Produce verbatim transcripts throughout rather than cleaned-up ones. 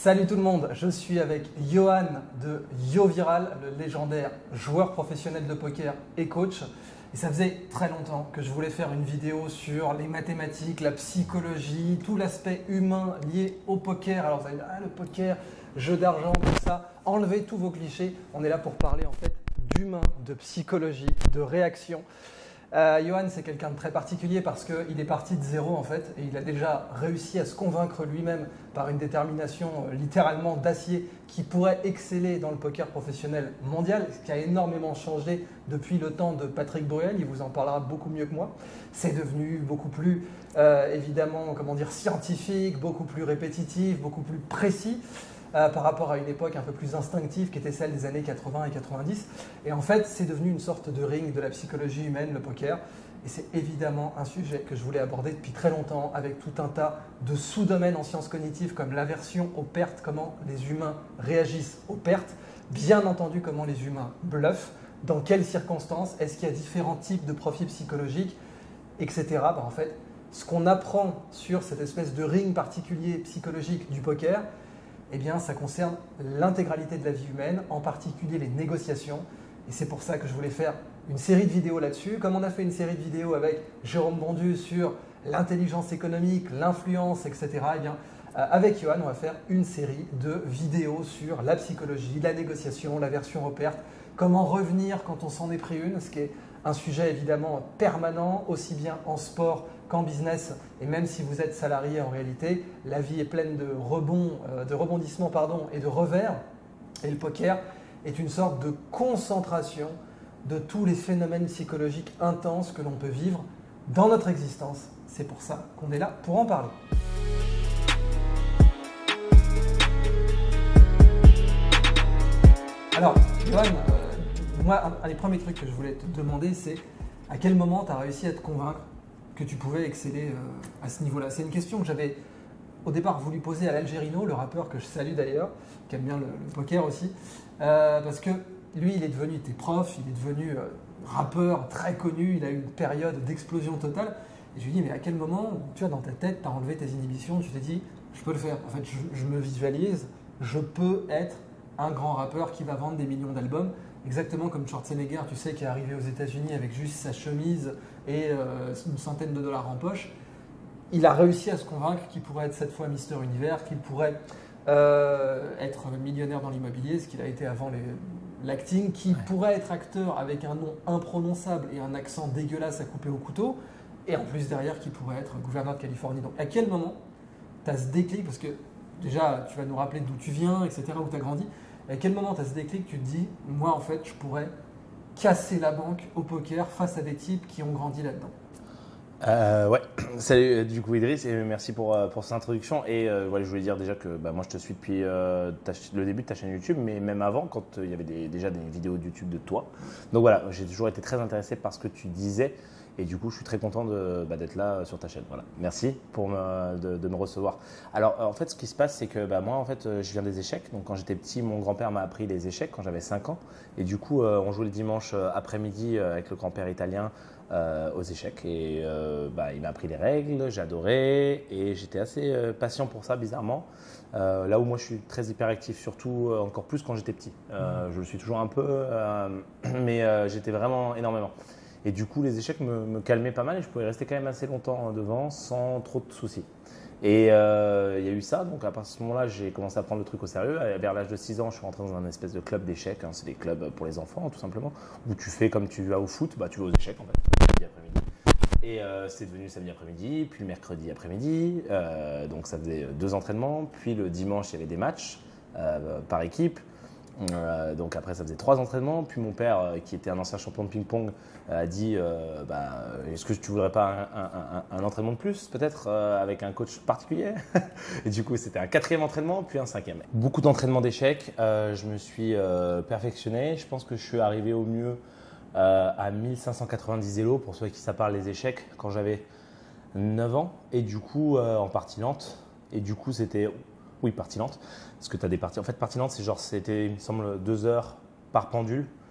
Salut tout le monde, je suis avec Johan de YoViral, le légendaire joueur professionnel de poker et coach. Et ça faisait très longtemps que je voulais faire une vidéo sur les mathématiques, la psychologie, tout l'aspect humain lié au poker. Alors vous allez dire, ah, le poker, jeu d'argent, tout ça, enlevez tous vos clichés. On est là pour parler en fait d'humain, de psychologie, de réaction. Euh, Johan, c'est quelqu'un de très particulier parce qu'il est parti de zéro en fait et il a déjà réussi à se convaincre lui-même par une détermination euh, littéralement d'acier qui pourrait exceller dans le poker professionnel mondial, ce qui a énormément changé depuis le temps de Patrick Bruel, il vous en parlera beaucoup mieux que moi. C'est devenu beaucoup plus euh, évidemment comment dire, scientifique, beaucoup plus répétitif, beaucoup plus précis. Euh, par rapport à une époque un peu plus instinctive qui était celle des années quatre-vingts et quatre-vingt-dix. Et en fait, c'est devenu une sorte de ring de la psychologie humaine, le poker. Et c'est évidemment un sujet que je voulais aborder depuis très longtemps avec tout un tas de sous-domaines en sciences cognitives comme l'aversion aux pertes, comment les humains réagissent aux pertes, bien entendu comment les humains bluffent, dans quelles circonstances, est-ce qu'il y a différents types de profils psychologiques, et cetera. Ben, en fait, ce qu'on apprend sur cette espèce de ring particulier psychologique du poker, eh bien, ça concerne l'intégralité de la vie humaine, en particulier les négociations. Et c'est pour ça que je voulais faire une série de vidéos là-dessus. Comme on a fait une série de vidéos avec Jérôme Bondu sur l'intelligence économique, l'influence, et cetera, eh bien, euh, avec Johan, on va faire une série de vidéos sur la psychologie, la négociation, l'aversion aux pertes, comment revenir quand on s'en est pris une, ce qui est un sujet évidemment permanent, aussi bien en sport qu'en business. Et même si vous êtes salarié en réalité, la vie est pleine de rebonds, euh, de rebondissements pardon, et de revers. Et le poker est une sorte de concentration de tous les phénomènes psychologiques intenses que l'on peut vivre dans notre existence. C'est pour ça qu'on est là pour en parler. Alors, Johan, euh, moi, un, un des premiers trucs que je voulais te demander, c'est à quel moment tu as réussi à te convaincre que tu pouvais exceller euh, à ce niveau-là. C'est une question que j'avais au départ voulu poser à l'Algérino, le rappeur que je salue d'ailleurs, qui aime bien le, le poker aussi, euh, parce que lui, il est devenu, il était prof, il est devenu euh, rappeur très connu, il a eu une période d'explosion totale. Et je lui dis, mais à quel moment, tu vois, dans ta tête, tu as enlevé tes inhibitions, tu t'es dit, je peux le faire. En fait, je, je me visualise, je peux être un grand rappeur qui va vendre des millions d'albums. Exactement comme Schwarzenegger, tu sais, qui est arrivé aux États-Unis avec juste sa chemise et euh, une centaine de dollars en poche. Il a réussi à se convaincre qu'il pourrait être cette fois Mister Univers, qu'il pourrait euh, être millionnaire dans l'immobilier, ce qu'il a été avant l'acting, qu'il ouais. pourrait être acteur avec un nom imprononçable et un accent dégueulasse à couper au couteau, et en plus derrière, qu'il pourrait être gouverneur de Californie. Donc à quel moment tu as ce déclic, parce que déjà, tu vas nous rappeler d'où tu viens, et cetera, où tu as grandi. À quel moment tu as ce déclic, tu te dis, moi en fait, je pourrais casser la banque au poker face à des types qui ont grandi là-dedans? Euh, ouais, salut du coup Idriss et merci pour, pour cette introduction. Et euh, voilà, je voulais dire déjà que bah, moi je te suis depuis euh, ta, le début de ta chaîne YouTube, mais même avant quand euh, il y avait des, déjà des vidéos de YouTube de toi. Donc voilà, j'ai toujours été très intéressé par ce que tu disais. Et du coup, je suis très content de, bah, d'être là sur ta chaîne. Voilà. Merci pour me, de, de me recevoir. Alors, en fait, ce qui se passe, c'est que bah, moi, en fait, je viens des échecs. Donc, quand j'étais petit, mon grand-père m'a appris les échecs quand j'avais cinq ans. Et du coup, euh, on jouait le dimanche après-midi avec le grand-père italien euh, aux échecs. Et euh, bah, il m'a appris les règles, j'adorais. Et j'étais assez euh, patient pour ça, bizarrement. Euh, là où moi, je suis très hyperactif, surtout euh, encore plus quand j'étais petit. Euh, mmh. Je le suis toujours un peu, euh, mais euh, j'étais vraiment énormément. Et du coup, les échecs me, me calmaient pas mal et je pouvais rester quand même assez longtemps devant sans trop de soucis. Et euh, il y a eu ça, donc à partir de ce moment-là, j'ai commencé à prendre le truc au sérieux. Vers l'âge de six ans, je suis rentré dans un espèce de club d'échecs. Hein, c'est des clubs pour les enfants, tout simplement, où tu fais comme tu vas au foot, bah, tu vas aux échecs en fait, le samedi après-midi. Et euh, c'est devenu le samedi après-midi, puis le mercredi après-midi. Euh, donc ça faisait deux entraînements. Puis le dimanche, il y avait des matchs euh, par équipe. Euh, donc après ça faisait trois entraînements, puis mon père euh, qui était un ancien champion de ping-pong euh, a dit euh, bah, est-ce que tu voudrais pas un, un, un, un entraînement de plus peut-être euh, avec un coach particulier. Et du coup c'était un quatrième entraînement puis un cinquième. Beaucoup d'entraînements d'échecs, euh, je me suis euh, perfectionné, je pense que je suis arrivé au mieux euh, à mille cinq cent quatre-vingt-dix élos pour ceux qui ça parle les échecs quand j'avais neuf ans et du coup euh, en partie lente et du coup c'était oui, partie lente, parce que tu as des parties. En fait, partie lente, c'est genre, c'était, il me semble, deux heures par pendule.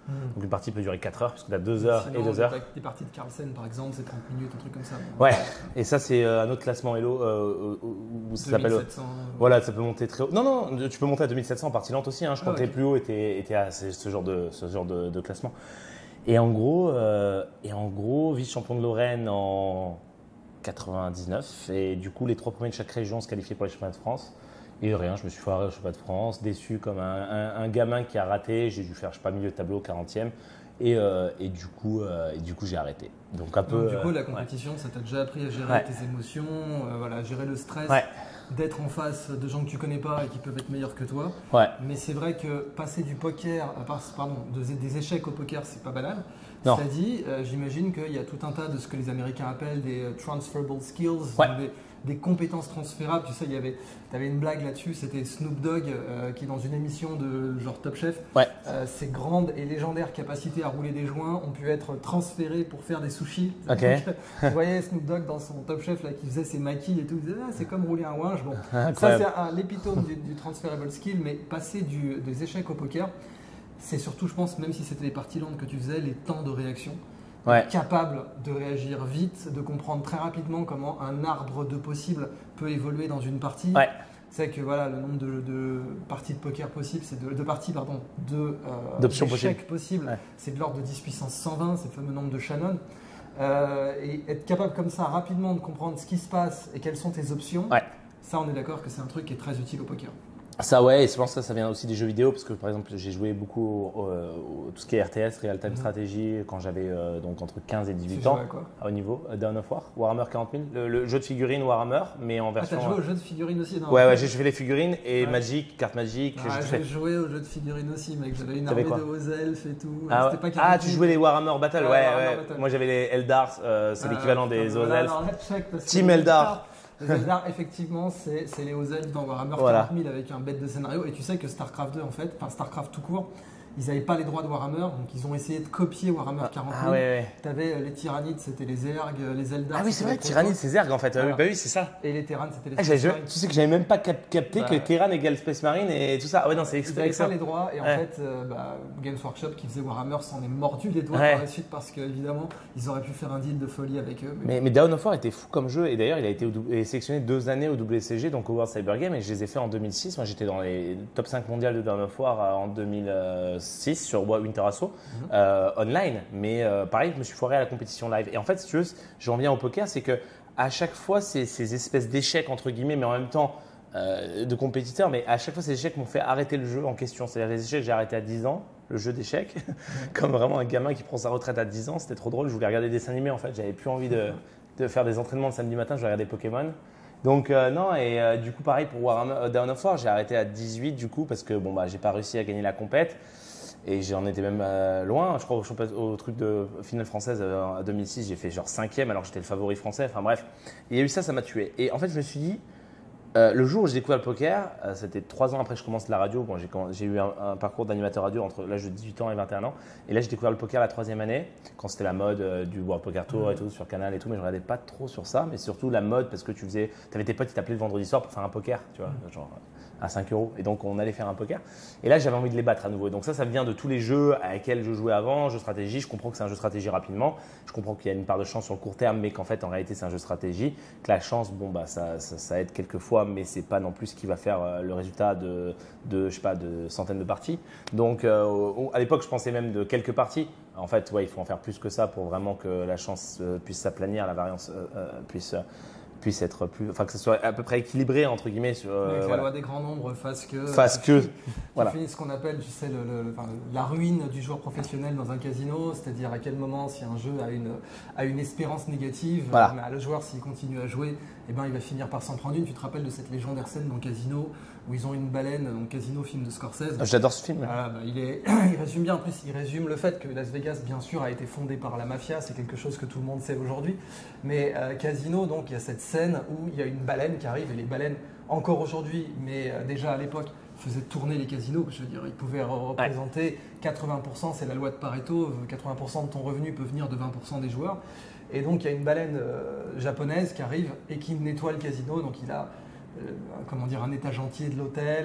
Mmh. Donc une partie peut durer quatre heures, parce que tu as deux heures Sinon, et deux heures. Des parties de Carlsen, par exemple, c'est trente minutes, un truc comme ça. Ouais, et ça, c'est un autre classement Elo euh, où ça s'appelle. deux mille sept cents. Voilà, ça peut monter très haut. Non, non, tu peux monter à deux mille sept cents en partie lente aussi. Hein. Je crois ah, que les okay. plus hauts étaient, étaient à ce genre de, ce genre de, de classement. Et en gros, euh, et en gros, vice-champion de Lorraine en quatre-vingt-dix-neuf. Et du coup, les trois premiers de chaque région se qualifiaient pour les championnats de France. Et rien, je me suis foiré au championnat de France, déçu comme un, un, un gamin qui a raté. J'ai dû faire, je sais pas, milieu de tableau, quarantième. Et, euh, et du coup, euh, et du coup, j'ai arrêté. Donc un peu. Donc, du coup, la euh, compétition, ouais. ça t'a déjà appris à gérer ouais. tes émotions, euh, voilà, gérer le stress, ouais. d'être en face de gens que tu connais pas et qui peuvent être meilleurs que toi. Ouais. Mais c'est vrai que passer du poker, pardon, des échecs au poker, c'est pas banal. Non. Cela dit, euh, j'imagine qu'il y a tout un tas de ce que les Américains appellent des uh, transferable skills, ouais. des, des compétences transférables. Tu sais, il y avait, t'avais une blague là-dessus, c'était Snoop Dogg euh, qui est dans une émission de genre Top Chef. Ouais. Euh, ses grandes et légendaires capacités à rouler des joints ont pu être transférées pour faire des sushis. Okay. Donc, vous voyez Snoop Dogg dans son Top Chef là, qui faisait ses maquis et tout, il disait ah, c'est comme rouler un ouinge. Bon, ça c'est l'épitome du, du transferable skill, mais passer du, des échecs au poker, c'est surtout, je pense, même si c'était les parties lentes que tu faisais, les temps de réaction. Ouais. Capable de réagir vite, de comprendre très rapidement comment un arbre de possible peut évoluer dans une partie. Ouais. C'est que voilà, le nombre de, de parties de poker possibles, c'est de, de parties pardon, de euh, d'options d'échecs possibles, ouais. c'est de l'ordre de dix puissance cent vingt, c'est le fameux nombre de Shannon. Euh, et être capable comme ça rapidement de comprendre ce qui se passe et quelles sont tes options, ouais. ça on est d'accord que c'est un truc qui est très utile au poker. Ça ouais, et je pense que ça, ça vient aussi des jeux vidéo parce que par exemple j'ai joué beaucoup au, au, au, tout ce qui est R T S, Real Time mmh. Strategy, quand j'avais euh, donc entre quinze et dix-huit ans à haut niveau, euh, Dawn of War, Warhammer quarante mille, le, le jeu de figurines Warhammer, mais en version. Ah, t'as joué au jeu de figurines aussi non? Ouais, ouais, j'ai fait les figurines et ouais. Magic, carte Magic. Ah, j'ai joué au jeu de figurines aussi, mec. J'avais une armée de hauts elfes et tout. Ah, ouais. pas ah tu jouais les Warhammer Battle, ouais, ouais. ouais. Battle. Moi j'avais les Eldar, euh, c'est ah, l'équivalent des hauts elfes. Team Eldar. Les Eldar, effectivement, c'est les hauts elfes dans Warhammer voilà. quarante mille avec un bête de scénario. Et tu sais que StarCraft deux, en fait, enfin StarCraft tout court, ils n'avaient pas les droits de Warhammer, donc ils ont essayé de copier Warhammer quarante mille. Ah, ouais, ouais. Tu avais euh, les Tyranides, c'était les Zergs, les Eldar. Ah oui, c'est vrai, Tyranides, c'est Zergs en fait. Voilà. Bah oui, c'est ça. Et les Terrans, c'était les ah, Space Marines. Tu sais que j'avais même pas cap capté bah, que Terran égale Space Marine et tout ça. Ah ouais, non, c'est exprès ça. Ils n'avaient pas les droits et en ouais. fait, euh, bah, Games Workshop qui faisait Warhammer s'en est mordu les doigts ouais. par la suite parce qu'évidemment, ils auraient pu faire un deal de folie avec eux. Mais, mais, mais Dawn of War était fou comme jeu et d'ailleurs, il a été au, sélectionné deux années au W C G, donc au World Cyber Game, et je les ai fait en deux mille six. Moi, j'étais dans les top cinq mondiales de Dawn of War en deux mille six sur Winterhasso. Mm-hmm. Euh, online, mais euh, pareil, je me suis foiré à la compétition live. Et en fait, si tu veux, je reviens au poker, c'est que à chaque fois, c'est ces espèces d'échecs entre guillemets, mais en même temps euh, de compétiteurs, mais à chaque fois, ces échecs m'ont fait arrêter le jeu en question. C'est-à-dire les échecs, j'ai arrêté à dix ans, le jeu d'échecs, comme vraiment un gamin qui prend sa retraite à dix ans. C'était trop drôle. Je voulais regarder des dessins animés en fait. J'avais plus envie de, de faire des entraînements le samedi matin. Je voulais regarder Pokémon. Donc euh, non, et euh, du coup, pareil pour Warhammer euh, Dawn of War, j'ai arrêté à dix-huit du coup parce que bon bah j'ai pas réussi à gagner la compète. Et j'en étais même euh, loin, je crois au, au truc de finale française euh, en deux mille six, j'ai fait genre cinquième alors que j'étais le favori français, enfin bref. Et il y a eu ça, ça m'a tué. Et en fait, je me suis dit, euh, le jour où j'ai découvert le poker, euh, c'était trois ans après que je commence la radio. Bon, j'ai eu un, un parcours d'animateur radio entre l'âge de dix-huit ans et vingt et un ans. Et là, j'ai découvert le poker la troisième année, quand c'était la mode euh, du World Poker Tour et tout, sur Canal et tout, mais je regardais pas trop sur ça, mais surtout la mode parce que tu faisais, tu avais tes potes qui t'appelaient le vendredi soir pour faire un poker, tu vois, genre à cinq euros. Et donc, on allait faire un poker. Et là, j'avais envie de les battre à nouveau. Donc ça, ça vient de tous les jeux à lesquels je jouais avant, jeu stratégie. Je comprends que c'est un jeu stratégie rapidement. Je comprends qu'il y a une part de chance sur le court terme, mais qu'en fait, en réalité, c'est un jeu stratégie. Que la chance, bon, bah, ça, ça, ça aide quelques fois, mais c'est pas non plus ce qui va faire le résultat de, de je sais pas, de centaines de parties. Donc, euh, à l'époque, je pensais même de quelques parties. En fait, ouais, il faut en faire plus que ça pour vraiment que la chance euh, puisse s'aplanir, la variance euh, euh, puisse euh, puisse être plus, enfin que ce soit à peu près équilibré entre guillemets sur euh, la voilà. loi des grands nombres fasse que fasse que qui, voilà qui ce qu'on appelle tu sais le, le, enfin, la ruine du joueur professionnel dans un casino, c'est-à-dire à quel moment si un jeu a une a une espérance négative, voilà. euh, le joueur s'il continue à jouer, eh ben il va finir par s'en prendre une. Tu te rappelles de cette légendaire scène dans Casino où ils ont une baleine, donc Casino, film de Scorsese. J'adore ce film. Voilà, bah, il, est, il résume bien, en plus il résume le fait que Las Vegas bien sûr a été fondé par la mafia, c'est quelque chose que tout le monde sait aujourd'hui, mais euh, Casino, donc il y a cette scène où il y a une baleine qui arrive, et les baleines encore aujourd'hui, mais euh, déjà à l'époque, faisaient tourner les casinos. Je veux dire, ils pouvaient représenter ouais. quatre-vingts pour cent, c'est la loi de Pareto, quatre-vingts pour cent de ton revenu peut venir de vingt pour cent des joueurs. Et donc il y a une baleine euh, japonaise qui arrive et qui nettoie le casino, donc il a euh, comment dire, un étage entier de l'hôtel.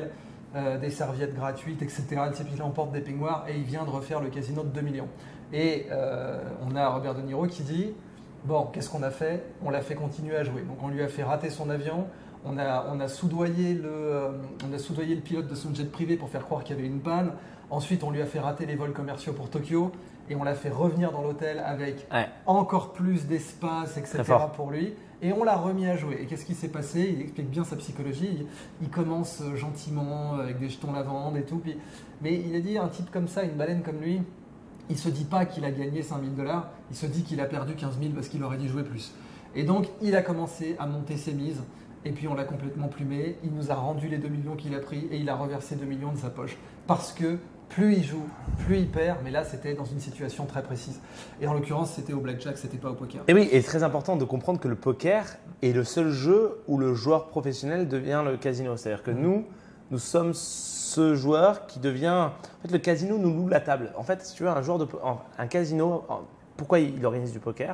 euh, des serviettes gratuites, et cetera. Le type, il emporte des peignoirs et il vient de refaire le casino de deux millions. Et euh, on a Robert De Niro qui dit « Bon, qu'est-ce qu'on a fait? On l'a fait continuer à jouer. » Donc on lui a fait rater son avion, on a, on a, soudoyé, le, euh, on a soudoyé le pilote de son jet privé pour faire croire qu'il y avait une panne. Ensuite, on lui a fait rater les vols commerciaux pour Tokyo et on l'a fait revenir dans l'hôtel avec ouais. encore plus d'espace, et cetera pour lui. Et on l'a remis à jouer. Et qu'est-ce qui s'est passé? Il explique bien sa psychologie. Il, il commence gentiment avec des jetons lavande et tout. Puis, mais il a dit, un type comme ça, une baleine comme lui, il ne se dit pas qu'il a gagné cinq mille dollars, il se dit qu'il a perdu quinze mille parce qu'il aurait dû jouer plus. Et donc, il a commencé à monter ses mises. Et puis, on l'a complètement plumé. Il nous a rendu les deux millions qu'il a pris et il a reversé deux millions de sa poche. Parce que plus il joue, plus il perd. Mais là, c'était dans une situation très précise. Et en l'occurrence, c'était au blackjack, c'était pas au poker. Et oui, et c'est très important de comprendre que le poker est le seul jeu où le joueur professionnel devient le casino. C'est-à-dire que nous, nous sommes ce joueur qui devient… En fait, le casino nous loue la table. En fait, si tu veux, un joueur de un casino, pourquoi il organise du poker?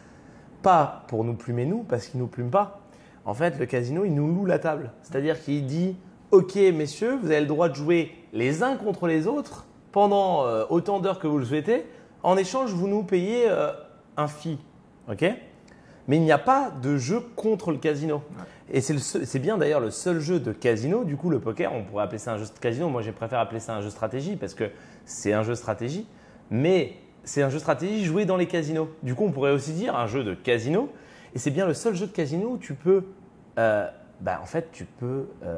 Pas pour nous plumer nous, parce qu'il ne nous plume pas. En fait, le casino, il nous loue la table. C'est-à-dire qu'il dit « Ok, messieurs, vous avez le droit de jouer les uns contre les autres pendant euh, autant d'heures que vous le souhaitez. En échange, vous nous payez euh, un fee. Okay » Mais il n'y a pas de jeu contre le casino. Et c'est bien d'ailleurs le seul jeu de casino. Du coup, le poker, on pourrait appeler ça un jeu de casino. Moi, je préfère appeler ça un jeu de stratégie parce que c'est un jeu de stratégie. Mais c'est un jeu de stratégie joué dans les casinos. Du coup, on pourrait aussi dire un jeu de casino. Et c'est bien le seul jeu de casino où tu peux, euh, bah, en fait, tu peux euh,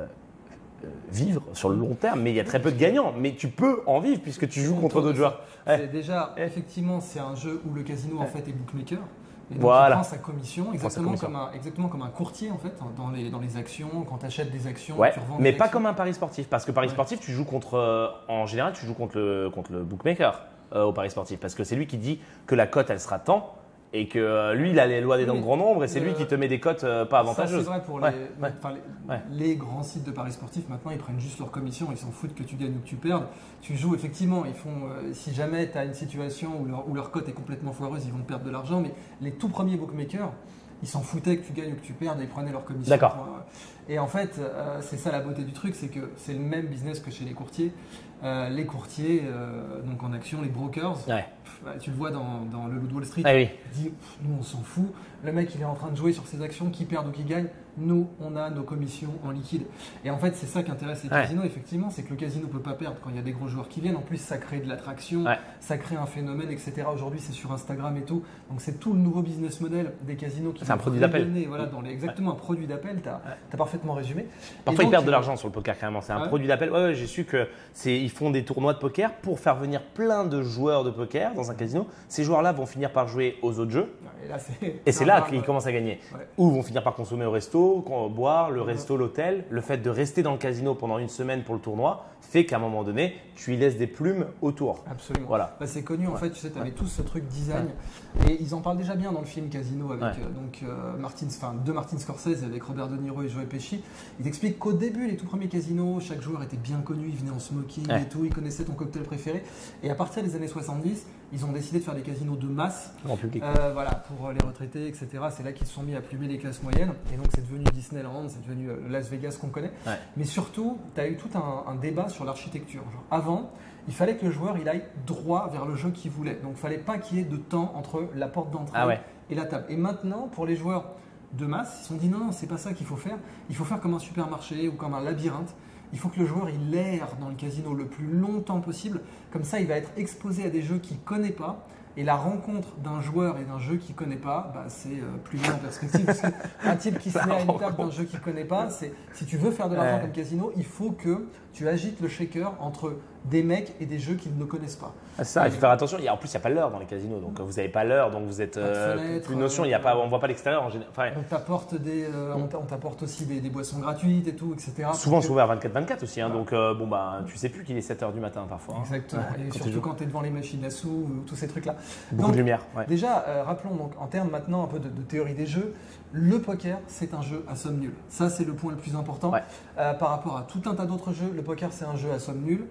vivre sur le long terme. Mais il y a très peu de gagnants. Mais tu peux en vivre puisque tu joues contre d'autres joueurs. Ouais. Déjà, effectivement, c'est un jeu où le casino en fait est bookmaker. Et donc, voilà. il prend sa commission, exactement, commission. Comme un, exactement comme un courtier en fait, dans les, dans les actions, quand tu achètes des actions, ouais, tu revends mais des pas actions. Comme un pari sportif, parce que pari ouais. sportif, tu joues contre, euh, en général, tu joues contre le, contre le bookmaker euh, au pari sportif, parce que c'est lui qui dit que la cote, elle sera tant, et que euh, lui, il a les lois des oui, grand nombre, et c'est euh, lui qui te met des cotes euh, pas avantageuses. C'est vrai pour ouais, les, ouais, les, ouais. les grands sites de paris sportifs, maintenant, ils prennent juste leur commission, ils s'en foutent que tu gagnes ou que tu perdes. Tu joues effectivement, ils font, euh, si jamais tu as une situation où leur, où leur cote est complètement foireuse, ils vont perdre de l'argent, mais les tout premiers bookmakers, ils s'en foutaient que tu gagnes ou que tu perdes et ils prenaient leur commission. D'accord. Et en fait, euh, c'est ça la beauté du truc, c'est que c'est le même business que chez les courtiers. Euh, les courtiers, euh, donc en action, les brokers, ouais. pff, bah, tu le vois dans, dans le Loup de Wall Street, ah, oui. il dit pff, nous on s'en fout, le mec il est en train de jouer sur ses actions, qui perd ou qui gagne, nous on a nos commissions en liquide. Et en fait c'est ça qui intéresse les ouais. casinos effectivement, c'est que le casino ne peut pas perdre quand il y a des gros joueurs qui viennent, en plus ça crée de l'attraction, ouais. ça crée un phénomène, et cetera. Aujourd'hui c'est sur Instagram et tout, donc c'est tout le nouveau business model des casinos qui c'est un produit d'appel. Voilà, dans les, exactement ouais. un produit d'appel, tu as, ouais. as parfaitement résumé. Parfois donc, ils perdent de l'argent sur le poker carrément, c'est un ouais. produit d'appel. Ouais, ouais, j'ai su que c'est ils font des tournois de poker pour faire venir plein de joueurs de poker dans un casino. Ces joueurs-là vont finir par jouer aux autres jeux. Et, là, et c'est là qu'ils ouais. commencent à gagner. Ouais. Ou vont finir par consommer au resto, boire, le resto, ouais. l'hôtel. Le fait de rester dans le casino pendant une semaine pour le tournoi fait qu'à un moment donné, tu y laisses des plumes autour. Absolument. Voilà. Bah, c'est connu en ouais. fait, tu sais, tu avais ouais. tous ce truc design. Ouais. Et ils en parlent déjà bien dans le film Casino avec ouais. euh, donc, euh, Martin, enfin, de Martin Scorsese avec Robert De Niro et Joe Pesci. Ils expliquent qu'au début, les tout premiers casinos, chaque joueur était bien connu, il venait en smoking ouais. et tout, il connaissait ton cocktail préféré. Et à partir des années soixante-dix, ils ont décidé de faire des casinos de masse, euh, voilà, pour les retraités, et cetera. C'est là qu'ils se sont mis à plumer les classes moyennes. Et donc, c'est devenu Disneyland, c'est devenu Las Vegas qu'on connaît. Ouais. Mais surtout, tu as eu tout un, un débat sur l'architecture. Genre, avant, il fallait que le joueur il aille droit vers le jeu qu'il voulait. Donc, il ne fallait pas qu'il y ait de temps entre la porte d'entrée ah ouais. et la table. Et maintenant, pour les joueurs de masse, ils se sont dit non, non, c'est pas ça qu'il faut faire. Il faut faire comme un supermarché ou comme un labyrinthe. Il faut que le joueur il erre dans le casino le plus longtemps possible. Comme ça, il va être exposé à des jeux qu'il ne connaît pas. Et la rencontre d'un joueur et d'un jeu qu'il ne connaît pas, bah, c'est euh, plus loin en perspective. Parce qu'un type qui se met à une table d'un jeu qu'il ne connaît pas, c'est si tu veux faire de l'argent ouais. comme casino, il faut que tu agites le shaker entre des mecs et des jeux qu'ils ne connaissent pas. Ah, c'est ça, il faut faire attention. En plus, il n'y a pas l'heure dans les casinos. Donc, vous n'avez pas l'heure, donc vous êtes euh, fenêtre, une notion. Il y a pas, on ne voit pas l'extérieur en général. Enfin, on t'apporte des, euh, on t'apporte aussi des, des boissons gratuites et tout, et cetera. Souvent, c'est ouvert vingt-quatre vingt-quatre aussi. Hein, ouais. Donc, euh, bon, bah, tu ne sais plus qu'il est sept heures du matin parfois. Exactement. Hein. Et quand surtout quand tu es devant les machines à sous ou tous ces trucs-là. Beaucoup donc, de lumière. Ouais. Déjà, euh, rappelons donc en termes maintenant un peu de, de théorie des jeux, le poker, c'est un jeu à somme nulle. Ça, c'est le point le plus important. Ouais. Euh, par rapport à tout un tas d'autres jeux, le poker, c'est un jeu à somme nulle. Ouais. Ce que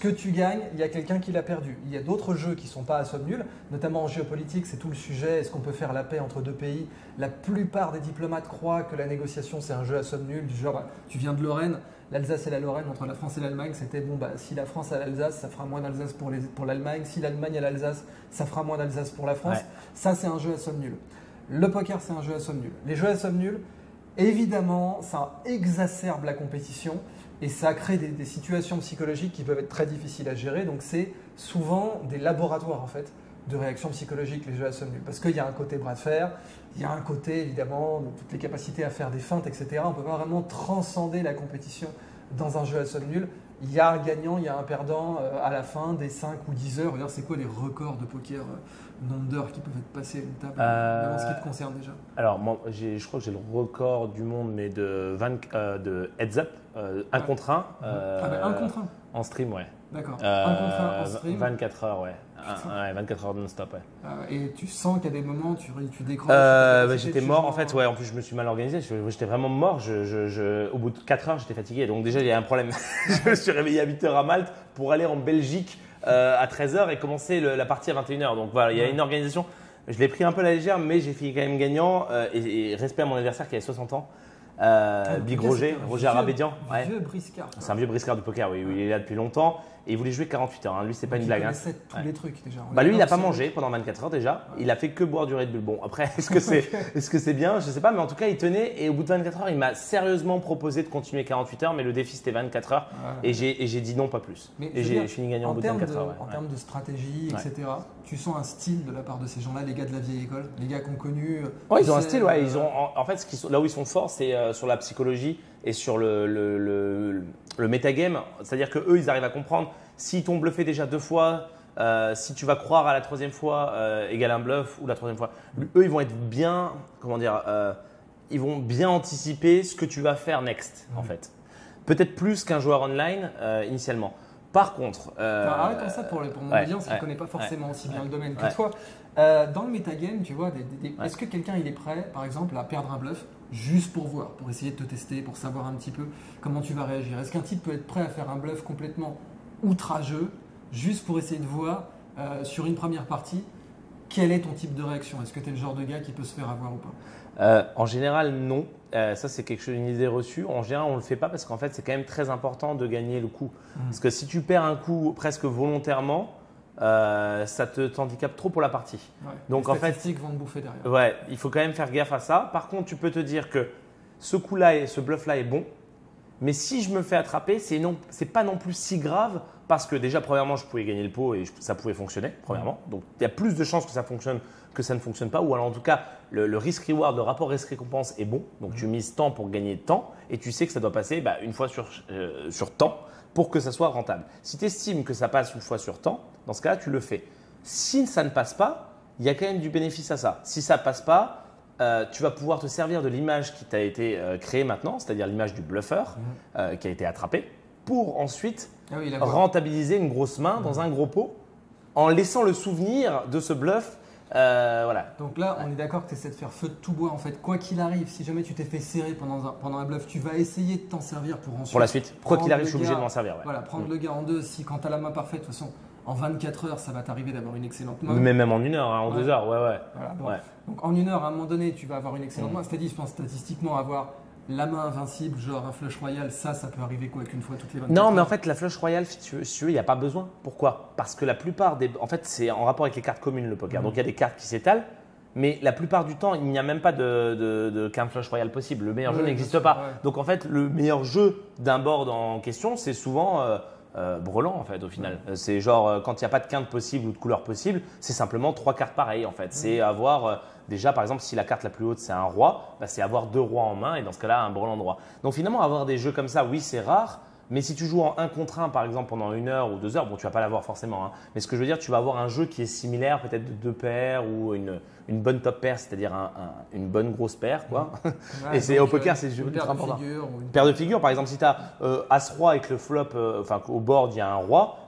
que tu gagnes, il y a quelqu'un qui l'a perdu. Il y a d'autres jeux qui ne sont pas à somme nulle, notamment en géopolitique, c'est tout le sujet, est-ce qu'on peut faire la paix entre deux pays? La plupart des diplomates croient que la négociation c'est un jeu à somme nulle, du genre tu viens de Lorraine, l'Alsace et la Lorraine, entre la France et l'Allemagne, c'était bon, bah, si la France a l'Alsace, ça fera moins d'Alsace pour, les, pour l'Allemagne, si l'Allemagne a l'Alsace, ça fera moins d'Alsace pour la France. Ouais. Ça c'est un jeu à somme nulle. Le poker c'est un jeu à somme nulle. Les jeux à somme nulle, évidemment, ça exacerbe la compétition. Et ça crée des, des situations psychologiques qui peuvent être très difficiles à gérer. Donc c'est souvent des laboratoires en fait de réactions psychologiques, les jeux à somme nulle. Parce qu'il y a un côté bras de fer, il y a un côté évidemment de toutes les capacités à faire des feintes, et cetera. On ne peut pas vraiment transcender la compétition dans un jeu à somme nulle. Il y a un gagnant, il y a un perdant euh, à la fin des cinq ou dix heures. D'ailleurs, c'est quoi les records de poker, euh, nombre d'heures qui peuvent être passées à une table euh, en ce qui te concerne déjà? Alors, moi, je crois que j'ai le record du monde, mais de, vingt, euh, de heads up, euh, un ouais. contre un. Euh, ah ben, un contre un En stream, ouais. D'accord. Euh, un contre un en stream. vingt-quatre heures, ouais. Un, ouais vingt-quatre heures non-stop, ouais. Euh, et tu sens qu'il y a des moments où tu, tu décroches euh, bah, J'étais mort, en fait, ouais. En plus, je me suis mal organisé. J'étais vraiment mort. Je, je, je, au bout de quatre heures, j'étais fatigué. Donc, déjà, il y a un problème. Je me suis réveillé à huit heures à Malte pour aller en Belgique euh, à treize heures et commencer le, la partie à vingt et une heures. Donc, voilà, il y a une organisation. Je l'ai pris un peu à la légère, mais j'ai fini quand même gagnant. Euh, et, et respect à mon adversaire qui avait soixante ans. Euh, ah, Big Roger, Roger Arabédian. Un vieux briscard. C'est un vieux briscard du poker, oui, oui. Il est là depuis longtemps et il voulait jouer quarante-huit heures. Hein. Lui, c'est pas une blague. Il connaissait tous ouais. les trucs déjà. Bah lui, il n'a pas mangé pendant vingt-quatre heures déjà. Ouais. Il a fait que boire du Red Bull. Bon, après, est-ce que c'est est-ce que c'est bien? Je sais pas, mais en tout cas, il tenait et au bout de vingt-quatre heures, il m'a sérieusement proposé de continuer quarante-huit heures, mais le défi c'était vingt-quatre heures ouais. et j'ai et j'ai dit non, pas plus. Mais et j'ai fini gagnant au bout de vingt-quatre heures. Ouais. En termes de stratégie, et cetera. Tu sens un style de la part de ces gens-là, les gars de la vieille école, les gars qui ont connu. Ouais, ils ont un style. Ouais, ils ont. En, en fait, ce qui sont, là où ils sont forts, c'est euh, sur la psychologie et sur le le, le, le metagame. C'est-à-dire que eux, ils arrivent à comprendre s'ils t'ont bluffé déjà deux fois. Euh, si tu vas croire à la troisième fois euh, égale un bluff ou la troisième fois, eux ils vont être bien, comment dire, euh, ils vont bien anticiper ce que tu vas faire next mmh. en fait. Peut-être plus qu'un joueur online euh, initialement. Par contre, euh, enfin, arrête ça pour, pour mon ouais, audience qui ouais, ne connaît pas forcément ouais, aussi bien ouais, le domaine que ouais. toi. Euh, dans le metagame, tu vois, des, des, ouais. est-ce que quelqu'un il est prêt, par exemple, à perdre un bluff juste pour voir, pour essayer de te tester, pour savoir un petit peu comment tu vas réagir? Est-ce qu'un type peut être prêt à faire un bluff complètement outrageux juste pour essayer de voir euh, sur une première partie quel est ton type de réaction? Est-ce que tu es le genre de gars qui peut se faire avoir ou pas? euh, En général, non. Euh, ça, c'est quelque chose, une idée reçue. En général, on ne le fait pas parce qu'en fait, c'est quand même très important de gagner le coup. Mmh. Parce que si tu perds un coup presque volontairement, euh, ça te t'handicape trop pour la partie. Ouais. Donc, les en fait, statistiques vont te bouffer derrière. Ouais, il faut quand même faire gaffe à ça. Par contre, tu peux te dire que ce coup-là et ce bluff-là est bon. Mais si je me fais attraper, c'est non, c'est pas non plus si grave parce que déjà, premièrement, je pouvais gagner le pot et je, ça pouvait fonctionner, premièrement. Donc, il y a plus de chances que ça fonctionne que ça ne fonctionne pas. Ou alors, en tout cas, le, le risk-reward, le rapport risque-récompense est bon. Donc, tu mises temps pour gagner temps et tu sais que ça doit passer bah, une fois sur, euh, sur temps pour que ça soit rentable. Si tu estimes que ça passe une fois sur temps, dans ce cas-là, tu le fais. Si ça ne passe pas, il y a quand même du bénéfice à ça. Si ça ne passe pas, Euh, tu vas pouvoir te servir de l'image qui t'a été euh, créée maintenant, c'est-à-dire l'image du bluffeur mmh. euh, qui a été attrapé, pour ensuite ah oui, rentabiliser une grosse main mmh. dans un gros pot en laissant le souvenir de ce bluff. Euh, voilà. Donc là, on est d'accord que tu essaies de faire feu de tout bois. En fait, quoi qu'il arrive, si jamais tu t'es fait serrer pendant un, pendant un bluff, tu vas essayer de t'en servir pour ensuite. Pour la suite, quoi qu'il arrive, je suis obligé de m'en servir. Ouais. Voilà, prendre mmh. le gars en deux. Si quand tu as la main parfaite, de toute façon, en vingt-quatre heures, ça va t'arriver d'avoir une excellente main. Mais même en une heure, hein, en ouais. deux heures, ouais, ouais. Voilà, bon. ouais. Donc en une heure, à un moment donné, tu vas avoir une excellente mmh. main. C'est-à-dire, je pense statistiquement avoir la main invincible, genre un flush royal, ça, ça peut arriver quoi qu'une fois toutes les vingt-quatre Non, heures. mais en fait, la flush royale, si tu veux, si tu veux, il n'y a pas besoin. Pourquoi? Parce que la plupart des. En fait, c'est en rapport avec les cartes communes, le poker. Mmh. Donc il y a des cartes qui s'étalent. Mais la plupart du temps, il n'y a même pas de, de, de qu'un flush royal possible. Le meilleur oui, jeu n'existe pas. Ouais. Donc en fait, le meilleur jeu d'un board en question, c'est souvent euh, euh, brelan en fait au final. Ouais. C'est genre euh, quand il n'y a pas de quinte possible ou de couleur possible, c'est simplement trois cartes pareilles en fait. Ouais. C'est avoir euh, déjà par exemple si la carte la plus haute c'est un roi, bah, c'est avoir deux rois en main et dans ce cas-là un brelan de roi. Donc finalement avoir des jeux comme ça, oui c'est rare. Mais si tu joues en un contre un par exemple pendant une heure ou deux heures, bon tu vas pas l'avoir forcément. Hein. Mais ce que je veux dire, tu vas avoir un jeu qui est similaire, peut-être de deux paires ou une, une bonne top paire, c'est-à-dire un, un, une bonne grosse paire quoi. Ouais, et c'est au poker, c'est ultra important. Une paire de figures, par exemple, si tu as euh, as-roi et que le flop, euh, enfin au board il y a un roi,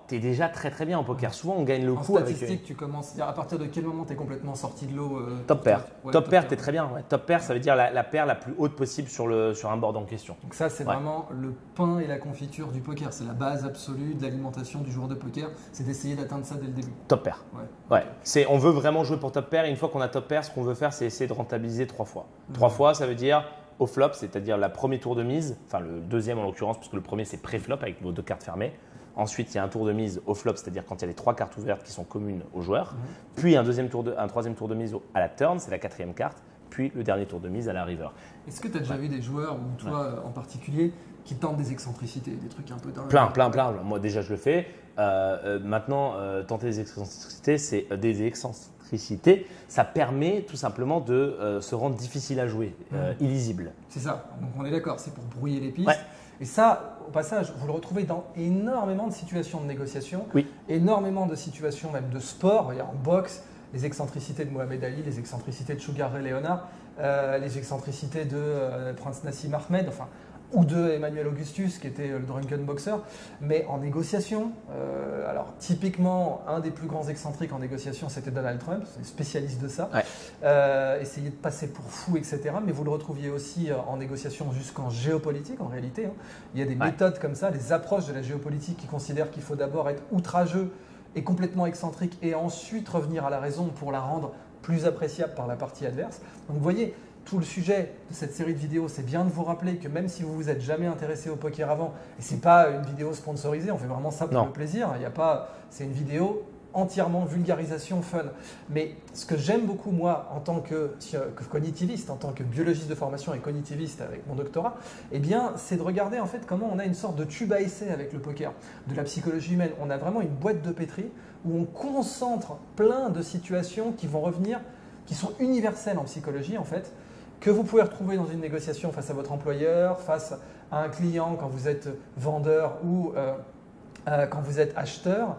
tu es déjà très très bien en poker. Souvent, on gagne le En coup avec… statistique, tu commences, c'est-à-dire à partir de quel moment tu es complètement sorti de l'eau euh, Top pair. Ouais, top pair, tu es pair. très bien. Ouais. Top pair, ça veut dire la, la paire la plus haute possible sur, le, sur un board en question. Donc ça, c'est Ouais. vraiment le pain et la confiture du poker. C'est la base absolue de l'alimentation du joueur de poker. C'est d'essayer d'atteindre ça dès le début. Top pair. Ouais. Ouais. C'est, on veut vraiment jouer pour top pair. Et une fois qu'on a top pair, ce qu'on veut faire, c'est essayer de rentabiliser trois fois. Mhm. Trois fois, ça veut dire au flop, c'est-à-dire la premier tour de mise, enfin le deuxième en l'occurrence, puisque le premier c'est pré-flop avec vos deux cartes fermées. Ensuite, il y a un tour de mise au flop, c'est-à-dire quand il y a les trois cartes ouvertes qui sont communes aux joueurs. Mhm. Puis un, deuxième tour de, un troisième tour de mise au- à la turn, c'est la quatrième carte. Puis le dernier tour de mise à la river. Est-ce que tu as déjà Ouais. vu des joueurs, ou toi euh, en particulier, qui tentent des excentricités, des trucs un peu dingues? Plein, plein, plein. Moi déjà, je le fais. Euh, euh, maintenant, euh, tenter des excentricités, c'est euh, des excentricités. Ça permet tout simplement de euh, se rendre difficile à jouer, euh, Mhm. illisible. C'est ça. Donc on est d'accord, c'est pour brouiller les pistes. Ouais. Et ça, au passage, vous le retrouvez dans énormément de situations de négociation, Oui. énormément de situations même de sport. Il y a en boxe les excentricités de Mohamed Ali, les excentricités de Sugar Ray Leonard, euh, les excentricités de euh, Prince Nassim Ahmed, enfin, ou de Emmanuel Augustus qui était le drunken boxer. Mais en négociation, euh, alors typiquement, un des plus grands excentriques en négociation, c'était Donald Trump, c'est spécialiste de ça. Ouais. Euh, essayer de passer pour fou, et cetera. Mais vous le retrouviez aussi euh, en négociation jusqu'en géopolitique en réalité. Hein. Il y a des Ouais. méthodes comme ça, des approches de la géopolitique qui considèrent qu'il faut d'abord être outrageux et complètement excentrique et ensuite revenir à la raison pour la rendre plus appréciable par la partie adverse. Donc vous voyez, tout le sujet de cette série de vidéos, c'est bien de vous rappeler que même si vous vous êtes jamais intéressé au poker avant, et c'est pas une vidéo sponsorisée, on fait vraiment ça pour Non. le plaisir, il y a pas, c'est une vidéo entièrement vulgarisation fun. Mais ce que j'aime beaucoup moi en tant que, que cognitiviste, en tant que biologiste de formation et cognitiviste avec mon doctorat, eh bien c'est de regarder en fait comment on a une sorte de tube à essai avec le poker, de la psychologie humaine. On a vraiment une boîte de pétri où on concentre plein de situations qui vont revenir, qui sont universelles en psychologie en fait, que vous pouvez retrouver dans une négociation face à votre employeur, face à un client quand vous êtes vendeur ou euh, euh, quand vous êtes acheteur.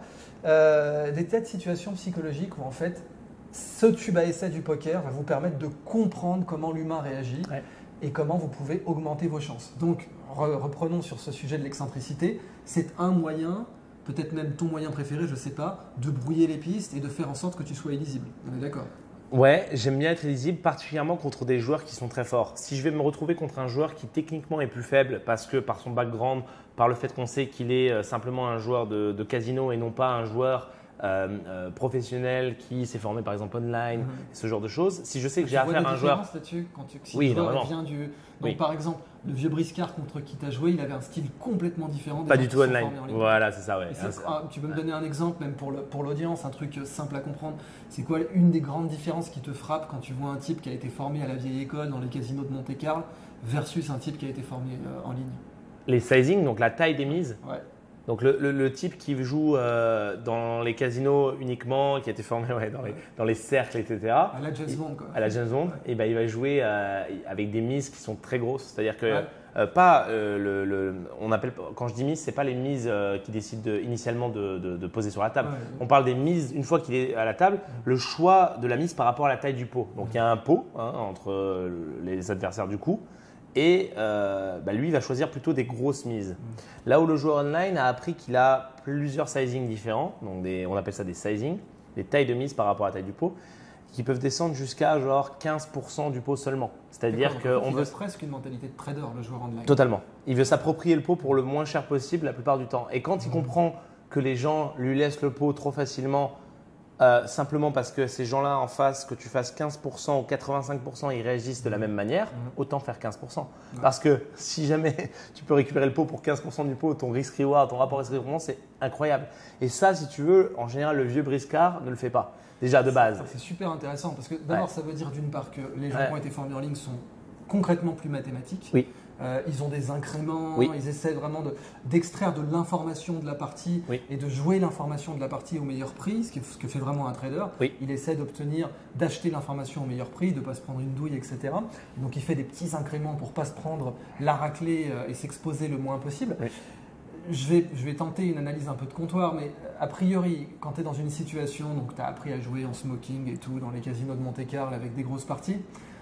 Euh, des tas de situations psychologiques où en fait ce tube à essai du poker va vous permettre de comprendre comment l'humain réagit Ouais. et comment vous pouvez augmenter vos chances. Donc re- reprenons sur ce sujet de l'excentricité, c'est un moyen, peut-être même ton moyen préféré, je ne sais pas, de brouiller les pistes et de faire en sorte que tu sois illisible. On est d'accord? Ouais, j'aime bien être lisible, particulièrement contre des joueurs qui sont très forts. Si je vais me retrouver contre un joueur qui techniquement est plus faible, parce que par son background, par le fait qu'on sait qu'il est euh, simplement un joueur de, de casino et non pas un joueur euh, euh, professionnel qui s'est formé par exemple online, Mhm. ce genre de choses. Si je sais que j'ai Tu vois affaire des à un joueur… différences là-dessus quand tu, si Oui, le joueur énormément. vient du… Donc, Oui. par exemple, le vieux Briscard contre qui tu as joué, il avait un style complètement différent des Pas gens du qui tout sont online. formés en ligne. Voilà, c'est ça, ouais. Et c'est- Ah, c'est- ah, tu peux me donner un exemple, même pour le- pour l'audience, un truc simple à comprendre. C'est quoi une des grandes différences qui te frappe quand tu vois un type qui a été formé à la vieille école dans les casinos de Monte-Carlo versus un type qui a été formé euh, en ligne? Les sizing, donc la taille des mises. Ouais. Donc le, le- le type qui joue euh, dans les casinos uniquement, qui a été formé ouais, dans, les, dans les cercles, et cetera. À la James Bond, quoi. À la James Bond, et ben, il va jouer euh, avec des mises qui sont très grosses. C'est-à-dire que Ouais. euh, pas euh, le, le- on appelle quand je dis mise, c'est pas les mises euh, qui décident de- initialement de, de- de poser sur la table. Ouais. On parle des mises une fois qu'il est à la table, le choix de la mise par rapport à la taille du pot. Donc il y a un pot hein, entre euh, les adversaires du coup. Et euh, bah, lui, il va choisir plutôt des grosses mises. Là où le joueur online a appris qu'il a plusieurs sizings différents, donc des, on appelle ça des sizings, des tailles de mise par rapport à la taille du pot, qui peuvent descendre jusqu'à genre quinze pour cent du pot seulement. C'est-à-dire D'accord, donc en fait, qu'on il veut… a presque une mentalité de trader, le joueur online. Totalement. Il veut s'approprier le pot pour le moins cher possible la plupart du temps. Et quand il Mhm. comprend que les gens lui laissent le pot trop facilement, euh, simplement parce que ces gens-là en face, que tu fasses quinze pour cent ou quatre-vingt-cinq pour cent, ils réagissent de la même manière, Mhm. autant faire quinze pour cent. Ouais. Parce que si jamais tu peux récupérer le pot pour quinze pour cent du pot, ton risk-reward, ton rapport risque-reward, c'est incroyable. Et ça, si tu veux, en général, le vieux briscard ne le fait pas. Déjà de base. Ça, c'est super intéressant parce que d'abord, Ouais. ça veut dire d'une part que les gens Ouais. qui ont été formés en ligne sont concrètement plus mathématiques. Oui. Euh, ils ont des incréments, Oui. ils essaient vraiment de- d'extraire de, l'information de la partie Oui. et de jouer l'information de la partie au meilleur prix, ce, qui, ce que fait vraiment un trader. Oui. Il essaie d'obtenir, d'acheter l'information au meilleur prix, de ne pas se prendre une douille, et cetera. Donc il fait des petits incréments pour ne pas se prendre la raclée euh, et s'exposer le moins possible. Oui. Je vais, je vais tenter une analyse un peu de comptoir, mais a priori, quand tu es dans une situation, donc tu as appris à jouer en smoking et tout, dans les casinos de Monte-Carlo avec des grosses parties,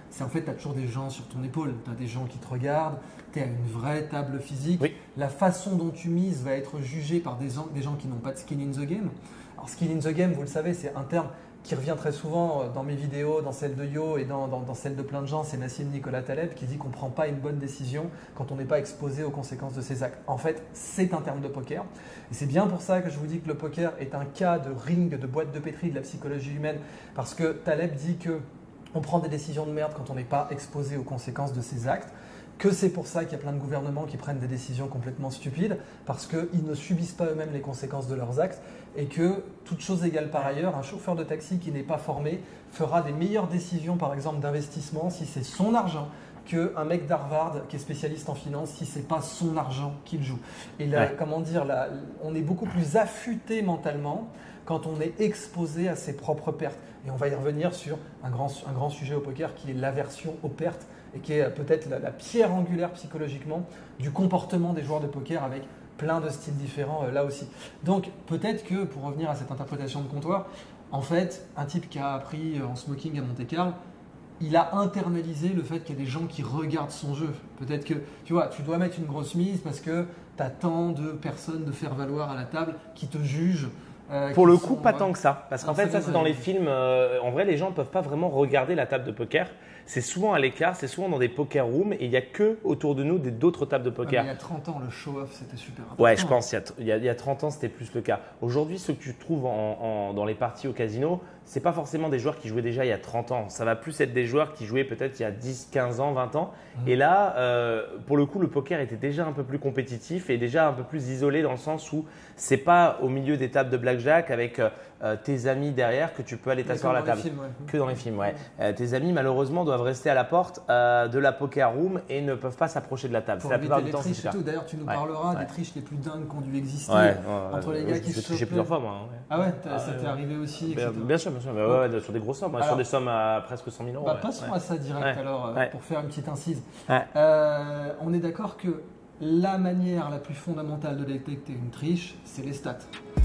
c'est en fait, tu as toujours des gens sur ton épaule, tu as des gens qui te regardent, tu es à une vraie table physique. Oui. La façon dont tu mises va être jugée par des gens, des gens qui n'ont pas de skin in the game. Alors, skin in the game, vous le savez, c'est un terme qui revient très souvent dans mes vidéos, dans celle de Yo et dans, dans, dans celle de plein de gens, c'est Nassim Nicolas Taleb qui dit qu'on ne prend pas une bonne décision quand on n'est pas exposé aux conséquences de ses actes. En fait, c'est un terme de poker. Et c'est bien pour ça que je vous dis que le poker est un cas de ring, de boîte de pétri de la psychologie humaine, parce que Taleb dit que on prend des décisions de merde quand on n'est pas exposé aux conséquences de ses actes, que c'est pour ça qu'il y a plein de gouvernements qui prennent des décisions complètement stupides, parce qu'ils ne subissent pas eux-mêmes les conséquences de leurs actes, et que, toute chose égale par ailleurs, un chauffeur de taxi qui n'est pas formé fera des meilleures décisions, par exemple d'investissement, si c'est son argent, qu'un mec d'Harvard qui est spécialiste en finance, si c'est pas son argent qu'il joue. Et là, Ouais. comment dire, là, on est beaucoup plus affûté mentalement quand on est exposé à ses propres pertes. Et on va y revenir sur un grand, un grand sujet au poker qui est l'aversion aux pertes et qui est peut-être la, la pierre angulaire psychologiquement du comportement des joueurs de poker avec plein de styles différents euh, là aussi. Donc peut-être que, pour revenir à cette interprétation de comptoir, en fait, un type qui a appris en smoking à Monte-Carlo, il a internalisé le fait qu'il y a des gens qui regardent son jeu. Peut-être que, tu vois, tu dois mettre une grosse mise parce que tu as tant de personnes de faire valoir à la table qui te jugent. Euh, Pour qui le sont, coup, pas ouais. tant que ça. Parce qu'en Ah, fait, ça, ça, c'est c'est dans vrai. les films. euh, en vrai, les gens ne peuvent pas vraiment regarder la table de poker. C'est souvent à l'écart, c'est souvent dans des poker rooms et il n'y a que autour de nous des- d'autres tables de Ah, mais poker. il y a trente ans, le show-off, c'était super important. Ouais, je pense. Il y a, il y a- il y a trente ans, c'était plus le cas. Aujourd'hui, ce que tu trouves en- en- dans les parties au casino, c'est pas forcément des joueurs qui jouaient déjà il y a trente ans. Ça va plus être des joueurs qui jouaient peut-être il y a dix, quinze ans, vingt ans. Mmh. Et là, euh, pour le coup, le poker était déjà un peu plus compétitif et déjà un peu plus isolé dans le sens où c'est pas au milieu des tables de blackjack avec euh, euh, tes amis derrière que tu peux aller Mais t'asseoir à comme la dans les table. films, ouais. Que dans les films, ouais. Euh, tes amis, malheureusement, doivent rester à la porte euh, de la poker room et ne peuvent pas s'approcher de la table. Pour C'est la éviter plupart du les temps, c'est triches et ça. tout. D'ailleurs, tu nous Ouais, parleras ouais. des triches les plus dingues qui ont dû exister Ouais, ouais, entre les ouais, gars je qui me suis se triché chopaient. plusieurs fois, moi. hein, ouais. Ah ouais, t'as- Ah, ça ouais, t'est ouais. arrivé aussi, Bien, et cetera. bien sûr, bien sûr. Mais ouais, ouais, sur des grosses sommes, hein, Alors- sur des sommes à presque cent mille euros. Bah, ouais. passons Ouais. à ça direct Ouais. alors, euh, Ouais. pour faire une petite incise. Ouais. Euh, on est d'accord que la manière la plus fondamentale de détecter une triche, c'est les stats.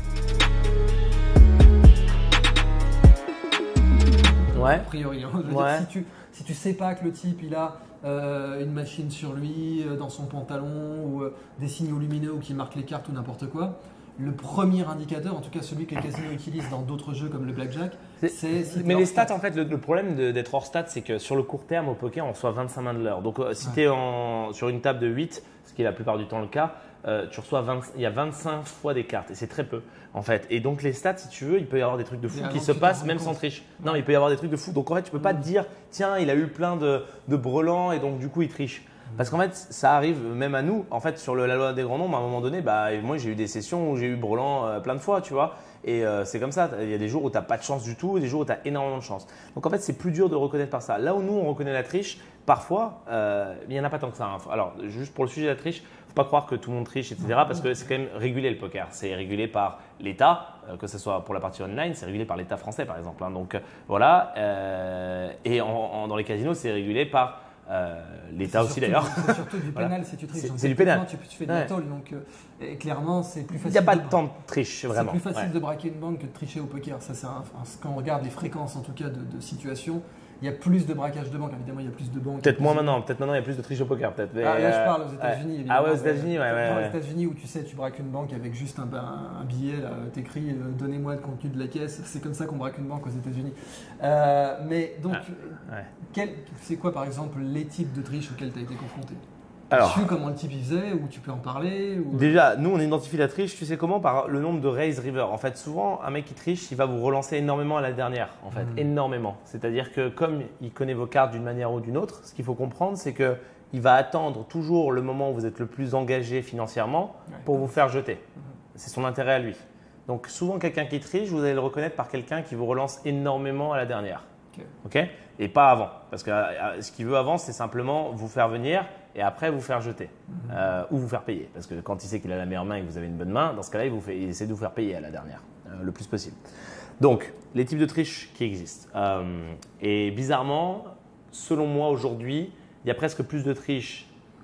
Ouais. A priori, hein. Je veux Ouais. dire, si tu si tu sais pas que le type il a euh, une machine sur lui, euh, dans son pantalon, ou euh, des signaux lumineux ou qui marquent les cartes ou n'importe quoi, le premier indicateur, en tout cas celui que les casinos utilisent dans d'autres jeux comme le blackjack, C'est- c'est si t'es Mais hors les stats, en fait, le, le problème de- d'être hors stats, c'est que sur le court terme, au poker, on reçoit vingt-cinq mains de l'heure. Donc, euh, si Ouais. tu es sur une table de huit, ce qui est la plupart du temps le cas, euh, tu reçois vingt, il y a vingt-cinq fois des cartes et c'est très peu en fait. Et donc les stats, si tu veux, il peut y avoir des trucs de fou Et qui avant se que tu t'en passent rendes même compte. sans triche. Non, mais il peut y avoir des trucs de fou. Donc en fait, tu peux pas te dire, tiens, il a eu plein de, de brelans et donc du coup il triche. Parce qu'en fait, ça arrive même à nous. En fait, sur le- la loi des grands nombres, à un moment donné, bah, moi j'ai eu des sessions où j'ai eu brelan euh, plein de fois, tu vois. Et euh, c'est comme ça. Il y a des jours où tu n'as pas de chance du tout et des jours où tu as énormément de chance. Donc en fait, c'est plus dur de reconnaître par ça. Là où nous, on reconnaît la triche, parfois, euh, il n'y en a pas tant que ça. hein. Alors, juste pour le sujet de la triche, il ne faut pas croire que tout le monde triche, et cetera. Parce que c'est quand même régulé le poker. C'est régulé par l'État, euh, que ce soit pour la partie online, c'est régulé par l'État français par exemple. hein. Donc euh, voilà. Euh, et en- en- dans les casinos, c'est régulé par euh, l'État C'est aussi surtout- d'ailleurs. C'est surtout du Voilà. pénal si tu triches. C'est- Donc, c'est du pénal. techniquement, Tu, tu fais de Ouais. la tôle, donc euh, et clairement c'est plus Il facile. n'y a pas de- de temps de triche vraiment. C'est plus facile Ouais. de braquer une banque que de tricher au poker. Ça, c'est un- un- quand on regarde les fréquences en tout cas de, de situations, il y a plus de braquage de banque. Évidemment, il y a plus de banques. Peut-être moins maintenant. Peut-être maintenant il y a plus de triche au poker. Peut-être. Mais, Ah, là, je euh, parle aux ouais. États-Unis. Ah évidemment. ouais, aux États-Unis, ouais, ouais. Dans les ouais. États-Unis où tu sais, tu braques une banque avec juste un, un- un billet, là, t'écris euh, donnez-moi le contenu de la caisse. C'est comme ça qu'on braque une banque aux États-Unis. Euh, mais donc, Ah, ouais. quel- c'est quoi par exemple les types de triches auxquels tu as été confronté? Alors. Tu sais comment le type il faisait, ou tu peux en parler ou... Déjà, nous, on identifie la triche, tu sais comment? Par le nombre de raise river. En fait, souvent, un mec qui triche, il va vous relancer énormément à la dernière, en fait, Mm. énormément. C'est-à-dire que comme il connaît vos cartes d'une manière ou d'une autre, ce qu'il faut comprendre, c'est que il va attendre toujours le moment où vous êtes le plus engagé financièrement Ouais. pour vous faire jeter. C'est son intérêt à lui. Donc, souvent, quelqu'un qui triche, vous allez le reconnaître par quelqu'un qui vous relance énormément à la dernière. Ok. Ok, et pas avant. Parce que euh, ce qu'il veut avant, c'est simplement vous faire venir et après vous faire jeter. Euh, ou vous faire payer. Parce que quand il sait qu'il a la meilleure main et que vous avez une bonne main, dans ce cas-là, il, vous fait, il essaie de vous faire payer à la dernière, euh, le plus possible. Donc, les types de triches qui existent. Euh, et bizarrement, selon moi aujourd'hui, il y a presque plus de triches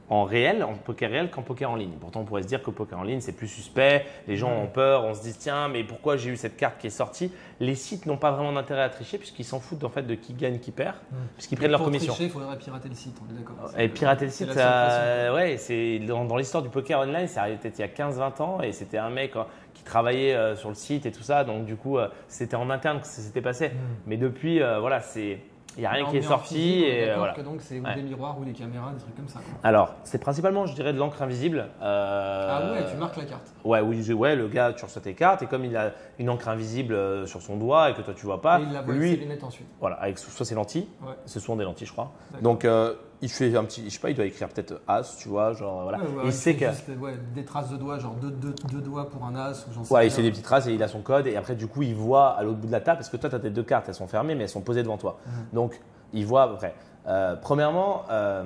en réel, en poker réel qu'en poker en ligne. Pourtant, on pourrait se dire que poker en ligne, c'est plus suspect. Les gens ont peur, on se dit tiens, mais pourquoi j'ai eu cette carte qui est sortie? Les sites n'ont pas vraiment d'intérêt à tricher puisqu'ils s'en foutent en fait de qui gagne, qui perd, mmh. puisqu'ils prennent leur commission. Pour tricher, il faudrait pirater le site, on est d'accord. Et pirater le site, euh, ouais, c'est dans, dans l'histoire du poker online, c'est arrivé peut-être il y a quinze vingt ans et c'était un mec qui travaillait euh, sur le site et tout ça. Donc du coup, euh, c'était en interne que ça s'était passé. Mmh. Mais depuis, euh, voilà, c'est il n'y a rien qui est sorti. Physique, et voilà. Que donc c'est ouais. des miroirs ou des caméras, des trucs comme ça. Quoi. Alors, c'est principalement, je dirais, de l'encre invisible. Euh, ah ouais, tu marques la carte. Ouais, oui, ouais, le gars, tu reçois tes cartes et comme il a une encre invisible sur son doigt et que toi tu vois pas, et il la voit lui, avec ses lunettes ensuite. Voilà, avec soit ses lentilles, ouais. ce sont des lentilles, je crois. Donc euh, il fait un petit, je sais pas, il doit écrire peut-être as, tu vois, genre voilà. Ouais, ouais, il, il sait fait que juste, ouais, des traces de doigts, genre deux, deux, deux doigts pour un as ou j'en sais Ouais, rien. il fait des petites traces et il a son code et après du coup il voit à l'autre bout de la table parce que toi tu as tes deux cartes, elles sont fermées mais elles sont posées devant toi. Mmh. Donc il voit à peu près. Euh, premièrement, euh,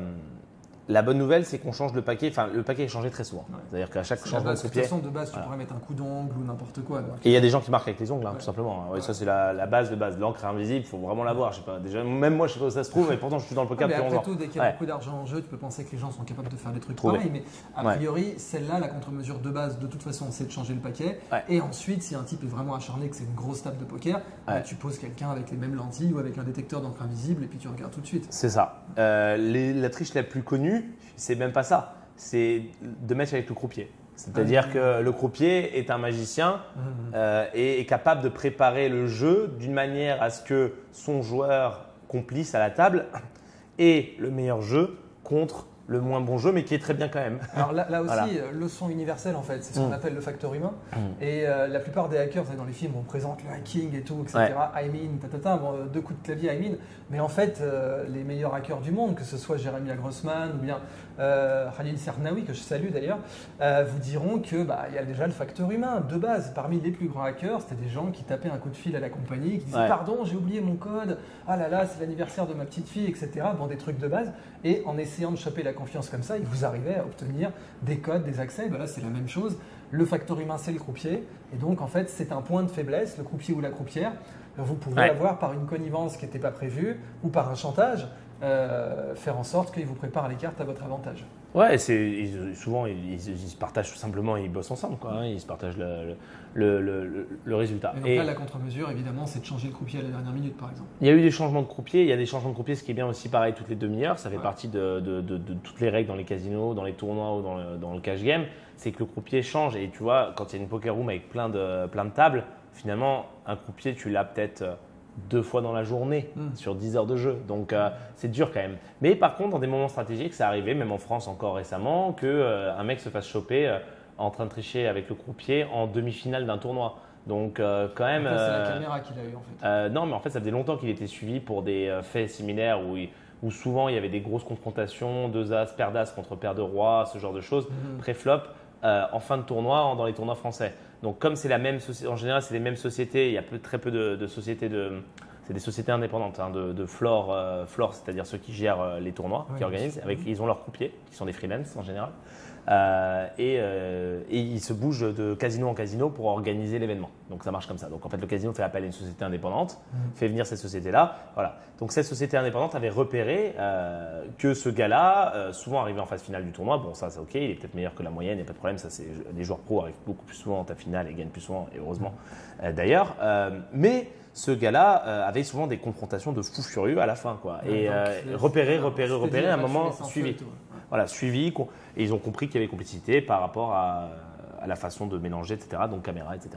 la bonne nouvelle, c'est qu'on change le paquet. Enfin, le paquet est changé très souvent. Ouais. C'est-à-dire qu'à chaque changement de De croupier. toute façon, de base, tu voilà. pourrais mettre un coup d'ongle ou n'importe quoi. Donc. Et il y a des gens qui marquent avec les ongles, hein, ouais. tout simplement. Ouais, ouais. Ça, c'est la, la base de base. L'encre invisible, il faut vraiment l'avoir. Je sais pas. Déjà, même moi, je sais pas où ça se trouve, et pourtant, je suis dans le poker depuis depuis onze ans. Après tout, dès qu'il y a ouais. beaucoup d'argent en jeu, tu peux penser que les gens sont capables de faire des trucs pareils. Mais a priori, ouais. celle-là, la contre-mesure de base, de toute façon, c'est de changer le paquet. Ouais. Et ensuite, si un type est vraiment acharné, que c'est une grosse table de poker, ouais. bah, tu poses quelqu'un avec les mêmes lentilles ou avec un détecteur d'encre invisible, et puis tu regardes tout de suite. C'est ça. Euh, les, la triche la plus connue, c'est même pas ça. C'est de match avec le croupier. C'est-à-dire que le croupier est un magicien euh, et est capable de préparer le jeu d'une manière à ce que son joueur complice à la table ait le meilleur jeu contre le moins bon jeu, mais qui est très bien quand même. Alors là, là aussi, voilà. leçon universelle en fait, c'est ce qu'on mmh. appelle le facteur humain. Mmh. Et euh, la plupart des hackers, dans les films, on présente le hacking et tout, et cetera. Ouais. I mean, tatata, bon, deux coups de clavier, I mean. Mais en fait, euh, les meilleurs hackers du monde, que ce soit Jeremy Grossman ou bien euh, Khalil Sernaoui, que je salue d'ailleurs, euh, vous diront que bah, y a déjà le facteur humain de base. Parmi les plus grands hackers, c'était des gens qui tapaient un coup de fil à la compagnie, qui disaient ouais. pardon, j'ai oublié mon code, ah là là, c'est l'anniversaire de ma petite fille, et cetera. Bon, des trucs de base. Et en essayant de choper la confiance comme ça, il vous arrivait à obtenir des codes, des accès. Ben là, c'est la même chose. Le facteur humain, c'est le croupier. Et donc, en fait, c'est un point de faiblesse, le croupier ou la croupière. Vous pouvez ouais. avoir par une connivence qui n'était pas prévue ou par un chantage, euh, faire en sorte qu'ils vous préparent les cartes à votre avantage. Ouais, c'est, ils, souvent, ils, ils, ils se partagent tout simplement, ils bossent ensemble, quoi, hein, ils se partagent le, le, le, le, le résultat. Et donc et là, la contre-mesure, évidemment, c'est de changer le croupier à la dernière minute, par exemple. Il y a eu des changements de croupier, il y a des changements de croupier, ce qui est bien aussi pareil toutes les demi-heures, ça fait ouais. partie de, de, de, de toutes les règles dans les casinos, dans les tournois ou dans le, dans le cash game, c'est que le croupier change. Et tu vois, quand il y a une poker room avec plein de, plein de tables, finalement, un croupier, tu l'as peut-être deux fois dans la journée mmh. sur dix heures de jeu. Donc, euh, c'est dur quand même. Mais par contre, dans des moments stratégiques, ça arrivait, même en France encore récemment, qu'un euh, mec se fasse choper euh, en train de tricher avec le croupier en demi-finale d'un tournoi. Donc, euh, quand même… C'est euh, la caméra qu'il a eu en fait. Euh, non, mais en fait, ça faisait longtemps qu'il était suivi pour des euh, faits similaires où, il, où souvent il y avait des grosses confrontations, deux as, paire d'as contre paire de rois, ce genre de choses, mmh. pré-flop, euh, en fin de tournoi, dans les tournois français. Donc, comme c'est la même société, en général, c'est les mêmes sociétés, il y a peu, très peu de, de sociétés de… C'est des sociétés indépendantes hein, de, de floor, euh, floor, c'est-à-dire ceux qui gèrent euh, les tournois, oui, qui organisent. Avec, ils ont leurs croupiers, qui sont des freelance en général. Euh, et, euh, et ils se bougent de casino en casino pour organiser l'événement. Donc ça marche comme ça. Donc en fait, le casino fait appel à une société indépendante, mmh. fait venir cette société-là. Voilà. Donc cette société indépendante avait repéré euh, que ce gars-là, euh, souvent arrivé en phase finale du tournoi, bon ça c'est ok, il est peut-être meilleur que la moyenne, il n'y a pas de problème. Ça, c'est, les joueurs pros arrivent beaucoup plus souvent en ta finale et gagnent plus souvent, et heureusement euh, d'ailleurs. Euh, mais ce gars-là euh, avait souvent des confrontations de fous furieux à la fin, quoi. Ouais, et euh, repérer, repérer, repérer, à un moment suivi. Voilà, suivi. Et ils ont compris qu'il y avait complicité par rapport à, à la façon de mélanger, et cetera. Donc caméra, et cetera.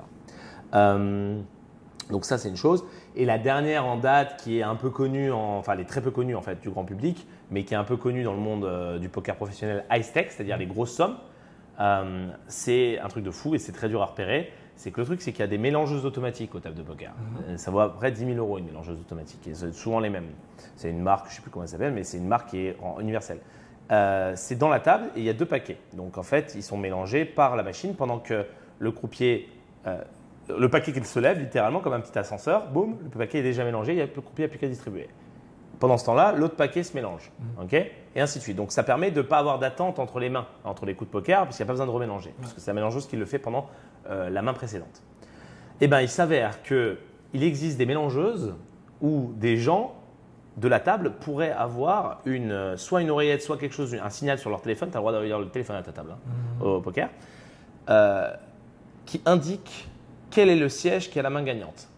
Euh, donc ça, c'est une chose. Et la dernière en date, qui est un peu connue, en, enfin, elle est très peu connue en fait du grand public, mais qui est un peu connue dans le monde euh, du poker professionnel high stakes, c'est-à-dire les grosses sommes. Euh, c'est un truc de fou et c'est très dur à repérer. C'est que le truc, c'est qu'il y a des mélangeuses automatiques aux tables de poker. Mmh. Ça vaut à peu près dix mille euros une mélangeuse automatique. Et c'est souvent les mêmes. C'est une marque, je ne sais plus comment elle s'appelle, mais c'est une marque qui est en universelle. Euh, c'est dans la table et il y a deux paquets. Donc en fait, ils sont mélangés par la machine pendant que le croupier, euh, le paquet qu'il se lève littéralement comme un petit ascenseur, boum, le paquet est déjà mélangé, il y a, le croupier n'a plus qu'à distribuer. Pendant ce temps-là, l'autre paquet se mélange, mmh. okay, et ainsi de suite. Donc ça permet de ne pas avoir d'attente entre les mains, entre les coups de poker, parce qu'il n'y a pas besoin de remélanger, mmh. parce que c'est la mélangeuse qui le fait pendant euh, la main précédente. Et bien, il s'avère qu'il existe des mélangeuses où des gens de la table pourraient avoir une, soit une oreillette, soit quelque chose, un signal sur leur téléphone. Tu as le droit d'avoir le téléphone à ta table hein, mmh. au poker, euh, qui indique quel est le siège qui a la main gagnante.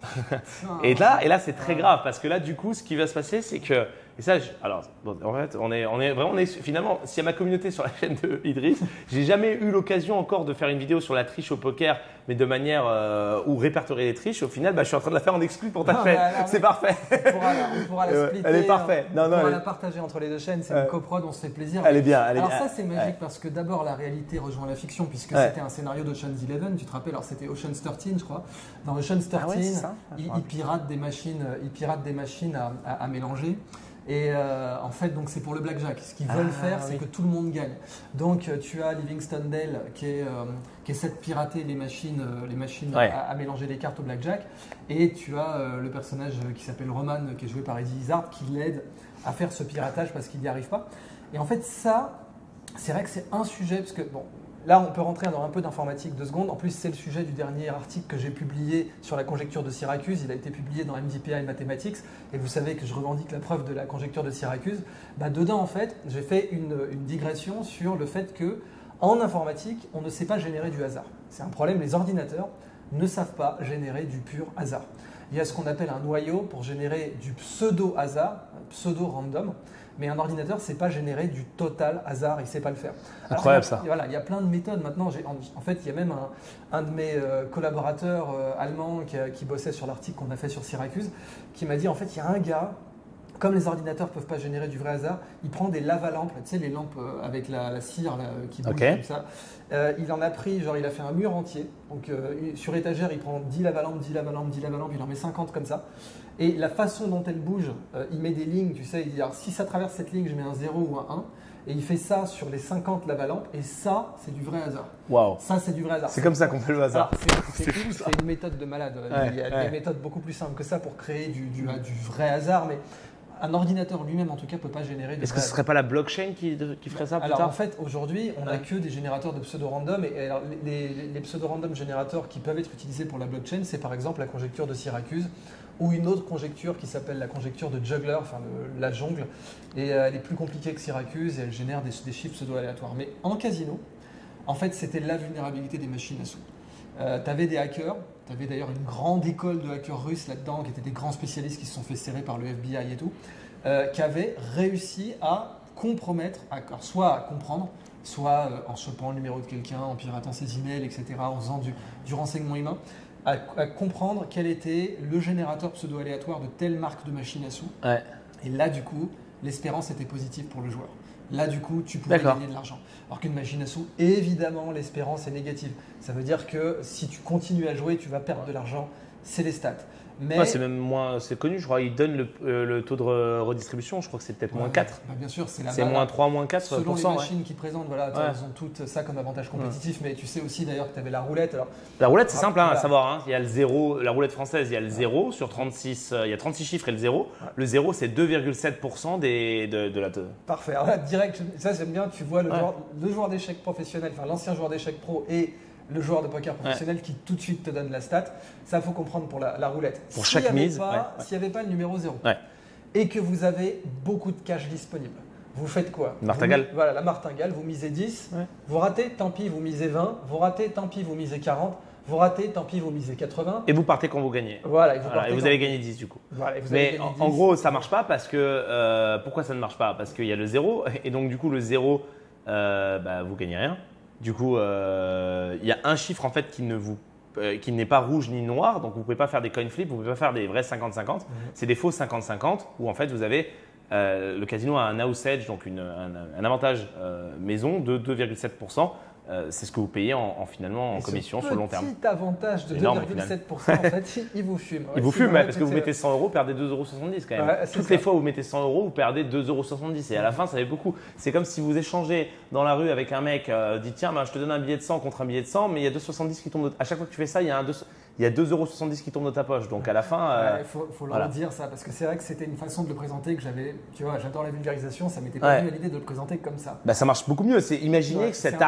et là, et là c'est très grave parce que là, du coup, ce qui va se passer, c'est que et ça, je, alors, bon, en fait, on est, on est vraiment, on est, finalement, s'il y a ma communauté sur la chaîne de Idriss, j'ai jamais eu l'occasion encore de faire une vidéo sur la triche au poker, mais de manière euh, où répertorier les triches. Au final, bah, je suis en train de la faire en exclu pour ta non, chaîne. C'est parfait. On pourra, la, on pourra la splitter. Elle est parfaite. Non, non, on pourra elle... la partager entre les deux chaînes. C'est euh, une coprod, on se fait plaisir. Elle est bien. Elle est alors bien. ça, c'est magique ouais. parce que d'abord, la réalité rejoint la fiction puisque ouais. c'était un scénario d'Ocean's Eleven. Tu te rappelles, alors c'était Ocean's treize, je crois. Dans Ocean's treize, ah ouais, ça il, il pirate des machines, il pirate des machines à, à, à mélanger. Et euh, en fait, donc c'est pour le blackjack. Ce qu'ils veulent ah, faire, c'est oui. que tout le monde gagne. Donc, tu as Livingston Dale qui, est, euh, qui essaie de pirater les machines, euh, les machines ouais. à, à mélanger les cartes au blackjack. Et tu as euh, le personnage qui s'appelle Roman, qui est joué par Eddie Izzard, qui l'aide à faire ce piratage parce qu'il n'y arrive pas. Et en fait, ça, c'est vrai que c'est un sujet, parce que bon, là, on peut rentrer dans un peu d'informatique deux secondes. En plus, c'est le sujet du dernier article que j'ai publié sur la conjecture de Syracuse. Il a été publié dans M D P I Mathematics. Et vous savez que je revendique la preuve de la conjecture de Syracuse. Bah, dedans, en fait, j'ai fait une, une digression sur le fait que en informatique, on ne sait pas générer du hasard. C'est un problème. Les ordinateurs ne savent pas générer du pur hasard. Il y a ce qu'on appelle un noyau pour générer du pseudo-hasard, pseudo-random. Mais un ordinateur ne sait pas générer du total hasard, il ne sait pas le faire. Incroyable Alors, ça. Voilà, il y a plein de méthodes maintenant. En, en fait, il y a même un, un de mes euh, collaborateurs euh, allemands qui, qui bossait sur l'article qu'on a fait sur Syracuse, qui m'a dit en fait, il y a un gars, comme les ordinateurs ne peuvent pas générer du vrai hasard, il prend des lavalampes, tu sais, les lampes euh, avec la, la cire là, qui bouge okay. comme ça. Euh, il en a pris, genre il a fait un mur entier. Donc euh, sur étagère, il prend dix lavalampes, dix lavalampes, dix lavalampes, il en met cinquante comme ça. Et la façon dont elle bouge, euh, il met des lignes, tu sais, il dit alors, si ça traverse cette ligne, je mets un zéro ou un un. Et il fait ça sur les cinquante lavalampes. Et ça, c'est du vrai hasard. Waouh. Ça, c'est du vrai hasard. C'est comme ça qu'on fait le hasard. C'est une méthode de malade. Ouais, il y a ouais. des méthodes beaucoup plus simples que ça pour créer du, du, du vrai hasard. Mais un ordinateur lui-même, en tout cas, ne peut pas générer du Est-ce que ce ne serait pas la blockchain qui, qui ferait ça plus alors, tard? En fait, aujourd'hui, on n'a ouais. que des générateurs de pseudo-random. Et alors, les, les, les pseudo-random générateurs qui peuvent être utilisés pour la blockchain, c'est par exemple la conjecture de Syracuse ou une autre conjecture qui s'appelle la conjecture de Juggler, enfin le, la jungle. Et euh, elle est plus compliquée que Syracuse et elle génère des, des chiffres pseudo-aléatoires. Mais en casino, en fait, c'était la vulnérabilité des machines à sous. Euh, tu avais des hackers, tu avais d'ailleurs une grande école de hackers russes là-dedans, qui étaient des grands spécialistes qui se sont fait serrer par le F B I et tout, euh, qui avaient réussi à compromettre, à, soit à comprendre, soit euh, en chopant le numéro de quelqu'un, en piratant ses emails, et cetera, en faisant du, du renseignement humain, à, à comprendre quel était le générateur pseudo-aléatoire de telle marque de machine à sous. Ouais. Et là, du coup, l'espérance était positive pour le joueur. Là, du coup, tu pouvais gagner de l'argent. Alors qu'une machine à sous, évidemment, l'espérance est négative. Ça veut dire que si tu continues à jouer, tu vas perdre de l'argent. C'est les stats. Mais ouais, c'est même moins, c'est connu, je crois. Ils donnent le, euh, le taux de redistribution, je crois que c'est peut-être ouais, moins quatre. Bah bien sûr, c'est la C'est moins trois, moins quatre. Selon les machines ouais. qui présentent, voilà, ouais. elles ont toutes ça comme avantage compétitif. Ouais. Mais tu sais aussi d'ailleurs que tu avais la roulette. Alors, la roulette, c'est ah, simple hein, voilà. à savoir. Hein. Il y a le zéro, la roulette française, il y a le zéro ouais. sur trente-six. Euh, il y a trente-six chiffres et le zéro. Ouais. Le zéro, c'est deux virgule sept pour cent des, de, de la. Parfait. Alors là, direct, ça j'aime bien. Tu vois le, ouais. joueur, le joueur d'échecs professionnel, enfin l'ancien joueur d'échecs pro et le joueur de poker professionnel ouais. qui tout de suite te donne la stat. Ça, il faut comprendre pour la, la roulette. Pour si chaque mise. Pas, ouais, ouais. S'il n'y avait pas le numéro zéro ouais. et que vous avez beaucoup de cash disponible, vous faites quoi? Martingale. Vous, voilà, la martingale, vous misez dix. Ouais. Vous ratez, tant pis, vous misez vingt. Vous ratez, tant pis, vous misez quarante. Vous ratez, tant pis, vous misez quatre-vingts. Et vous partez quand vous gagnez. Voilà, et vous, voilà, et vous avez gagné dix du coup. Voilà, et vous Mais avez gagné en, dix. En gros, ça ne marche pas parce que… Euh, pourquoi ça ne marche pas? Parce qu'il y a le zéro et donc du coup, le zéro, euh, bah, vous ne gagnez rien. Du coup, euh, il y a un chiffre en fait qui ne vous, euh, qui n'est pas rouge ni noir, donc vous ne pouvez pas faire des coin flips, vous ne pouvez pas faire des vrais cinquante cinquante. Mmh. C'est des faux cinquante cinquante où en fait vous avez euh, le casino a un house edge, donc une, un, un avantage euh, maison de deux virgule sept pour cent. Euh, c'est ce que vous payez en, en finalement en et commission sur le long terme. Petit avantage de deux virgule sept pour cent en fait, il vous fume. Ouais, il vous fume, ouais, parce que vous mettez cent euros, vous perdez deux euros soixante-dix quand même. Ouais, Toutes ça. les fois où vous mettez cent euros, vous perdez deux euros soixante-dix et à la fin, ça fait beaucoup. C'est comme si vous échangez dans la rue avec un mec, euh, dit tiens, ben, je te donne un billet de cent contre un billet de cent, mais il y a deux euros soixante-dix qui tombent. De... À chaque fois que tu fais ça, il y a un deux... il y a deux euros soixante-dix qui tombent de ta poche. Donc à la fin. Il euh, ouais, faut, faut leur voilà. dire ça, parce que c'est vrai que c'était une façon de le présenter que j'avais. Tu vois, j'adore la vulgarisation, ça m'était pas ouais. venu à l'idée de le présenter comme ça. Bah, ça marche beaucoup mieux. C'est imaginer ouais, que cet argent-là,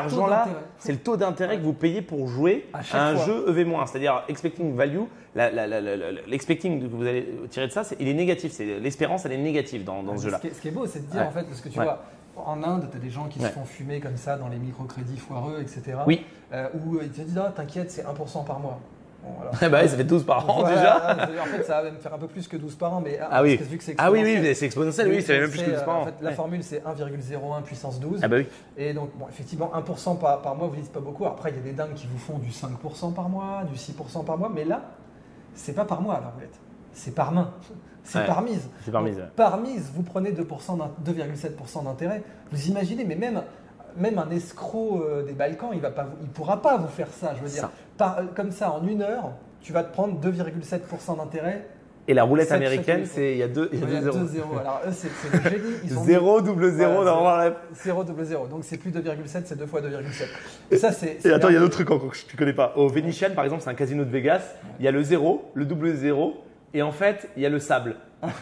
c'est le taux d'intérêt que vous payez pour jouer À à, chaque un fois. jeu E V moins, c'est-à-dire expecting value. la- la- la- la- la- L'expecting que vous allez tirer de ça, c'est- il est négatif. C'est- L'espérance, elle est négative dans, dans ce Ce jeu-là. qui, est, ce qui est beau, c'est de dire Ouais. en fait, parce que tu Ouais. vois, en Inde, tu as des gens qui Ouais. se font fumer comme ça dans les microcrédits foireux, et cetera. Oui. Euh, où ils te disent, ah, t'inquiète, c'est un pour cent par mois. Bon, alors, Eh ben, ça fait douze par an voilà, déjà. En fait, ça va même faire un peu plus que douze par an, mais Ah oui. parce que vu que c'est Ah oui, oui, exponentiel, mais c'est exponentiel, oui, ça fait même plus c'est, que douze euh, par an. En fait, la Ouais. formule, c'est un virgule zéro un puissance douze. Ah bah oui. Et donc, bon, effectivement, un pour cent par, par mois, vous dites pas beaucoup. Après, il y a des dingues qui vous font du cinq pour cent par mois, du six pour cent par mois. Mais là, c'est pas par mois la roulette. C'est par main. C'est Ouais. par mise. C'est par mise, Donc, ouais. par mise, vous prenez deux pour cent d'in- deux virgule sept pour cent d'intérêt. Vous imaginez, mais même, même un escroc euh, des Balkans, il ne pourra pas vous faire ça. Je veux dire, Ça. Par- euh, comme ça, en une heure, tu vas te prendre deux virgule sept pour cent d'intérêt. Et la roulette Sept américaine, chaque c'est il y a deux, il y a Il y a deux zéros. deux zéros. Alors, eux, c'est c'est le génie. Ils ont mis- Zéro, double zéro, Voilà, normalement. la- zéro double zéro. Donc, c'est plus deux virgule sept, c'est deux fois deux virgule sept. Et ça, c'est. Et c'est attends, il y a merveilleux. d'autres trucs encore que tu connais pas. Au Venetian, par exemple, c'est un casino de Vegas. Il y a le zéro, le double zéro, et en fait, il y a le sable.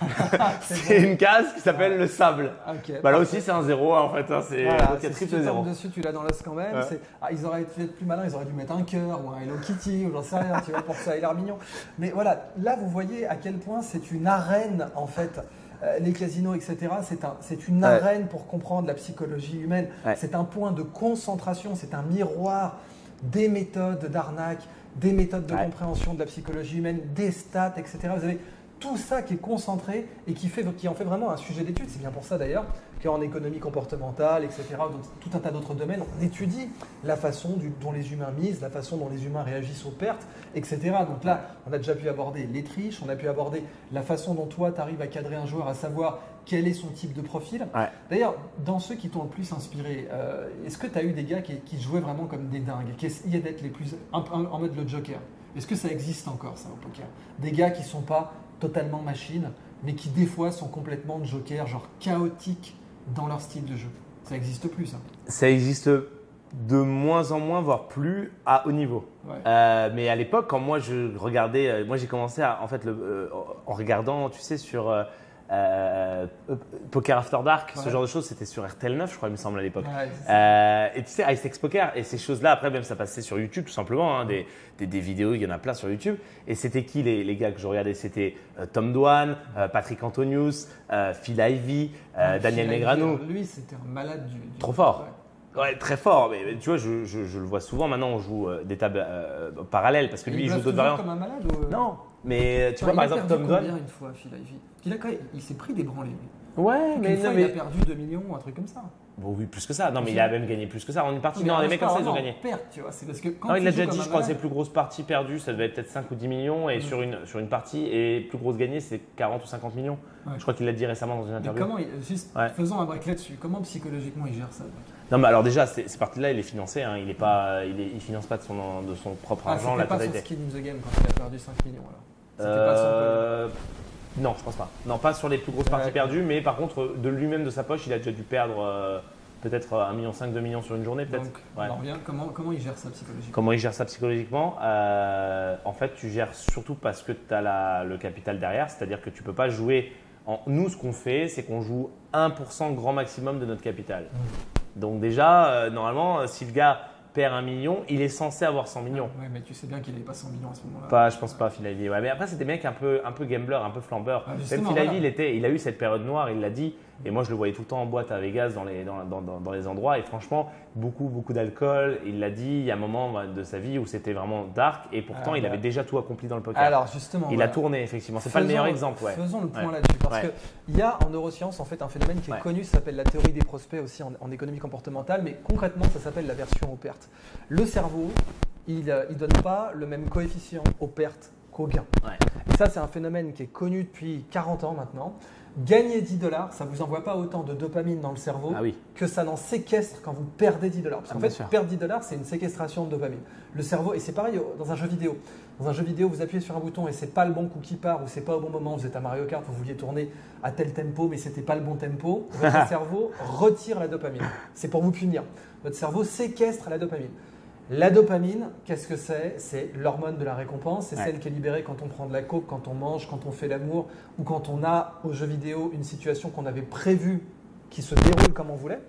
C'est bon. une case qui s'appelle le sable. Ok. Bah là aussi, c'est un zéro, hein, en fait. hein, c'est Voilà, donc il y a c'est- si triple tu zéro. tombes dessus, tu l'as dans l'os quand même. Ouais. C'est- Ah, ils auraient été plus malins, ils auraient dû mettre un cœur ou un Hello Kitty ou j'en sais rien, tu vois, pour que ça ait l'air mignon. Mais voilà, là vous voyez à quel point c'est une arène en fait. Euh, les casinos, et cetera, c'est un, c'est une Ouais. arène pour comprendre la psychologie humaine. Ouais. C'est un point de concentration, c'est un miroir des méthodes d'arnaque, des méthodes de Ouais. compréhension de la psychologie humaine, des stats, et cetera. Vous avez tout ça qui est concentré et qui, fait, qui en fait vraiment un sujet d'étude. C'est bien pour ça d'ailleurs qu'en économie comportementale, et cetera, dans tout un tas d'autres domaines, on étudie la façon du- dont les humains misent, la façon dont les humains réagissent aux pertes, et cetera. Donc là, on a déjà pu aborder les triches, on a pu aborder la façon dont toi, tu arrives à cadrer un joueur, à savoir quel est son type de profil. Ouais. D'ailleurs, dans ceux qui t'ont le plus inspiré, euh, est-ce que tu as eu des gars qui, qui jouaient vraiment comme des dingues, qui essayaient d'être les plus un peu en mode le Joker? Est-ce que ça existe encore, ça, au poker? Des gars qui ne sont pas totalement machines, mais qui des fois sont complètement Joker, genre chaotiques dans leur style de jeu. Ça n'existe plus, ça. Ça existe de moins en moins, voire plus à haut niveau. Ouais. Euh, mais à l'époque, quand moi je regardais, euh, moi j'ai commencé à, en fait, le, euh, en regardant, tu sais, sur euh, euh, Poker After Dark, ce Ouais. genre de choses, c'était sur R T L neuf, je crois, il me semble à l'époque. Ouais, c'est ça. Euh, et tu sais, Ice X Poker, et ces choses-là, après même ça passait sur YouTube tout simplement, hein, des, des, des vidéos, il y en a plein sur YouTube. Et c'était qui les, les gars que je regardais? C'était euh, Tom Dwan, euh, Patrick Antonius, euh, Phil Ivey, euh, Ouais, Daniel Phil Ivey, Negreanu. alors, Lui, c'était un malade du. du- Trop fort. Ouais. Ouais, très fort, mais, mais tu vois, je, je, je le vois souvent. Maintenant, on joue euh, des tables euh, parallèles parce que Et lui, il il joue bluffe d'autres toujours variantes. comme un malade ou... Non, mais tu Enfin, vois, par il a exemple, perdu Tom combien Dwan. une fois, Phil Ivey il, a quand même- il s'est pris des branlées. lui. Ouais, Une mais fois, non, il a mais. perdu deux millions ou un truc comme ça. Bon, oui, plus que ça. Non, mais il a même gagné plus que ça en une partie. Mais Non, les alors, mecs c'est comme ça, pas ils ont vraiment gagné. perte, tu vois. C'est parce que quand Non, tu il l'a joues déjà comme dit, un je crois, ses malade- plus grosses parties perdues, ça devait être peut-être cinq ou dix millions. Et Mm. sur, une, sur une partie, et plus grosse gagnée, c'est quarante ou cinquante millions. Ouais. Je crois qu'il l'a dit récemment dans une Mais interview. comment, il- juste Ouais. faisons un break là-dessus, comment psychologiquement il gère ça le mec Non, mais alors déjà, ces ces parties-là, il est financé. Hein. Il est pas, il, est, il finance pas de son, de son propre Ah, argent c'était la pas son totalité. skin in the game quand il a perdu cinq millions alors. C'était pas son Euh, Non, je pense pas. Non, pas sur les plus grosses parties Ouais. perdues, mais par contre, de lui-même, de sa poche, il a déjà dû perdre euh, peut-être un virgule cinq million, deux millions sur une journée, peut-être. Donc, Ouais. on en revient, comment, comment il gère ça psychologiquement? Comment il gère ça psychologiquement? Euh, En fait, tu gères surtout parce que tu as le capital derrière, c'est-à-dire que tu peux pas jouer. En... Nous, ce qu'on fait, c'est qu'on joue un pour cent grand maximum de notre capital. Donc déjà, euh, normalement, si le gars perd un million, il est censé avoir cent millions. Ouais, mais tu sais bien qu'il n'avait pas cent millions à ce moment-là. Pas, je pense pas, Phil Ivey. Ouais, mais après, c'est des mecs un peu, un peu gambler, un peu flambeur. Ah, Même justement, Phil Ivey, voilà. il, était, il a eu cette période noire, il l'a dit. Et moi, je le voyais tout le temps en boîte à Vegas, dans les, dans, dans, dans, dans les endroits. Et franchement, beaucoup, beaucoup d'alcool. Il l'a dit, il y a un moment bah, de sa vie où c'était vraiment dark. Et pourtant, Ah, il bah. avait déjà tout accompli dans le poker. Alors justement, il voilà. a tourné, effectivement. C'est pas le Faisons- meilleur exemple. Ouais. Faisons le point Ouais. là-dessus parce Ouais. qu'il y a en neurosciences en fait un phénomène qui est Ouais. connu, ça s'appelle la théorie des prospects aussi en, en économie comportementale, mais concrètement ça s'appelle la version aux pertes. Le cerveau, il ne donne pas le même coefficient aux pertes qu'aux gains. Ouais. Et ça c'est un phénomène qui est connu depuis quarante ans maintenant. Gagner dix dollars, ça ne vous envoie pas autant de dopamine dans le cerveau Ah oui. que ça n'en séquestre quand vous perdez dix dollars. Parce Ah, qu'en bien fait, sûr. perdre dix dollars, c'est une séquestration de dopamine. Le cerveau, et c'est pareil au- dans un jeu vidéo. Dans un jeu vidéo, vous appuyez sur un bouton et c'est pas le bon coup qui part ou c'est pas au bon moment. Vous êtes à Mario Kart, vous vouliez tourner à tel tempo, mais c'était pas le bon tempo. Votre cerveau retire la dopamine. C'est pour vous punir. Votre cerveau séquestre la dopamine. La dopamine, qu'est-ce que c'est? C'est l'hormone de la récompense. C'est Ouais. celle qui est libérée quand on prend de la coke, quand on mange, quand on fait l'amour ou quand on a au jeu vidéo une situation qu'on avait prévue qui se déroule comme on voulait.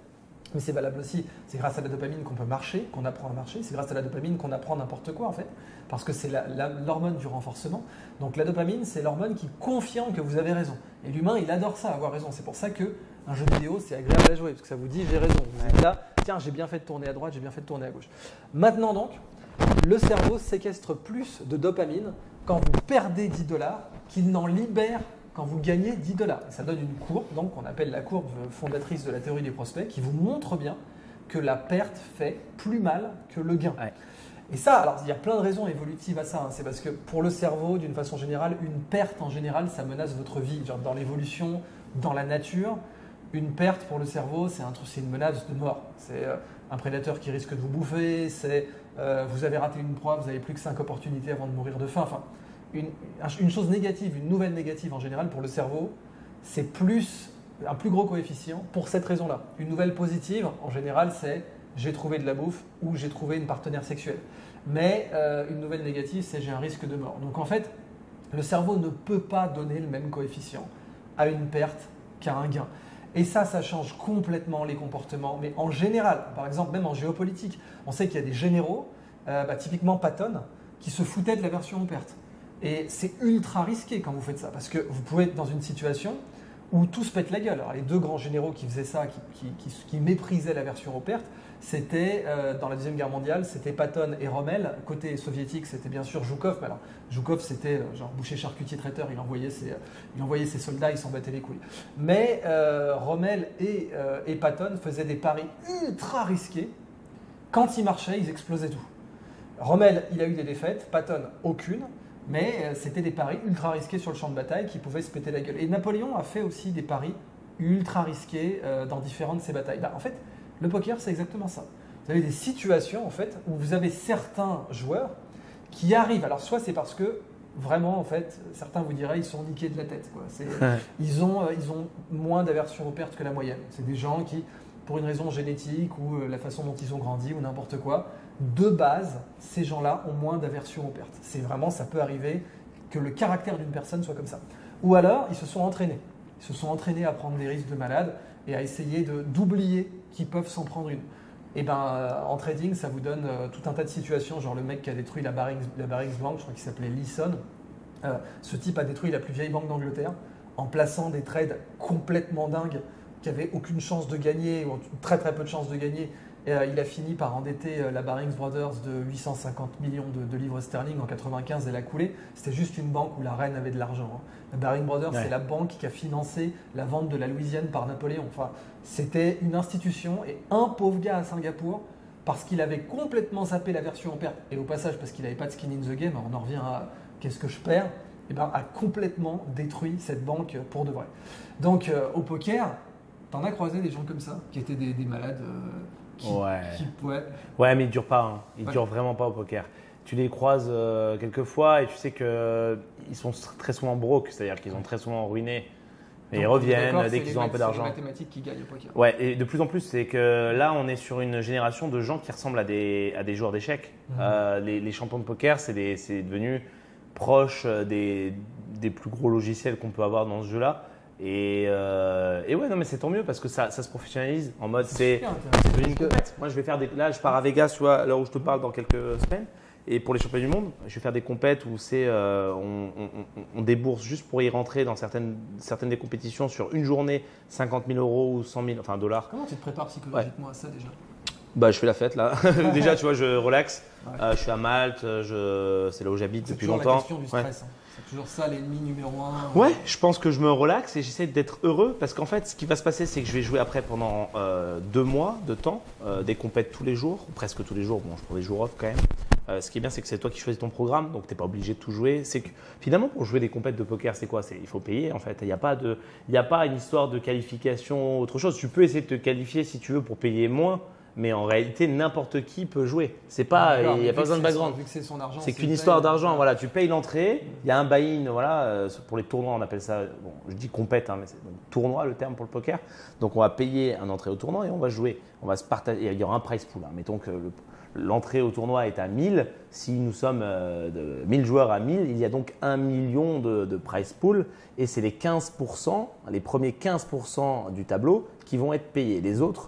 Mais c'est valable aussi, c'est grâce à la dopamine qu'on peut marcher, qu'on apprend à marcher, c'est grâce à la dopamine qu'on apprend n'importe quoi en fait, parce que c'est l'hormone du renforcement. Donc la dopamine, c'est l'hormone qui confirme que vous avez raison. Et l'humain, il adore ça, avoir raison. C'est pour ça qu'un jeu vidéo, c'est agréable à jouer, parce que ça vous dit j'ai raison. Vous êtes là, tiens, j'ai bien fait de tourner à droite, j'ai bien fait de tourner à gauche. Maintenant donc, le cerveau séquestre plus de dopamine quand vous perdez dix dollars qu'il n'en libère quand vous gagnez dix dollars. Ça donne une courbe, donc qu'on appelle la courbe fondatrice de la théorie des prospects, qui vous montre bien que la perte fait plus mal que le gain. Ouais. Et ça, alors il y a plein de raisons évolutives à ça. Hein. C'est parce que pour le cerveau, d'une façon générale, une perte en général, ça menace votre vie. Genre dans l'évolution, dans la nature, une perte pour le cerveau, c'est un, c'est une menace de mort. C'est euh, un prédateur qui risque de vous bouffer, c'est euh, vous avez raté une proie, vous n'avez plus que cinq opportunités avant de mourir de faim. Enfin, Une, une chose négative, une nouvelle négative en général pour le cerveau, c'est plus, un plus gros coefficient pour cette raison-là. Une nouvelle positive, en général, c'est j'ai trouvé de la bouffe ou j'ai trouvé une partenaire sexuelle. Mais euh, une nouvelle négative, c'est j'ai un risque de mort. Donc en fait, le cerveau ne peut pas donner le même coefficient à une perte qu'à un gain. Et ça, ça change complètement les comportements. Mais en général, par exemple, même en géopolitique, on sait qu'il y a des généraux, euh, bah, typiquement Patton, qui se foutaient de l'aversion aux pertes. Et c'est ultra risqué quand vous faites ça, parce que vous pouvez être dans une situation où tout se pète la gueule. Alors, les deux grands généraux qui faisaient ça, qui, qui, qui, qui méprisaient l'aversion aux pertes, c'était euh, dans la Deuxième Guerre mondiale, c'était Patton et Rommel. Côté soviétique, c'était bien sûr Zhukov. Mais alors, Zhukov, c'était euh, genre boucher, charcutier, traiteur. Il envoyait ses, il envoyait ses soldats, ils s'en battaient les couilles. Mais euh, Rommel et, euh, et Patton faisaient des paris ultra risqués. Quand ils marchaient, ils explosaient tout. Rommel, il a eu des défaites, Patton, aucune. Mais c'était des paris ultra risqués sur le champ de bataille qui pouvaient se péter la gueule. Et Napoléon a fait aussi des paris ultra risqués euh, dans différentes de ses batailles. Bah, en fait, le poker, c'est exactement ça. Vous avez des situations en fait, où vous avez certains joueurs qui arrivent. Alors, soit c'est parce que vraiment, en fait, certains vous diraient ils sont niqués de la tête. Quoi. C'est, ils, ont, euh, ils ont moins d'aversion aux pertes que la moyenne. C'est des gens qui, pour une raison génétique ou euh, la façon dont ils ont grandi ou n'importe quoi, de base, ces gens-là ont moins d'aversion aux pertes. C'est vraiment, ça peut arriver que le caractère d'une personne soit comme ça. Ou alors, ils se sont entraînés. Ils se sont entraînés à prendre des risques de malade et à essayer de, d'oublier qu'ils peuvent s'en prendre une. Et ben, euh, en trading, ça vous donne euh, tout un tas de situations, genre le mec qui a détruit la Barings, la Barings Bank, je crois qu'il s'appelait Leeson. Euh, ce type a détruit la plus vieille banque d'Angleterre en plaçant des trades complètement dingues qui n'avaient aucune chance de gagner, ou très très peu de chances de gagner. Et, euh, il a fini par endetter euh, la Barings Brothers de huit cent cinquante millions de, de livres sterling en quatre-vingt-quinze, elle a coulé. C'était juste une banque où la reine avait de l'argent. Hein. La Baring Brothers, ouais. C'est la banque qui a financé la vente de la Louisiane par Napoléon. Enfin, c'était une institution et un pauvre gars à Singapour, parce qu'il avait complètement zappé la version en perte, et au passage parce qu'il n'avait pas de skin in the game, on en revient à qu'est-ce que je perds, et ben, a complètement détruit cette banque pour de vrai. Donc euh, au poker, t'en as croisé des gens comme ça, qui étaient des, des malades euh, qui, ouais. qui ouais. ouais, mais ils ne durent pas. Hein. Ils ne ouais. durent vraiment pas au poker. Tu les croises euh, quelques fois et tu sais qu'ils sont très souvent broke, c'est-à-dire qu'ils ont très souvent ruiné. Et donc, ils reviennent dès qu'ils ont un peu d'argent. C'est les mathématiques qui gagnent au poker. Ouais, et de plus en plus, c'est que là, on est sur une génération de gens qui ressemblent à des, à des joueurs d'échecs. Mmh. Euh, les, les champions de poker, c'est, des, c'est devenu proche des, des plus gros logiciels qu'on peut avoir dans ce jeu-là. Et, euh, et ouais, non, mais c'est tant mieux parce que ça, ça se professionnalise en mode c'est, c'est devenu une compète. Moi, je vais faire des. Là, je pars à Vegas, tu vois, à l'heure où je te parle dans quelques semaines. Et pour les championnats du monde, je vais faire des compètes où c'est, euh, on, on, on débourse juste pour y rentrer dans certaines, certaines des compétitions sur une journée cinquante mille euros ou cent mille, enfin dollars. Comment tu te prépares psychologiquement ouais. à ça déjà? Bah, je fais la fête là. Déjà, tu vois, je relaxe. Ouais. Euh, je suis à Malte, je... c'est là où j'habite c'est depuis longtemps. C'est toujours la question du stress. Ouais. Hein. C'est toujours ça l'ennemi numéro un. Ouais, je pense que je me relaxe et j'essaie d'être heureux parce qu'en fait, ce qui va se passer, c'est que je vais jouer après pendant euh, deux mois de temps, euh, des compètes tous les jours, presque tous les jours. Bon, je prends des jours off quand même. Euh, ce qui est bien, c'est que c'est toi qui choisis ton programme, donc tu n'es pas obligé de tout jouer. C'est que finalement, pour jouer des compètes de poker, c'est quoi? C'est, il faut payer en fait. Il n'y a pas de, il n'y a pas une histoire de qualification, autre chose. Tu peux essayer de te qualifier si tu veux pour payer moins. Mais en réalité, n'importe qui peut jouer. C'est pas, il n'y a pas besoin de background. Vu que c'est son argent, c'est qu'une histoire d'argent. Voilà, tu payes l'entrée. Il y a un buy-in. Voilà, euh, pour les tournois, on appelle ça. Bon, je dis compète, hein, mais c'est donc, tournoi le terme pour le poker. Donc, on va payer un entrée au tournoi et on va jouer. On va se partager. Il y aura un prize pool. Hein. Mettons que le, l'entrée au tournoi est à mille. Si nous sommes euh, de mille joueurs à mille, il y a donc un million de, de prize pool. Et c'est les quinze pour cent, les premiers quinze pour cent du tableau qui vont être payés. Les autres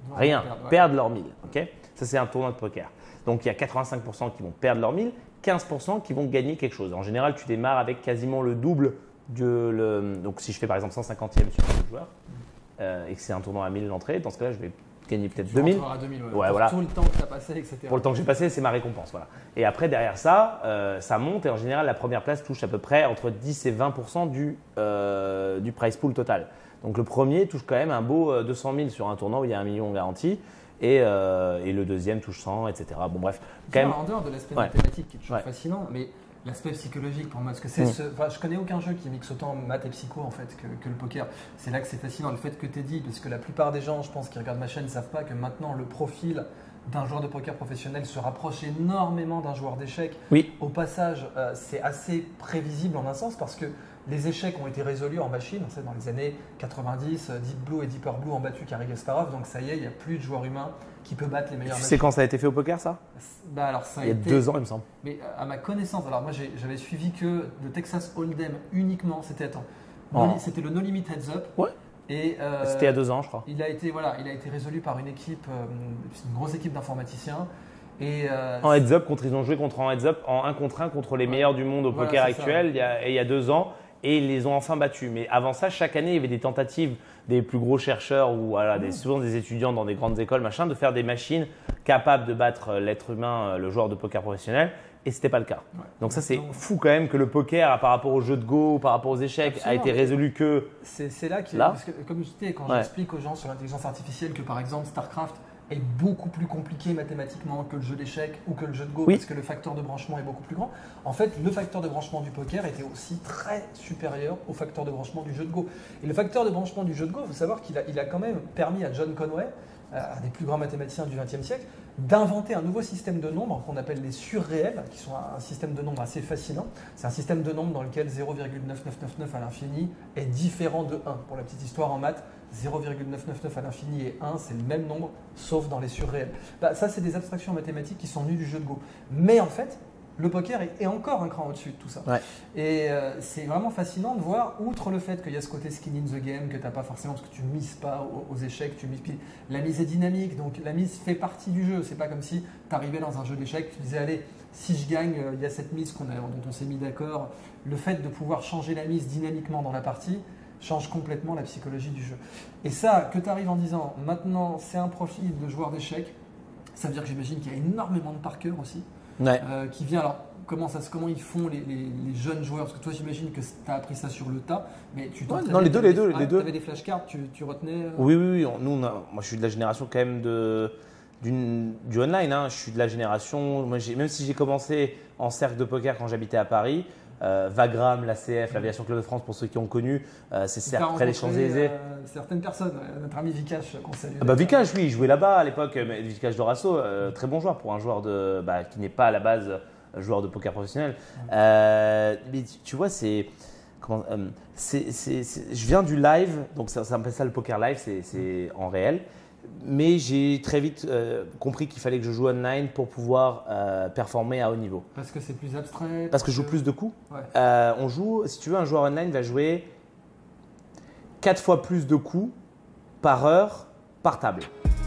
Rien, perdre, ouais. perdent leur mille. Okay, ça, c'est un tournoi de poker. Donc, il y a quatre-vingt-cinq pour cent qui vont perdre leur mille, quinze pour cent qui vont gagner quelque chose. En général, tu démarres avec quasiment le double de le. Donc, si je fais par exemple cent cinquantième sur un joueur euh, et que c'est un tournoi à mille l'entrée, dans ce cas-là, je vais gagner peut-être deux mille. À deux mille ouais. Ouais, pour voilà. tout le temps que tu as passé, et cetera. Pour le temps que j'ai passé, c'est ma récompense. Voilà. Et après, derrière ça, euh, ça monte et en général, la première place touche à peu près entre dix et vingt pour cent du, euh, du prize pool total. Donc, le premier touche quand même un beau euh, deux cent mille sur un tournoi où il y a un million garanti. Et, euh, et le deuxième touche cent, et cetera. Bon, bref. Quand même... En dehors de l'aspect ouais. mathématique qui est toujours ouais. fascinant, mais l'aspect psychologique pour moi, parce que c'est mmh. ce, enfin, je connais aucun jeu qui mixe autant maths et psycho en fait que, que le poker. C'est là que c'est fascinant, le fait que tu aies dit, parce que la plupart des gens, je pense, qui regardent ma chaîne ne savent pas que maintenant le profil d'un joueur de poker professionnel se rapproche énormément d'un joueur d'échecs. Oui. Au passage, euh, c'est assez prévisible en un sens parce que les échecs ont été résolus en machine. On sait, dans les années quatre-vingt-dix, Deep Blue et Deeper Blue ont battu Garry Kasparov, donc ça y est, il n'y a plus de joueur humain qui peut battre les meilleurs Tu machines. sais quand ça a été fait au poker, ça? Bah alors, ça a Il y a été... deux ans, il me semble. Mais à ma connaissance, alors moi j'ai- j'avais suivi que le Texas Hold'em uniquement, c'était attends, Oh. no, c'était le No Limit Heads Up. Ouais. Et euh, C'était il y a deux ans, je crois. il a été voilà, il a été résolu par une équipe, euh, une grosse équipe d'informaticiens. Et euh, En heads up, contre, ils ont joué contre en heads up en un contre un contre les Ouais. meilleurs du monde au Voilà, poker c'est ça. actuel il y, a, et il y a deux ans. Et ils les ont enfin battus. Mais avant ça, chaque année, il y avait des tentatives des plus gros chercheurs ou voilà, des, souvent des étudiants dans des grandes écoles, machin, de faire des machines capables de battre l'être humain, le joueur de poker professionnel. Et ce n'était pas le cas. Ouais. Donc ça, c'est Donc, fou quand même que le poker, par rapport au jeu de Go, par rapport aux échecs, Absolument, a été mais- résolu que… c'est c'est là, qu'il- Là parce que comme je disais, quand Ouais. j'explique aux gens sur l'intelligence artificielle que par exemple StarCraft est beaucoup plus compliqué mathématiquement que le jeu d'échecs ou que le jeu de Go Oui. parce que le facteur de branchement est beaucoup plus grand. En fait, le facteur de branchement du poker était aussi très supérieur au facteur de branchement du jeu de Go. Et le facteur de branchement du jeu de Go, il faut savoir qu'il a, il a quand même permis à John Conway, euh, un des plus grands mathématiciens du vingtième siècle, d'inventer un nouveau système de nombres qu'on appelle les surréels, qui sont un système de nombres assez fascinant. C'est un système de nombres dans lequel zéro virgule neuf neuf neuf neuf à l'infini est différent de un. Pour la petite histoire en maths, zéro virgule neuf neuf neuf à l'infini et un, c'est le même nombre, sauf dans les surréels. Bah, ça, c'est des abstractions mathématiques qui sont venues du jeu de Go. Mais en fait, le poker est, est encore un cran au-dessus de tout ça. Ouais. Et euh, c'est vraiment fascinant de voir, outre le fait qu'il y a ce côté skin in the game que tu n'as pas forcément parce que tu ne mises pas aux, aux échecs, tu mises, puis la mise est dynamique, donc la mise fait partie du jeu. C'est pas comme si tu arrivais dans un jeu d'échecs, tu disais allez, si je gagne, euh, il y a cette mise qu'on a, dont on s'est mis d'accord. Le fait de pouvoir changer la mise dynamiquement dans la partie change complètement la psychologie du jeu. Et ça, que tu arrives en disant maintenant c'est un profil de joueur d'échecs, ça veut dire que j'imagine qu'il y a énormément de par cœur aussi. Ouais. Euh, qui vient alors comment ça se comment ils font les, les, les jeunes joueurs parce que toi j'imagine que tu as appris ça sur le tas mais tu t'entraînais, non, les deux, t'avais les des- deux, ah, les deux. t'avais des flashcards tu, tu retenais euh, Oui, oui, oui. on- Nous, on a- moi, je suis de la génération quand même de, d'une- du online. Hein. Je suis de la génération, moi, j'ai- même si j'ai commencé en cercle de poker quand j'habitais à Paris, euh, Vagram, l'A C F, l'Aviation Club de France, pour ceux qui ont connu, euh, c'est t'as cercle près des rencontré, Champs-Élysées. euh, certaines personnes ouais, notre ami Vikash qu'on salue Ah bah Vikash, oui, il jouait là-bas à l'époque, mais Vikash Dorasso, euh, très bon joueur pour un joueur de, bah, qui n'est pas à la base euh, joueur de poker professionnel. Euh, mais tu, tu vois, c'est, comment, euh, c'est, c'est- c'est- je viens du live, donc ça, ça s'appelle ça le poker live, c'est, c'est en réel. Mais j'ai très vite euh, compris qu'il fallait que je joue online pour pouvoir euh, performer à haut niveau. parce que c'est plus abstrait Parce que je joue plus de coups. ouais. Euh, on joue, si tu veux, un joueur online va jouer quatre fois plus de coups par heure par table.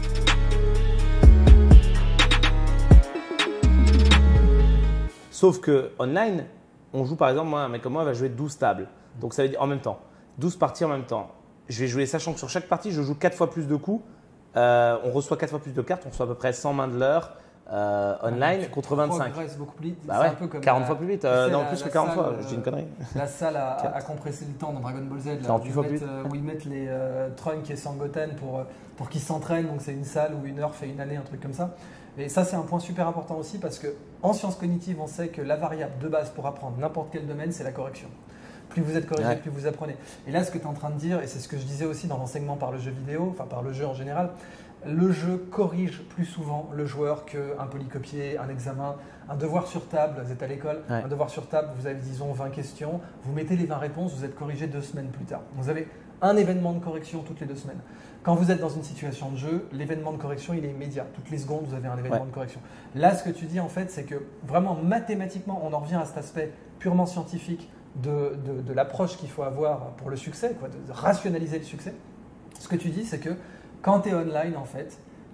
Sauf que online, on joue par exemple, moi, un mec comme moi va jouer douze tables. Donc ça veut dire en même temps, douze parties en même temps. Je vais jouer, sachant que sur chaque partie, je joue quatre fois plus de coups. Euh, on reçoit quatre fois plus de cartes, on reçoit à peu près cent mains de l'heure euh, online Tu contre vingt-cinq. progresses beaucoup plus vite Bah c'est ouais, un peu comme quarante la- fois plus vite. tu Euh, sais, non, la- plus la que quarante salle, fois, euh, je dis une connerie. La salle a, Quatre. a compressé le temps dans Dragon Ball Z, là, quarante-huit où, fois ils plus mettent, euh, où ils mettent les euh, Trunks et Sangoten pour, euh, pour qu'ils s'entraînent. Donc c'est une salle où une heure fait une année, un truc comme ça. Et ça, c'est un point super important aussi parce qu'en sciences cognitives, on sait que la variable de base pour apprendre n'importe quel domaine, c'est la correction. Plus vous êtes corrigé, Ouais. plus vous apprenez. Et là, ce que tu es en train de dire, et c'est ce que je disais aussi dans l'enseignement par le jeu vidéo, enfin par le jeu en général, le jeu corrige plus souvent le joueur qu'un polycopier, un examen, un devoir sur table. Vous êtes à l'école, Ouais. un devoir sur table, vous avez disons vingt questions, vous mettez les vingt réponses, vous êtes corrigé deux semaines plus tard. Vous avez un événement de correction toutes les deux semaines. Quand vous êtes dans une situation de jeu, l'événement de correction, il est immédiat. Toutes les secondes, vous avez un événement Ouais. de correction. Là, ce que tu dis, en fait, c'est que vraiment, mathématiquement, on en revient à cet aspect purement scientifique de, de- de l'approche qu'il faut avoir pour le succès, quoi, de, de rationaliser le succès. Ce que tu dis, c'est que quand tu es online, en fait,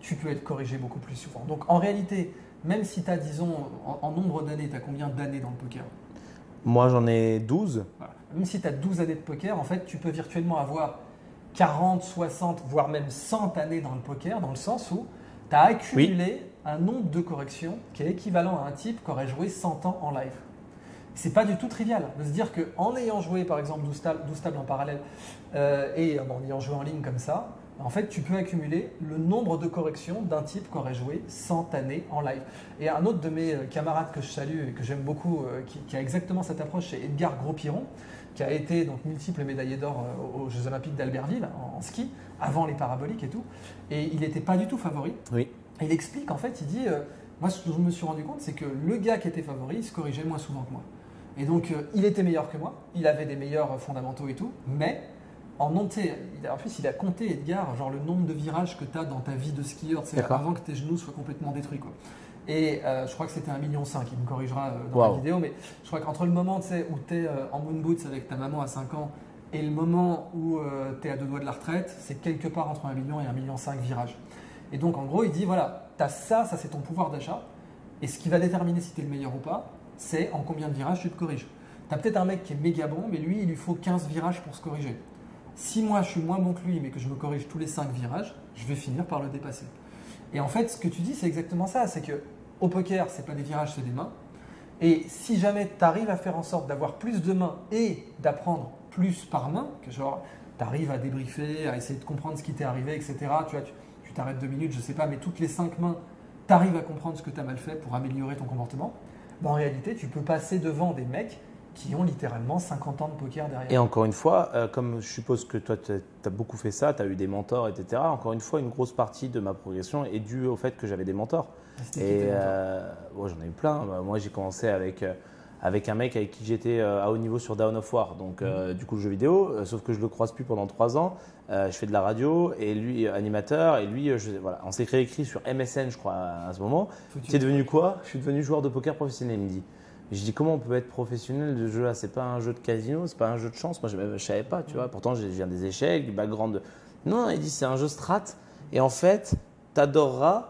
tu peux être corrigé beaucoup plus souvent. Donc en réalité, même si tu as, disons, en, en nombre d'années, tu as combien d'années dans le poker? Moi, j'en ai douze. Voilà. Même si tu as douze années de poker, en fait, tu peux virtuellement avoir quarante, soixante, voire même cent années dans le poker, dans le sens où tu as accumulé oui. un nombre de corrections qui est équivalent à un type qui aurait joué cent ans en live. C'est pas du tout trivial de se dire qu'en ayant joué par exemple douze tables, douze tables en parallèle euh, et en ayant joué en ligne comme ça, en fait tu peux accumuler le nombre de corrections d'un type qui aurait joué cent années en live. Et un autre de mes camarades que je salue et que j'aime beaucoup, euh, qui, qui a exactement cette approche, c'est Edgar Gros-Piron, qui a été donc multiple médaillé d'or euh, aux Jeux Olympiques d'Albertville en, en ski, avant les paraboliques et tout. Et il n'était pas du tout favori. Oui. Et il explique, en fait, il dit, euh, moi ce que je me suis rendu compte, c'est que le gars qui était favori, il se corrigeait moins souvent que moi. Et donc, euh, il était meilleur que moi, il avait des meilleurs fondamentaux et tout, mais en monté, en plus, il a compté, Edgar, genre le nombre de virages que tu as dans ta vie de skieur, avant que tes genoux soient complètement détruits, quoi. Et euh, je crois que c'était un virgule cinq million, il me corrigera euh, dans wow. la vidéo, mais je crois qu'entre le moment où tu es euh, en moon boots avec ta maman à cinq ans et le moment où euh, tu es à deux doigts de la retraite, c'est quelque part entre un million et un virgule cinq million virages. Et donc, en gros, il dit, voilà, tu as ça, ça c'est ton pouvoir d'achat, et ce qui va déterminer si tu es le meilleur ou pas, c'est en combien de virages tu te corriges. Tu as peut-être un mec qui est méga bon, mais lui, il lui faut quinze virages pour se corriger. Si moi, je suis moins bon que lui, mais que je me corrige tous les cinq virages, je vais finir par le dépasser. Et en fait, ce que tu dis, c'est exactement ça. C'est qu'au poker, ce n'est pas des virages, c'est des mains. Et si jamais tu arrives à faire en sorte d'avoir plus de mains et d'apprendre plus par main, que genre, tu arrives à débriefer, à essayer de comprendre ce qui t'est arrivé, et cetera. Tu vois, tu t'arrêtes deux minutes, je ne sais pas, mais toutes les cinq mains, tu arrives à comprendre ce que tu as mal fait pour améliorer ton comportement. Ben, en réalité, tu peux passer devant des mecs qui ont littéralement cinquante ans de poker derrière. Et encore une fois, euh, comme je suppose que toi, tu as beaucoup fait ça, tu as eu des mentors, et cetera. Encore une fois, une grosse partie de ma progression est due au fait que j'avais des mentors. Et euh, bon, j'en ai eu plein. Moi, j'ai commencé avec, euh, avec un mec avec qui j'étais euh, à haut niveau sur Dawn of War. Donc, euh, mmh. du coup, le jeu vidéo, euh, sauf que je ne le croise plus pendant trois ans. Euh, je fais de la radio et lui, animateur. Et lui, je, voilà, on s'est créé écrit sur M S N, je crois, à, à ce moment. Tu es devenu quoi? Je suis devenu joueur de poker professionnel, il me dit. Je dis comment on peut être professionnel de ce jeu-là? C'est pas un jeu de casino, c'est pas un jeu de chance. Moi, je ne savais pas, tu vois. Pourtant, je viens des échecs, du background. De... Non, il dit c'est un jeu strat. Et en fait, tu adoreras.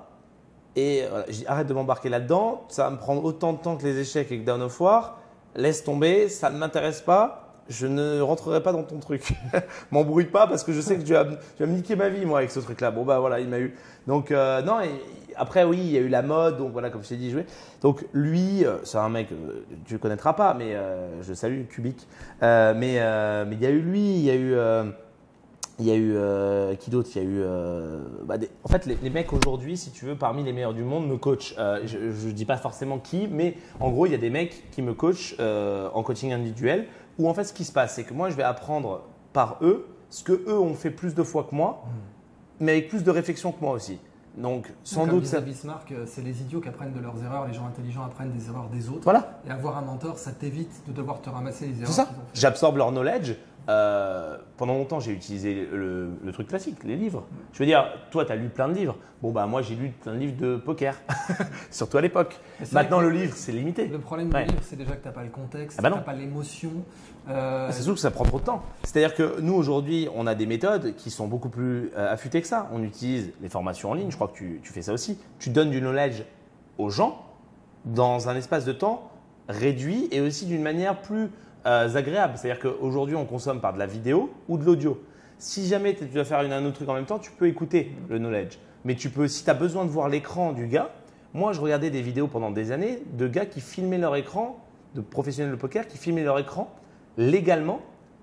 Et voilà, je dis arrête de m'embarquer là-dedans. Ça va me prendre autant de temps que les échecs et que Dawn of War. Laisse tomber, ça ne m'intéresse pas. Je ne rentrerai pas dans ton truc. M'embrouille pas parce que je sais que tu vas, tu vas me niquer ma vie, moi, avec ce truc-là. Bon, bah voilà, il m'a eu. Donc, euh, non, et après, oui, il y a eu la mode. Donc, voilà, comme je t'ai dit, jouer. Donc, lui, euh, c'est un mec, euh, tu ne connaîtras pas, mais euh, je salue Kubik. Euh, mais, euh, mais il y a eu lui, il y a eu. Euh, il y a eu. Euh, qui d'autre? Il y a eu. Euh, bah, des, en fait, les, les mecs aujourd'hui, si tu veux, parmi les meilleurs du monde, me coachent. Euh, je ne dis pas forcément qui, mais en gros, il y a des mecs qui me coachent euh, en coaching individuel. Où en fait, ce qui se passe, c'est que moi, je vais apprendre par eux ce que eux ont fait plus de fois que moi, mmh. mais avec plus de réflexion que moi aussi. Donc, sans Comme doute. Disait Bismarck, c'est les idiots qui apprennent de leurs erreurs, les gens intelligents apprennent des erreurs des autres. Voilà. Et avoir un mentor, ça t'évite de devoir te ramasser les erreurs. C'est ça. J'absorbe leur knowledge. Euh, pendant longtemps, j'ai utilisé le, le truc classique, les livres. Mmh. Je veux dire, toi, tu as lu plein de livres. Bon, bah, moi, j'ai lu plein de livres de poker, surtout à l'époque. Maintenant, le livre, c'est limité. Le problème ouais. du livre, c'est déjà que tu n'as pas le contexte, ah bah tu n'as pas l'émotion. Euh... C'est sûr que ça prend trop de temps. C'est-à-dire que nous, aujourd'hui, on a des méthodes qui sont beaucoup plus euh, affûtées que ça. On utilise les formations en ligne. Je crois que tu, tu fais ça aussi. Tu donnes du knowledge aux gens dans un espace de temps réduit et aussi d'une manière plus euh, agréable. C'est-à-dire qu'aujourd'hui, on consomme par de la vidéo ou de l'audio. Si jamais tu dois faire une, un autre truc en même temps, tu peux écouter le knowledge. Mais tu peux, si tu as besoin de voir l'écran du gars, moi, je regardais des vidéos pendant des années de gars qui filmaient leur écran, de professionnels de poker qui filmaient leur écran légalement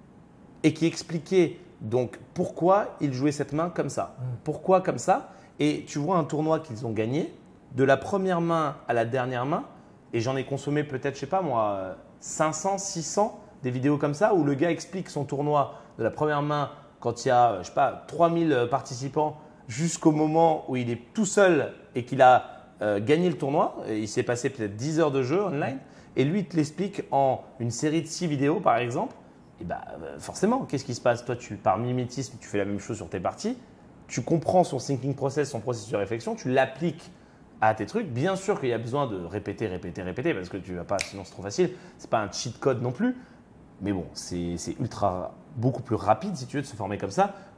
et qui expliquaient donc pourquoi ils jouaient cette main comme ça. Pourquoi comme ça? Et tu vois un tournoi qu'ils ont gagné de la première main à la dernière main et j'en ai consommé peut-être, je sais pas moi, cinq cents, six cents des vidéos comme ça où le gars explique son tournoi de la première main quand il y a, je sais pas, trois mille participants jusqu'au moment où il est tout seul et qu'il a euh, gagné le tournoi. Et il s'est passé peut-être dix heures de jeu online. Et lui, il te l'explique en une série de six vidéos, par exemple. Et bah, forcément, qu'est-ce qui se passe? Toi, tu, par mimétisme, tu fais la même chose sur tes parties. Tu comprends son thinking process, son processus de réflexion. Tu l'appliques à tes trucs. Bien sûr qu'il y a besoin de répéter, répéter, répéter, parce que tu vas pas, sinon c'est trop facile. C'est pas un cheat code non plus. Mais bon, c'est ultra, beaucoup plus rapide, si tu veux, de se former comme ça.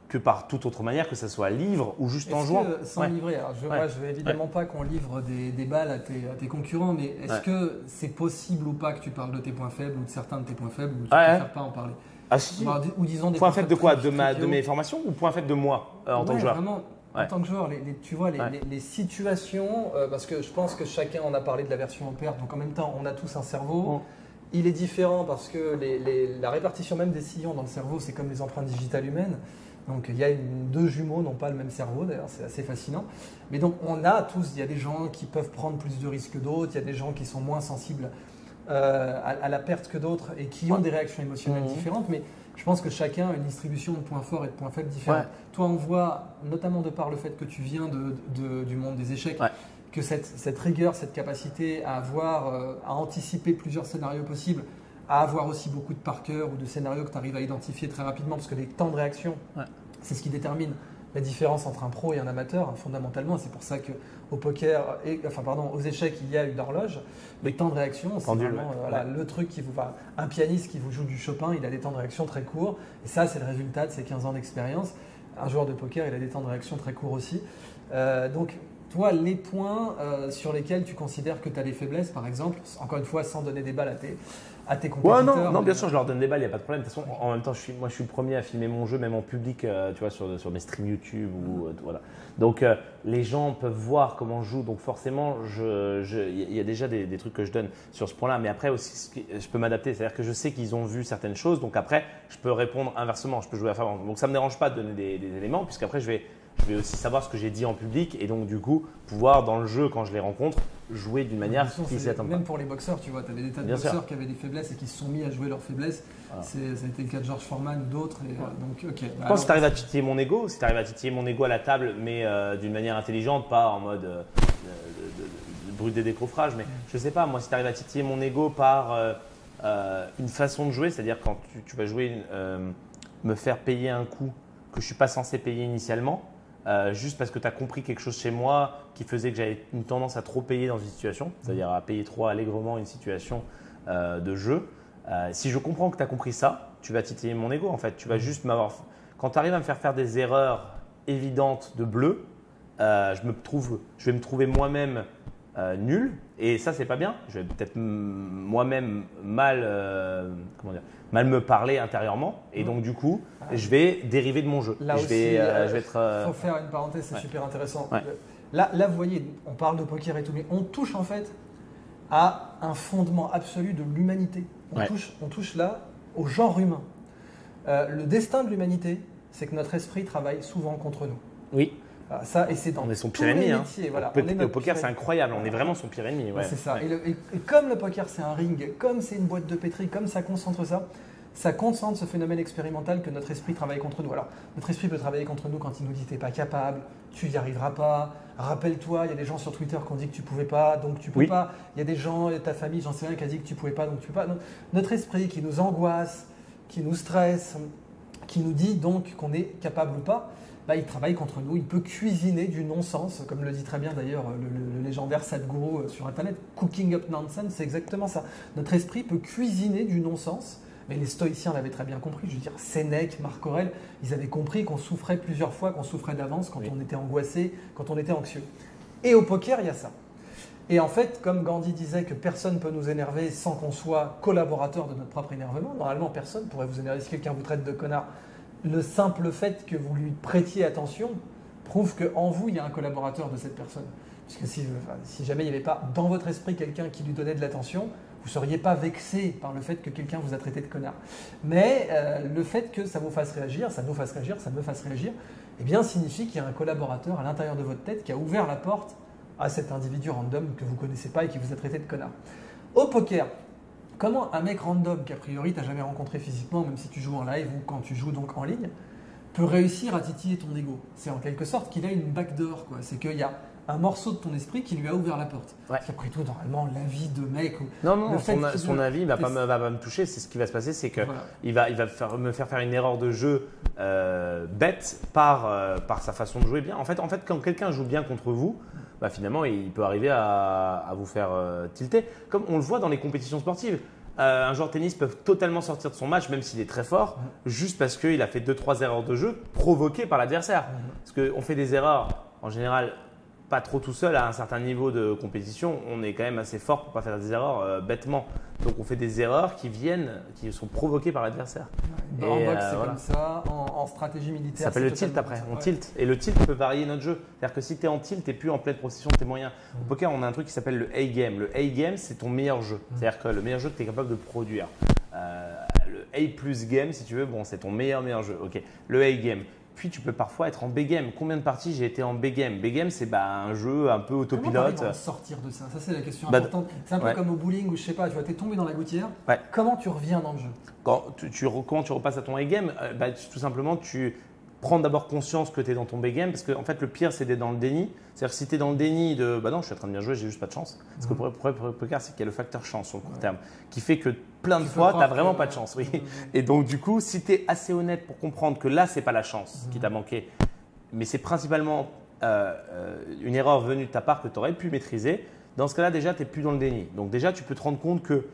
que par toute autre manière, que ce soit livre ou juste en Est-ce jouant. que, sans Ouais. livrer, alors je ne Ouais. veux évidemment Ouais. pas qu'on livre des, des balles à tes, à tes concurrents, mais est-ce Ouais. que c'est possible ou pas que tu parles de tes points faibles ou de certains de tes points faibles ou tu Ouais. préfères pas en parler? Ah si, si. Ou, ou disons des Point faible de quoi? très De, ma, de triviaux. mes formations ou point faible de moi euh, en Ouais, tant que joueur? Vraiment, en Ouais. tant que joueur, les, les- tu vois, les, Ouais. les- les situations, euh, parce que je pense que chacun en a parlé de la version en perte, donc en même temps, on a tous un cerveau. Mm. Il est différent parce que les- les- la répartition même des sillons dans le cerveau, c'est comme les empreintes digitales humaines. Donc il y a une- deux jumeaux n'ont pas le même cerveau, d'ailleurs c'est assez fascinant. Mais donc on a tous, il y a des gens qui peuvent prendre plus de risques que d'autres, il y a des gens qui sont moins sensibles euh, à, à la perte que d'autres et qui ont des réactions émotionnelles Mhm. différentes. Mais je pense que chacun a une distribution de points forts et de points faibles différents. Ouais. Toi on voit, notamment de par le fait que tu viens de, de- du monde des échecs, Ouais. que cette, cette rigueur, cette capacité à avoir, euh, à anticiper plusieurs scénarios possibles, à avoir aussi beaucoup de par cœur ou de scénarios que tu arrives à identifier très rapidement, parce que les temps de réaction, Ouais. c'est ce qui détermine la différence entre un pro et un amateur, hein, fondamentalement. C'est pour ça qu'au poker, et, enfin pardon, aux échecs, il y a une horloge. Les temps de réaction, c'est Pendule, vraiment ouais. euh, voilà, Ouais. le truc qui vous va. Un pianiste qui vous joue du Chopin, il a des temps de réaction très courts. Et ça, c'est le résultat de ses quinze ans d'expérience. Un joueur de poker, il a des temps de réaction très courts aussi. Euh, donc, toi, les points euh, sur lesquels tu considères que tu as des faiblesses, par exemple, encore une fois, sans donner des balles à tes, à tes Ouais, compétiteurs. non, non, mais- bien sûr, je leur donne des balles, il n'y a pas de problème. De toute façon, en même temps, je suis, moi, je suis le premier à filmer mon jeu, même en public, euh, tu vois, sur, sur mes streams YouTube ou euh, voilà. Donc, euh, les gens peuvent voir comment je joue. Donc, forcément, je, je, il y a déjà des, des trucs que je donne sur ce point-là. Mais après aussi, ce qui- je peux m'adapter. C'est-à-dire que je sais qu'ils ont vu certaines choses. Donc, après, je peux répondre inversement. Je peux jouer à faveur. Donc, ça ne me dérange pas de donner des, des éléments, puisqu'après, je vais, je vais aussi savoir ce que j'ai dit en public. Et donc, du coup, pouvoir, dans le jeu, quand je les rencontre, jouer d'une manière De toute façon, qui ne s'y c'est- attendent pas. Même pour les boxeurs, tu vois, tu avais des tas de Bien boxeurs sûr. qui avaient des faiblesses et qui se sont mis à jouer leurs faiblesses. Voilà. C'est- Ça a été le cas de George Foreman ou d'autres. et, euh, donc, ok. Je pense que si tu arrives à titiller mon ego, si tu arrives à titiller mon ego à la table, mais euh, d'une manière intelligente, pas en mode euh, de, de- de- de brut des décoffrages, mais je sais pas, moi, si tu arrives à titiller mon ego par euh, euh, une façon de jouer, c'est-à-dire quand tu, tu vas jouer, une- euh, me faire payer un coup que je suis pas censé payer initialement, euh, juste parce que tu as compris quelque chose chez moi qui faisait que j'avais une tendance à trop payer dans une situation, c'est-à-dire à payer trop allègrement une situation euh, de jeu. Euh, si je comprends que tu as compris ça, tu vas titiller mon ego en fait. Tu vas juste m'avoir. Quand tu arrives à me faire faire des erreurs évidentes de bleu, euh, je, me trouve, je vais me trouver moi-même euh, nul et ça, c'est pas bien. Je vais peut-être m- moi-même mal, euh, comment dire, mal me parler intérieurement et donc du coup, je vais dériver de mon jeu. Là Et je, aussi, vais, euh, euh, je vais être. euh, faut faire une parenthèse, c'est ouais. super intéressant. Ouais. Là, là, vous voyez, on parle de poker et tout, mais on touche en fait à un fondement absolu de l'humanité. On, Ouais. touche, on touche là au genre humain. Euh, le destin de l'humanité, c'est que notre esprit travaille souvent contre nous. Oui, Voilà, ça, et c'est dans on est son tous pire ennemi. les Hein. métiers. Voilà, Au, on est au notre poker, pire c'est ennemi. incroyable. On est Voilà. vraiment son pire ennemi. Ouais. C'est ça. Ouais. Et, le- et- et comme le poker, c'est un ring, comme c'est une boîte de pétri, comme ça concentre ça, ça concentre ce phénomène expérimental que notre esprit travaille contre nous. Alors, notre esprit peut travailler contre nous quand il nous dit t'es pas capable, tu n'y arriveras pas. Rappelle-toi, il y a des gens sur Twitter qui ont dit que tu pouvais pas, donc tu peux Oui. pas. Il y a des gens, ta famille, j'en sais rien, qui a dit que tu pouvais pas, donc tu peux pas. Donc, notre esprit qui nous angoisse, qui nous stresse, qui nous dit donc qu'on est capable ou pas, bah, il travaille contre nous, il peut cuisiner du non-sens, comme le dit très bien d'ailleurs le, le- le légendaire Sadhguru euh, sur Internet, cooking up nonsense, c'est exactement ça. Notre esprit peut cuisiner du non-sens, mais les stoïciens l'avaient très bien compris, je veux dire, Sénèque, Marc Aurèle, ils avaient compris qu'on souffrait plusieurs fois, qu'on souffrait d'avance quand Oui. on était angoissé, quand on était anxieux. Et au poker, il y a ça. Et en fait, comme Gandhi disait que personne ne peut nous énerver sans qu'on soit collaborateur de notre propre énervement, normalement personne pourrait vous énerver si quelqu'un vous traite de connard. Le simple fait que vous lui prêtiez attention prouve qu'en vous, il y a un collaborateur de cette personne. Puisque si, enfin, si jamais il n'y avait pas dans votre esprit quelqu'un qui lui donnait de l'attention, vous ne seriez pas vexé par le fait que quelqu'un vous a traité de connard. Mais euh, le fait que ça vous fasse réagir, ça nous fasse réagir, ça me fasse réagir, eh bien, signifie qu'il y a un collaborateur à l'intérieur de votre tête qui a ouvert la porte à cet individu random que vous ne connaissez pas et qui vous a traité de connard. Au poker, comment un mec random qu'a priori tu n'as jamais rencontré physiquement, même si tu joues en live ou quand tu joues donc en ligne, peut réussir à titiller ton ego? C'est en quelque sorte qu'il a une backdoor, quoi. C'est qu'il y a un morceau de ton esprit qui lui a ouvert la porte. Ouais. Parce qu'après tout, normalement, la vie de mec... Ou Non, non, le fait son, qu'il son veut- avis ne va, pas T'es- me- va pas me toucher. C'est ce qui va se passer, c'est qu'il Voilà. va, il va faire, me faire faire une erreur de jeu euh, bête par, euh, par sa façon de jouer bien. En fait, en fait quand quelqu'un joue bien contre vous, bah, finalement, il peut arriver à, à vous faire euh, tilter. Comme on le voit dans les compétitions sportives. euh, un joueur de tennis peut totalement sortir de son match, même s'il est très fort, mmh. juste parce qu'il a fait deux trois erreurs de jeu provoquées par l'adversaire. Mmh. Parce qu'on fait des erreurs, en général, pas trop tout seul à un certain niveau de compétition. On est quand même assez fort pour ne pas faire des erreurs euh, bêtement. Donc, on fait des erreurs qui viennent, qui sont provoquées par l'adversaire. Ouais, en boxe, euh, c'est voilà. comme ça. En, en stratégie militaire, ça s'appelle le tilt après. On ouais. tilt. Et le tilt peut varier notre jeu. C'est-à-dire que si tu es en tilt, tu n'es plus en pleine possession de tes moyens. Mmh. Au poker, on a un truc qui s'appelle le A-game. Le A-game, c'est ton meilleur jeu. Mmh. C'est-à-dire que le meilleur jeu que tu es capable de produire. Euh, le A plus game, si tu veux, bon, c'est ton meilleur, meilleur jeu. Ok. Le A-game. Puis tu peux parfois être en B-game. Combien de parties j'ai été en B-game? B-game, c'est bah, un jeu un peu autopilote. Comment sortir de ça? Ça, c'est la question bah, importante. C'est un peu ouais. comme au bowling où je sais pas, tu vois, t'es tombé dans la gouttière. Ouais. Comment tu reviens dans le jeu? Quand tu, tu, Comment tu repasses à ton A-game? euh, bah, Tout simplement, tu prends d'abord conscience que tu es dans ton B-game. Parce que en fait, le pire, c'est d'être dans le déni. C'est-à-dire que si tu es dans le déni de bah non, je suis en train de bien jouer, j'ai juste pas de chance. Parce mmh. que pour, pour, pour le poker, c'est qu'il y a le facteur chance sur le court ouais. terme qui fait que plein de tu fois, tu n'as vraiment que... pas de chance. Oui. Mmh. Et donc, du coup, si tu es assez honnête pour comprendre que là, ce n'est pas la chance mmh. qui t'a manqué, mais c'est principalement euh, euh, une erreur venue de ta part que tu aurais pu maîtriser, dans ce cas-là, déjà, tu n'es plus dans le déni. Donc, déjà, tu peux te rendre compte que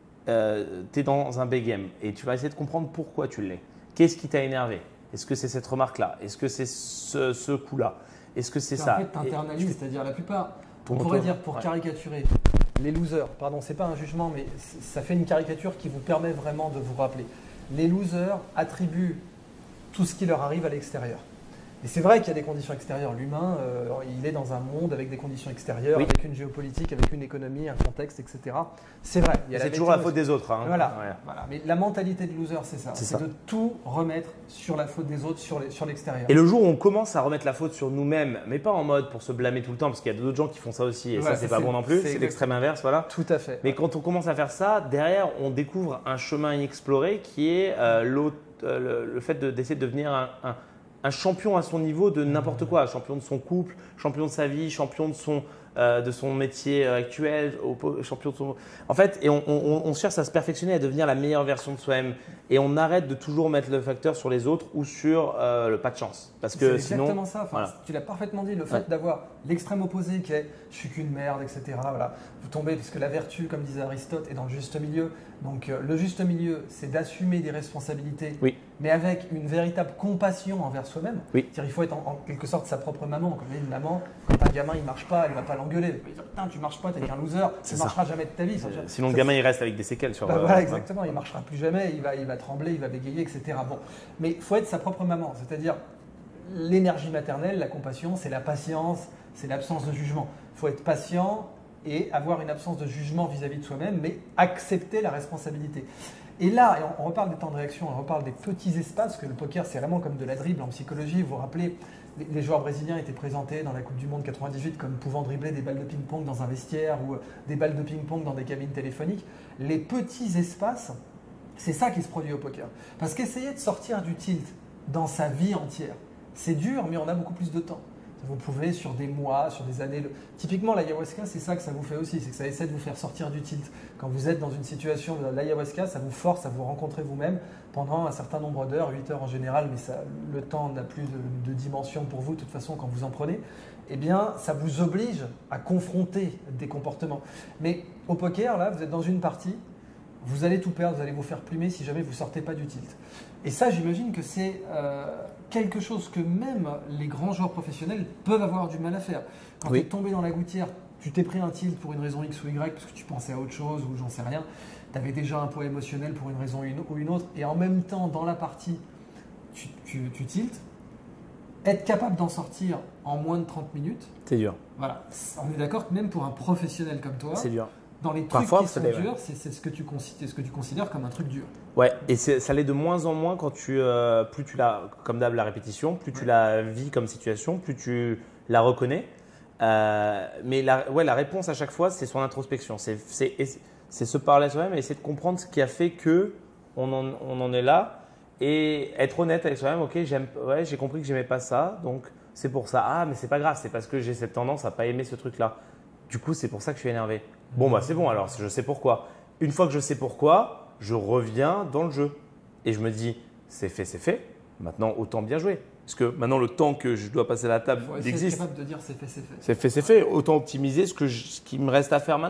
euh, tu es dans un B-game et tu vas essayer de comprendre pourquoi tu l'es. Qu'est-ce qui t'a énervé? Est-ce que c'est cette remarque-là? Est-ce que c'est ce, ce coup-là? Est-ce que c'est ça? En fait, tu internalises, c'est-à-dire la plupart, on pourrait dire pour ouais. caricaturer, les losers, pardon, ce n'est pas un jugement, mais ça fait une caricature qui vous permet vraiment de vous rappeler. Les losers attribuent tout ce qui leur arrive à l'extérieur. Et c'est vrai qu'il y a des conditions extérieures. L'humain, euh, il est dans un monde avec des conditions extérieures, oui. avec une géopolitique, avec une économie, un contexte, et cetera. C'est vrai. C'est toujours la faute des autres. Hein. Voilà, ouais. voilà. Mais la mentalité de loser, c'est ça. C'est de tout remettre sur la faute des autres, sur l'extérieur. Et le jour où on commence à remettre la faute sur nous-mêmes, mais pas en mode pour se blâmer tout le temps, parce qu'il y a d'autres gens qui font ça aussi, et ouais, ça, c'est pas bon non plus. C'est l'extrême inverse, voilà. Tout à fait. Mais quand on commence à faire ça, derrière, on découvre un chemin inexploré qui est euh, euh, le, le fait d'essayer de, de devenir un, un un champion à son niveau de n'importe quoi, champion de son couple, champion de sa vie, champion de son, euh, de son métier actuel, champion de son… En fait, et on, on, on cherche à se perfectionner, à devenir la meilleure version de soi-même. Et on arrête de toujours mettre le facteur sur les autres ou sur euh, le pas de chance. Parce que c'est sinon, exactement ça. Enfin, voilà. Tu l'as parfaitement dit, le fait ouais. d'avoir l'extrême opposé qui est « je suis qu'une merde », et cetera. Voilà. Vous tombez, parce que la vertu, comme disait Aristote, est dans le juste milieu. Donc euh, le juste milieu, c'est d'assumer des responsabilités, oui. mais avec une véritable compassion envers soi-même. Oui. Il faut être en, en quelque sorte sa propre maman. Comme une maman, quand un gamin il marche pas, elle ne va pas l'engueuler. Elle va dire « putain, tu marches pas, t'es qu'un loser, tu ne marcheras jamais de ta vie ». Sinon le gamin il reste avec des séquelles sur… Bah, euh, voilà, exactement, ouais. il ne marchera plus jamais, il va, il va trembler, il va bégayer, et cetera. Bon. Mais il faut être sa propre maman, c'est-à-dire l'énergie maternelle, la compassion, c'est la patience, c'est l'absence de jugement. Il faut être patient et avoir une absence de jugement vis-à-vis de soi-même, mais accepter la responsabilité. Et là, et on, on reparle des temps de réaction, on reparle des petits espaces, que le poker, c'est vraiment comme de la dribble en psychologie. Vous vous rappelez, les, les joueurs brésiliens étaient présentés dans la Coupe du Monde quatre-vingt-dix-huit comme pouvant dribbler des balles de ping-pong dans un vestiaire ou des balles de ping-pong dans des cabines téléphoniques. Les petits espaces, c'est ça qui se produit au poker. Parce qu'essayer de sortir du tilt dans sa vie entière, c'est dur, mais on a beaucoup plus de temps. Vous pouvez sur des mois, sur des années… Typiquement, l'ayahuasca, c'est ça que ça vous fait aussi, c'est que ça essaie de vous faire sortir du tilt. Quand vous êtes dans une situation de l'ayahuasca, ça vous force à vous rencontrer vous-même pendant un certain nombre d'heures, huit heures en général, mais ça, le temps n'a plus de, de dimension pour vous de toute façon quand vous en prenez. Eh bien, ça vous oblige à confronter des comportements. Mais au poker, là, vous êtes dans une partie, vous allez tout perdre, vous allez vous faire plumer si jamais vous ne sortez pas du tilt. Et ça, j'imagine que c'est euh, quelque chose que même les grands joueurs professionnels peuvent avoir du mal à faire. Quand oui. tu es tombé dans la gouttière, tu t'es pris un tilt pour une raison X ou Y, parce que tu pensais à autre chose ou j'en sais rien, tu avais déjà un poids émotionnel pour une raison ou une autre, et en même temps, dans la partie, tu, tu, tu tiltes. Être capable d'en sortir en moins de trente minutes, c'est dur. Voilà. On est d'accord que même pour un professionnel comme toi, c'est dur. Dans les trucs Parfois, qui sont durs, c'est ce, que tu ce que tu considères comme un truc dur. Ouais, et ça l'est de moins en moins quand tu, euh, plus tu l'as, comme d'hab, la répétition, plus ouais. tu la vis comme situation, plus tu la reconnais. Euh, mais la, ouais, la réponse à chaque fois, c'est son introspection. C'est se parler à soi-même et essayer de comprendre ce qui a fait que on en, on en est là et être honnête avec soi-même. Ok, j'aime, ouais, j'ai compris que j'aimais pas ça, donc c'est pour ça. Ah, mais c'est pas grave, c'est parce que j'ai cette tendance à pas aimer ce truc-là. Du coup, c'est pour ça que je suis énervé. Bon, bah c'est bon alors, je sais pourquoi. Une fois que je sais pourquoi, je reviens dans le jeu. Et je me dis, c'est fait, c'est fait. Maintenant, autant bien jouer. Parce que maintenant, le temps que je dois passer à la table existe. C'est capable de dire c'est fait, c'est fait. C'est fait, c'est fait. Autant optimiser ce, que je, ce qui me reste à faire maintenant.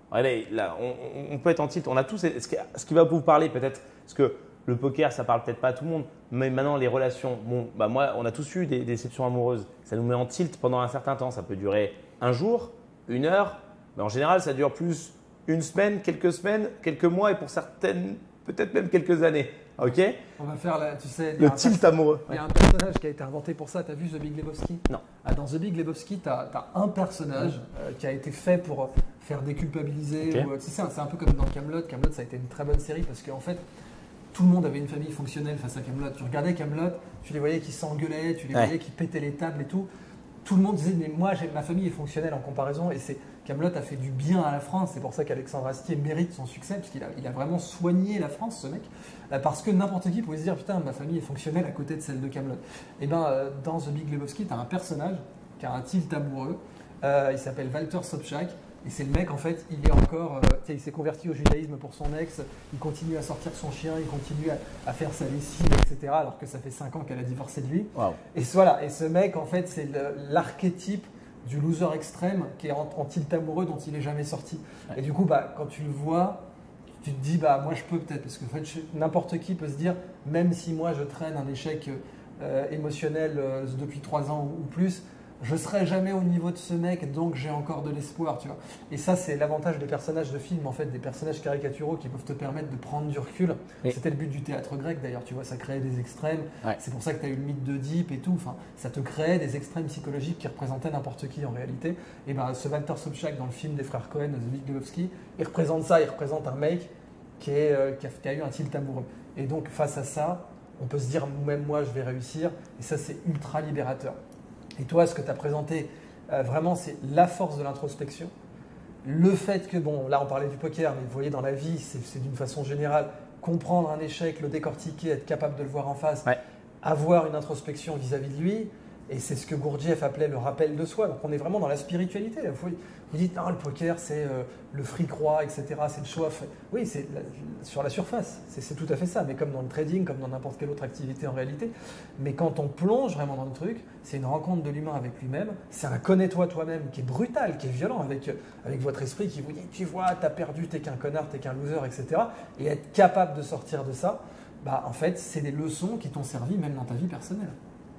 Allez, là, on, on peut être en tilt. On a tous ce qui, ce qui va vous parler peut-être, parce que le poker, ça parle peut-être pas à tout le monde, mais maintenant les relations. Bon, bah moi, on a tous eu des, des déceptions amoureuses. Ça nous met en tilt pendant un certain temps. Ça peut durer un jour, une heure, mais en général, ça dure plus une semaine, quelques semaines, quelques mois et pour certaines, peut-être même quelques années. Ok? On va faire, la, tu sais, le tilt amoureux. Il y a un personnage qui a été inventé pour ça. Tu as vu The Big Lebowski? Non. Ah, dans The Big Lebowski, tu as, as un personnage euh, qui a été fait pour faire déculpabiliser. Okay. Ou, tu sais, c'est un, c'est un peu comme dans Kaamelott. Kaamelott, ça a été une très bonne série parce qu'en fait, tout le monde avait une famille fonctionnelle face à Kaamelott. Tu regardais Kaamelott, tu les voyais qui s'engueulaient, tu les ouais. voyais qui pétaient les tables et tout. Tout le monde disait, mais moi, ma famille est fonctionnelle en comparaison. Et c'est Kaamelott a fait du bien à la France. C'est pour ça qu'Alexandre Astier mérite son succès, parce qu'il a, il a vraiment soigné la France, ce mec. Parce que n'importe qui pouvait se dire, putain, ma famille est fonctionnelle à côté de celle de Kaamelott. Et bien, dans The Big Lebowski, tu as un personnage qui a un tilt amoureux. Euh, il s'appelle Walter Sobchak. Et c'est le mec, en fait, il est encore, euh, il s'est converti au judaïsme pour son ex, il continue à sortir son chien, il continue à, à faire sa lessive, et cetera. Alors que ça fait cinq ans qu'elle a divorcé de lui. Wow. Et voilà, et ce mec, en fait, c'est l'archétype du loser extrême qui est en, en tilt amoureux dont il n'est jamais sorti. Ouais. Et du coup, bah, quand tu le vois, tu te dis, bah, moi je peux peut-être, parce que en fait, n'importe qui peut se dire, même si moi je traîne un échec euh, émotionnel euh, depuis trois ans ou, ou plus, je ne serai jamais au niveau de ce mec, donc j'ai encore de l'espoir, tu vois. Et ça, c'est l'avantage des personnages de films, en fait, des personnages caricaturaux qui peuvent te permettre de prendre du recul. Oui. C'était le but du théâtre grec, d'ailleurs, tu vois, ça créait des extrêmes. Ouais. C'est pour ça que tu as eu le mythe d'Oedipe et tout. Enfin, ça te créait des extrêmes psychologiques qui représentaient n'importe qui en réalité. Et ben, ce Walter Sobchak dans le film des frères Cohen, The Big Lebowski, il représente ça, il représente un mec qui, est, euh, qui, a, qui a eu un tilt amoureux. Et donc, face à ça, on peut se dire, même moi, je vais réussir. Et ça, c'est ultra libérateur. Et toi, ce que tu as présenté, euh, vraiment, c'est la force de l'introspection. Le fait que, bon, là, on parlait du poker, mais vous voyez, dans la vie, c'est d'une façon générale, comprendre un échec, le décortiquer, être capable de le voir en face, ouais. avoir une introspection vis-à-vis de lui. Et c'est ce que Gurdjieff appelait le rappel de soi. Donc, on est vraiment dans la spiritualité. Vous, vous dites, non, le poker, c'est euh, le fric-roi, et cetera. C'est le show-off. Oui, c'est sur la surface. C'est tout à fait ça. Mais comme dans le trading, comme dans n'importe quelle autre activité en réalité. Mais quand on plonge vraiment dans le truc, c'est une rencontre de l'humain avec lui-même. C'est un connais-toi toi-même qui est brutal, qui est violent, avec, avec votre esprit qui vous dit, tu vois, t'as perdu, t'es qu'un connard, t'es qu'un loser, et cetera. Et être capable de sortir de ça, bah, en fait, c'est des leçons qui t'ont servi même dans ta vie personnelle.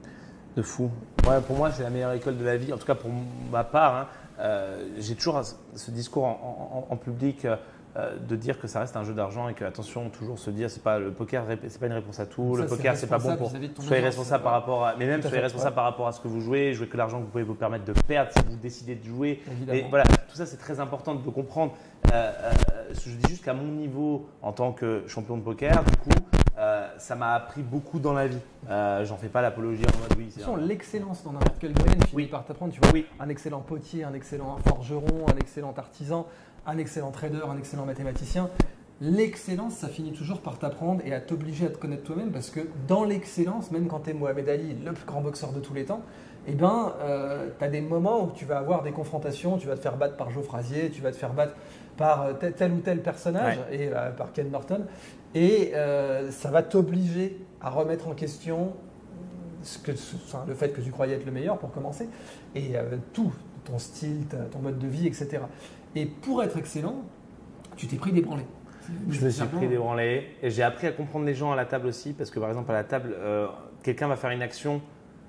De fou. Ouais, pour moi, c'est la meilleure école de la vie. En tout cas, pour ma part, hein, euh, j'ai toujours ce discours en, en, en public euh, de dire que ça reste un jeu d'argent et que, attention, toujours se dire, c'est pas le poker, c'est pas une réponse à tout. Ça, le poker, c'est pas bon pour. Soyez responsable par rapport à. Mais même, soyez responsable ouais. par rapport à ce que vous jouez. Jouez que l'argent que vous pouvez vous permettre de perdre si vous décidez de jouer. Et voilà, tout ça, c'est très important de le comprendre. Euh, euh, je dis juste qu'à mon niveau, en tant que champion de poker, du coup. Euh, ça m'a appris beaucoup dans la vie. Euh, J'en fais pas l'apologie en mode oui. Un... L'excellence dans n'importe quel domaine finit oui. par t'apprendre. Tu vois, oui. un excellent potier, un excellent forgeron, un excellent artisan, un excellent trader, un excellent mathématicien. L'excellence, ça finit toujours par t'apprendre et à t'obliger à te connaître toi-même parce que dans l'excellence, même quand tu es Mohamed Ali, le plus grand boxeur de tous les temps, eh ben, euh, tu as des moments où tu vas avoir des confrontations, tu vas te faire battre par Joe Frazier, tu vas te faire battre par tel, tel ou tel personnage ouais. et euh, par Ken Norton. Et euh, ça va t'obliger à remettre en question ce que, enfin, le fait que tu croyais être le meilleur pour commencer, et euh, tout, ton style, ton mode de vie, et cetera. Et pour être excellent, tu t'es pris des branlées. Je me suis pris des branlées et j'ai appris à comprendre les gens à la table aussi, parce que par exemple à la table, euh, quelqu'un va faire une action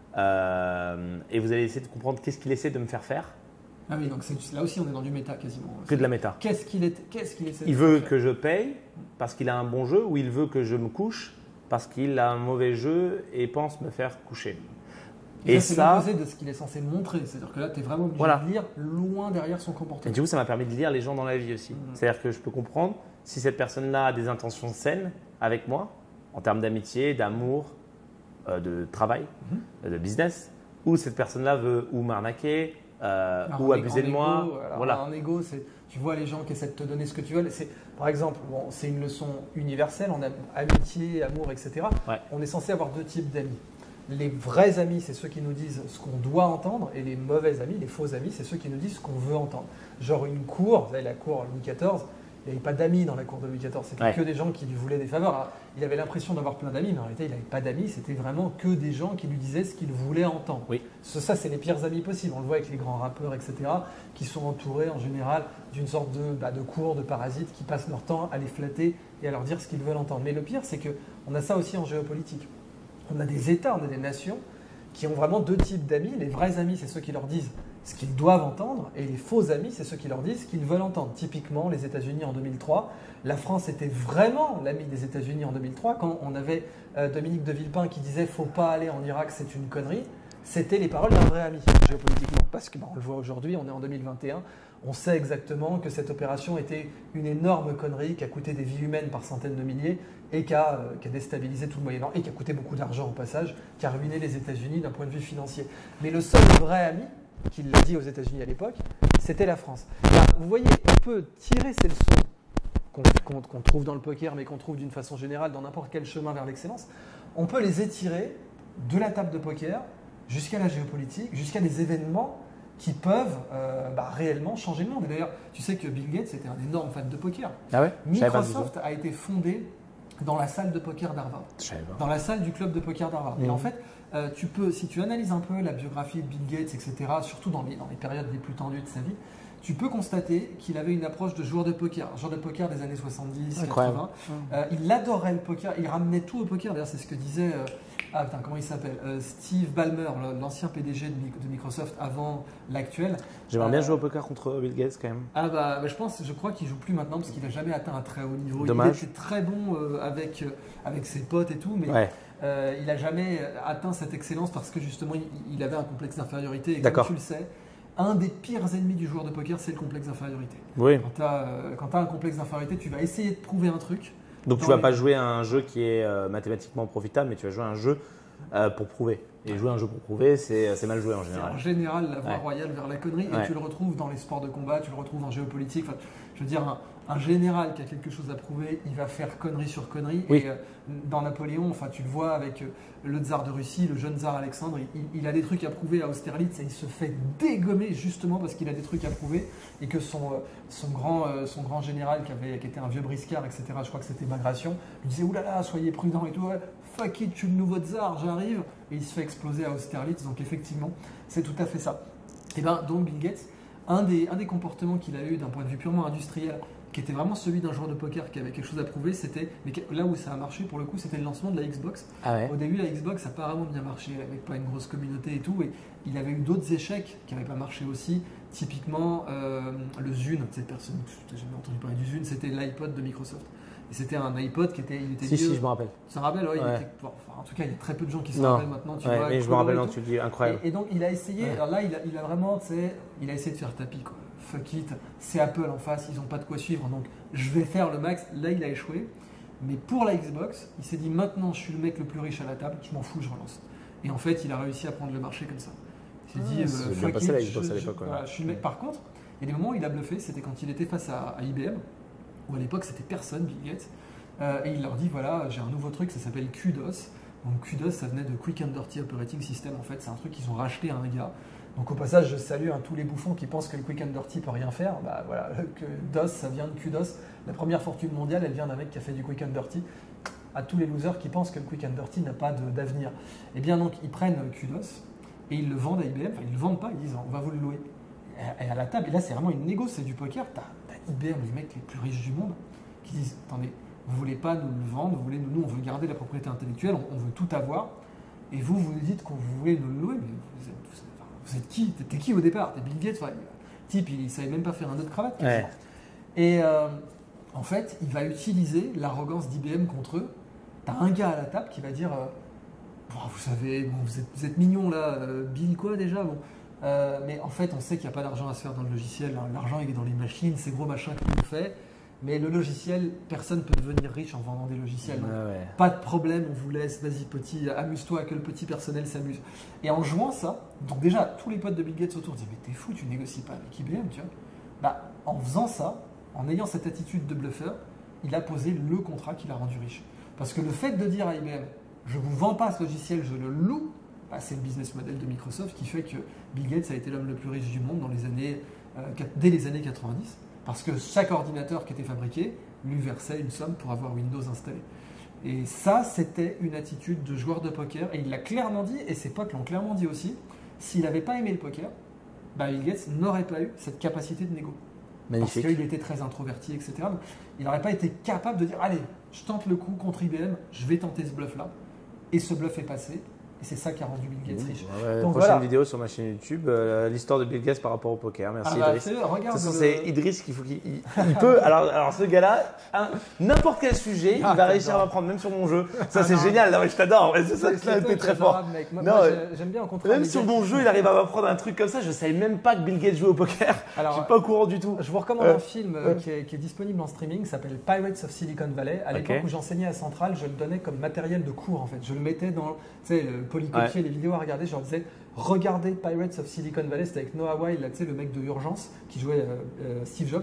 euh, et vous allez essayer de comprendre qu'est-ce qu'il essaie de me faire faire. Ah oui, donc là aussi on est dans du méta quasiment. Que de la méta. Qu'est-ce qu'il est, qu'est-ce qu'il essaie de Il veut que je paye parce qu'il a un bon jeu, ou il veut que je me couche parce qu'il a un mauvais jeu et pense me faire coucher. Et, et ça, c'est l'opposé de ce qu'il est censé montrer. C'est-à-dire que là, tu es vraiment obligé voilà. de lire loin derrière son comportement. Et du coup, ça m'a permis de lire les gens dans la vie aussi. Mmh. C'est-à-dire que je peux comprendre si cette personne-là a des intentions saines avec moi, en termes d'amitié, d'amour, euh, de travail, mmh. de business, ou cette personne-là veut ou m'arnaquer, Euh, ou abuser de moi. Ego, voilà. Un ego, c'est tu vois les gens qui essaient de te donner ce que tu veux. Par exemple, bon, c'est une leçon universelle, on a amitié, amour, et cetera. Ouais. On est censé avoir deux types d'amis. Les vrais amis, c'est ceux qui nous disent ce qu'on doit entendre, et les mauvais amis, les faux amis, c'est ceux qui nous disent ce qu'on veut entendre. Genre une cour, vous avez la cour Louis quatorze, il n'avait pas d'amis dans la cour de Louis quatorze, c'était Ouais. que des gens qui lui voulaient des faveurs. Alors, il avait l'impression d'avoir plein d'amis, mais en réalité, il n'avait pas d'amis, c'était vraiment que des gens qui lui disaient ce qu'il voulait entendre. Oui. Ça, ça, c'est les pires amis possibles. On le voit avec les grands rappeurs, et cetera, qui sont entourés en général d'une sorte de, bah, de cours, de parasites qui passent leur temps à les flatter et à leur dire ce qu'ils veulent entendre. Mais le pire, c'est qu'on a ça aussi en géopolitique. On a des États, on a des nations qui ont vraiment deux types d'amis. Les vrais amis, c'est ceux qui leur disent ce qu'ils doivent entendre, et les faux amis, c'est ceux qui leur disent ce qu'ils veulent entendre. Typiquement, les États-Unis en deux mille trois, la France était vraiment l'ami des États-Unis en deux mille trois, quand on avait euh, Dominique de Villepin qui disait « faut pas aller en Irak, c'est une connerie », c'était les paroles d'un vrai ami géopolitiquement. Parce que bah, on le voit aujourd'hui, on est en deux mille vingt et un, on sait exactement que cette opération était une énorme connerie qui a coûté des vies humaines par centaines de milliers et qui a, euh, qui a déstabilisé tout le Moyen-Orient et qui a coûté beaucoup d'argent au passage, qui a ruiné les États-Unis d'un point de vue financier. Mais le seul vrai ami qui l'a dit aux États-Unis à l'époque, c'était la France. Là, vous voyez, on peut tirer ces leçons qu'on qu'on- qu'on trouve dans le poker, mais qu'on trouve d'une façon générale dans n'importe quel chemin vers l'excellence. On peut les étirer de la table de poker jusqu'à la géopolitique, jusqu'à des événements qui peuvent euh, bah, réellement changer le monde. Et d'ailleurs, tu sais que Bill Gates était un énorme fan de poker. Ah ouais? Je savais pas du Microsoft a été fondé dans la salle de poker d'Harvard, tout. Je savais pas. dans la salle du club de poker d'Harvard. Et Mhm. en fait, euh, tu peux, si tu analyses un peu la biographie de Bill Gates, et cetera, surtout dans les, dans les périodes les plus tendues de sa vie, tu peux constater qu'il avait une approche de joueur de poker, un joueur de poker des années soixante-dix, Incroyable. quatre-vingts. Euh, il adorait le poker, il ramenait tout au poker. D'ailleurs, c'est ce que disait, euh, ah putain, comment il s'appelle, Euh, Steve Ballmer, l'ancien P D G de, Mi- de Microsoft avant l'actuel. J'aimerais bien Euh, jouer au poker contre Bill Gates quand même. Ah bah, bah, je pense, je crois qu'il joue plus maintenant parce qu'il n'a jamais atteint un très haut niveau. Dommage. Il était très bon euh, avec, euh, avec ses potes et tout, mais Ouais. euh, il n'a jamais atteint cette excellence parce que justement il, il avait un complexe d'infériorité. Et comme D'accord. tu le sais, un des pires ennemis du joueur de poker, c'est le complexe d'infériorité. Oui. Quand tu as, un complexe d'infériorité, tu vas essayer de prouver un truc. Donc tu Dans vas les- pas jouer à un jeu qui est euh, mathématiquement profitable, mais tu vas jouer à un jeu euh, pour prouver. Et jouer à un jeu pour prouver, c'est c'est mal joué en C'est général. en général la voie Ouais. royale vers la connerie, et Ouais. tu le retrouves dans les sports de combat, tu le retrouves en géopolitique. Enfin, je veux dire, un, un général qui a quelque chose à prouver, il va faire connerie sur connerie. Oui. Et euh, dans Napoléon, enfin, tu le vois avec euh, le tsar de Russie, le jeune tsar Alexandre, il, il a des trucs à prouver à Austerlitz et il se fait dégommer justement parce qu'il a des trucs à prouver et que son, euh, son, grand, euh, son grand général qui, avait, qui était un vieux briscard, et cetera, je crois que c'était Bagration, lui disait oulala, soyez prudent et tout, ouais, fuck it, je suis le nouveau tsar, j'arrive. Et il se fait exploser à Austerlitz, donc effectivement, c'est tout à fait ça. Et bien, donc Bill Gates, un des, un des comportements qu'il a eu d'un point de vue purement industriel, qui était vraiment celui d'un joueur de poker qui avait quelque chose à prouver, c'était, mais que- là où ça a marché pour le coup, c'était le lancement de la Xbox. Ah ouais. Au début, la Xbox a pas vraiment bien marché, avec pas une grosse communauté et tout, et il avait eu d'autres échecs qui n'avaient pas marché aussi. Typiquement, euh, le Zune, cette personne, j'ai jamais entendu parler du Zune, c'était l'iPod de Microsoft. Et c'était un iPod qui était, il était Si, vieux. si, je me rappelle. Tu te rappelles, ouais, il Ouais. était- bon, enfin, en tout cas, il y a très peu de gens qui se Non. rappellent maintenant. Tu Ouais, vois, mais je me coloré rappelle, et non, tout. tu le dis, incroyable. Et, et donc, il a essayé, Ouais. alors là, il a, il a vraiment, tu sais, il a essayé de faire tapis, quoi. Fuck it, c'est Apple en face, ils n'ont pas de quoi suivre, donc je vais faire le max. Là, il a échoué. Mais pour la Xbox, il s'est dit maintenant, je suis le mec le plus riche à la table, je m'en fous, je relance. Et en fait, il a réussi à prendre le marché comme ça. Il s'est Ah, dit, c'est bien fuck passé, it, la Xbox je- à je- l'époque, ouais. voilà, je suis le mec. Par contre, il y a des moments où il a bluffé, c'était quand il était face à, à I B M, où à l'époque, c'était personne, Bill Gates. Euh, et il leur dit voilà, j'ai un nouveau truc, ça s'appelle Q DOS. Donc Q DOS, ça venait de Quick and Dirty Operating System, en fait, c'est un truc qu'ils ont racheté à un gars. Donc au passage, je salue hein, tous les bouffons qui pensent que le Quick and Dirty peut rien faire. Bah voilà, que DOS, ça vient de Q DOS. La première fortune mondiale, elle vient d'un mec qui a fait du Quick and Dirty. À tous les losers qui pensent que le Quick and Dirty n'a pas de- d'avenir. Eh bien donc, ils prennent Q DOS et ils le vendent à I B M. Enfin, ils le vendent pas, ils disent on va vous le louer. Et à la table, et là c'est vraiment une négo, c'est du poker. T'as t'as I B M, les mecs les plus riches du monde, qui disent attendez, vous voulez pas nous le vendre, vous voulez, nous, on veut garder la propriété intellectuelle, on, on veut tout avoir, et vous, vous nous dites que vous voulez nous le louer, mais vous êtes, vous êtes, enfin, vous êtes qui? T'es qui au départ? T'es Bill Gates, enfin, le type, il, il savait même pas faire un nœud de cravate. Ouais. Et euh, en fait, il va utiliser l'arrogance d'I B M contre eux. T'as un gars à la table qui va dire euh, Bon, vous savez, bon, vous, êtes, vous êtes mignon là, euh, Bill quoi déjà bon. Euh, mais en fait, on sait qu'il n'y a pas d'argent à se faire dans le logiciel. hein. L'argent, il est dans les machines, ces gros machins qu'on nous fait. Mais le logiciel, personne ne peut devenir riche en vendant des logiciels. donc Ah ouais. pas de problème, on vous laisse, vas-y petit, amuse-toi, que le petit personnel s'amuse. Et en jouant ça, donc déjà, tous les potes de Bill Gates autour disent mais t'es fou, tu négocies pas avec I B M, tu vois. Bah, en faisant ça, en ayant cette attitude de bluffeur, il a posé le contrat qui l'a rendu riche. Parce que le fait de dire à I B M, je vous vends pas ce logiciel, je le loue, bah, c'est le business model de Microsoft qui fait que Bill Gates a été l'homme le plus riche du monde dans les années, euh, dès les années quatre-vingt-dix. Parce que chaque ordinateur qui était fabriqué lui versait une somme pour avoir Windows installé. Et ça, c'était une attitude de joueur de poker. Et il l'a clairement dit, et ses potes l'ont clairement dit aussi, s'il n'avait pas aimé le poker, bah Bill Gates n'aurait pas eu cette capacité de négo. Magnifique. Parce qu'il était très introverti, et cetera. Donc, il n'aurait pas été capable de dire, allez, je tente le coup contre I B M, je vais tenter ce bluff-là. Et ce bluff est passé. Et c'est ça qui a rendu Bill Gates riche. Ouais, Donc, prochaine voilà. vidéo sur ma chaîne YouTube, euh, l'histoire de Bill Gates par rapport au poker. Merci Ah bah, Idriss. c'est- regarde De toute façon, le- c'est Idriss qu'il faut qu'il il, il peut. Alors, alors ce gars-là, hein, n'importe quel sujet, il Ah, va réussir à j'adore. m'apprendre, même sur mon jeu. Ça, Ah, c'est non. génial. Non, mais je t'adore. Ouais, c'est ça, C'est ça, toi t'es qui très es fort. adorable, mec. Moi, Non, moi, ouais. j'ai- j'aime bien rencontrer Même les sur gars mon qui- jeu, il arrive à m'apprendre un truc comme ça. Je savais même pas que Bill Gates jouait au poker. Alors, je suis pas au courant du tout. Je vous recommande Euh, un film euh, ouais. qui, est, qui est disponible en streaming, qui s'appelle Pirates of Silicon Valley. À l'époque Ok. où j'enseignais à Centrale, je le donnais comme matériel de cours en fait. Je le mettais dans, tu sais, le polycopier, Ouais. les vidéos à regarder. Je leur disais, regardez Pirates of Silicon Valley. C'était avec Noah Weil, là, tu sais, le mec de Urgence qui jouait euh, euh, Steve Jobs.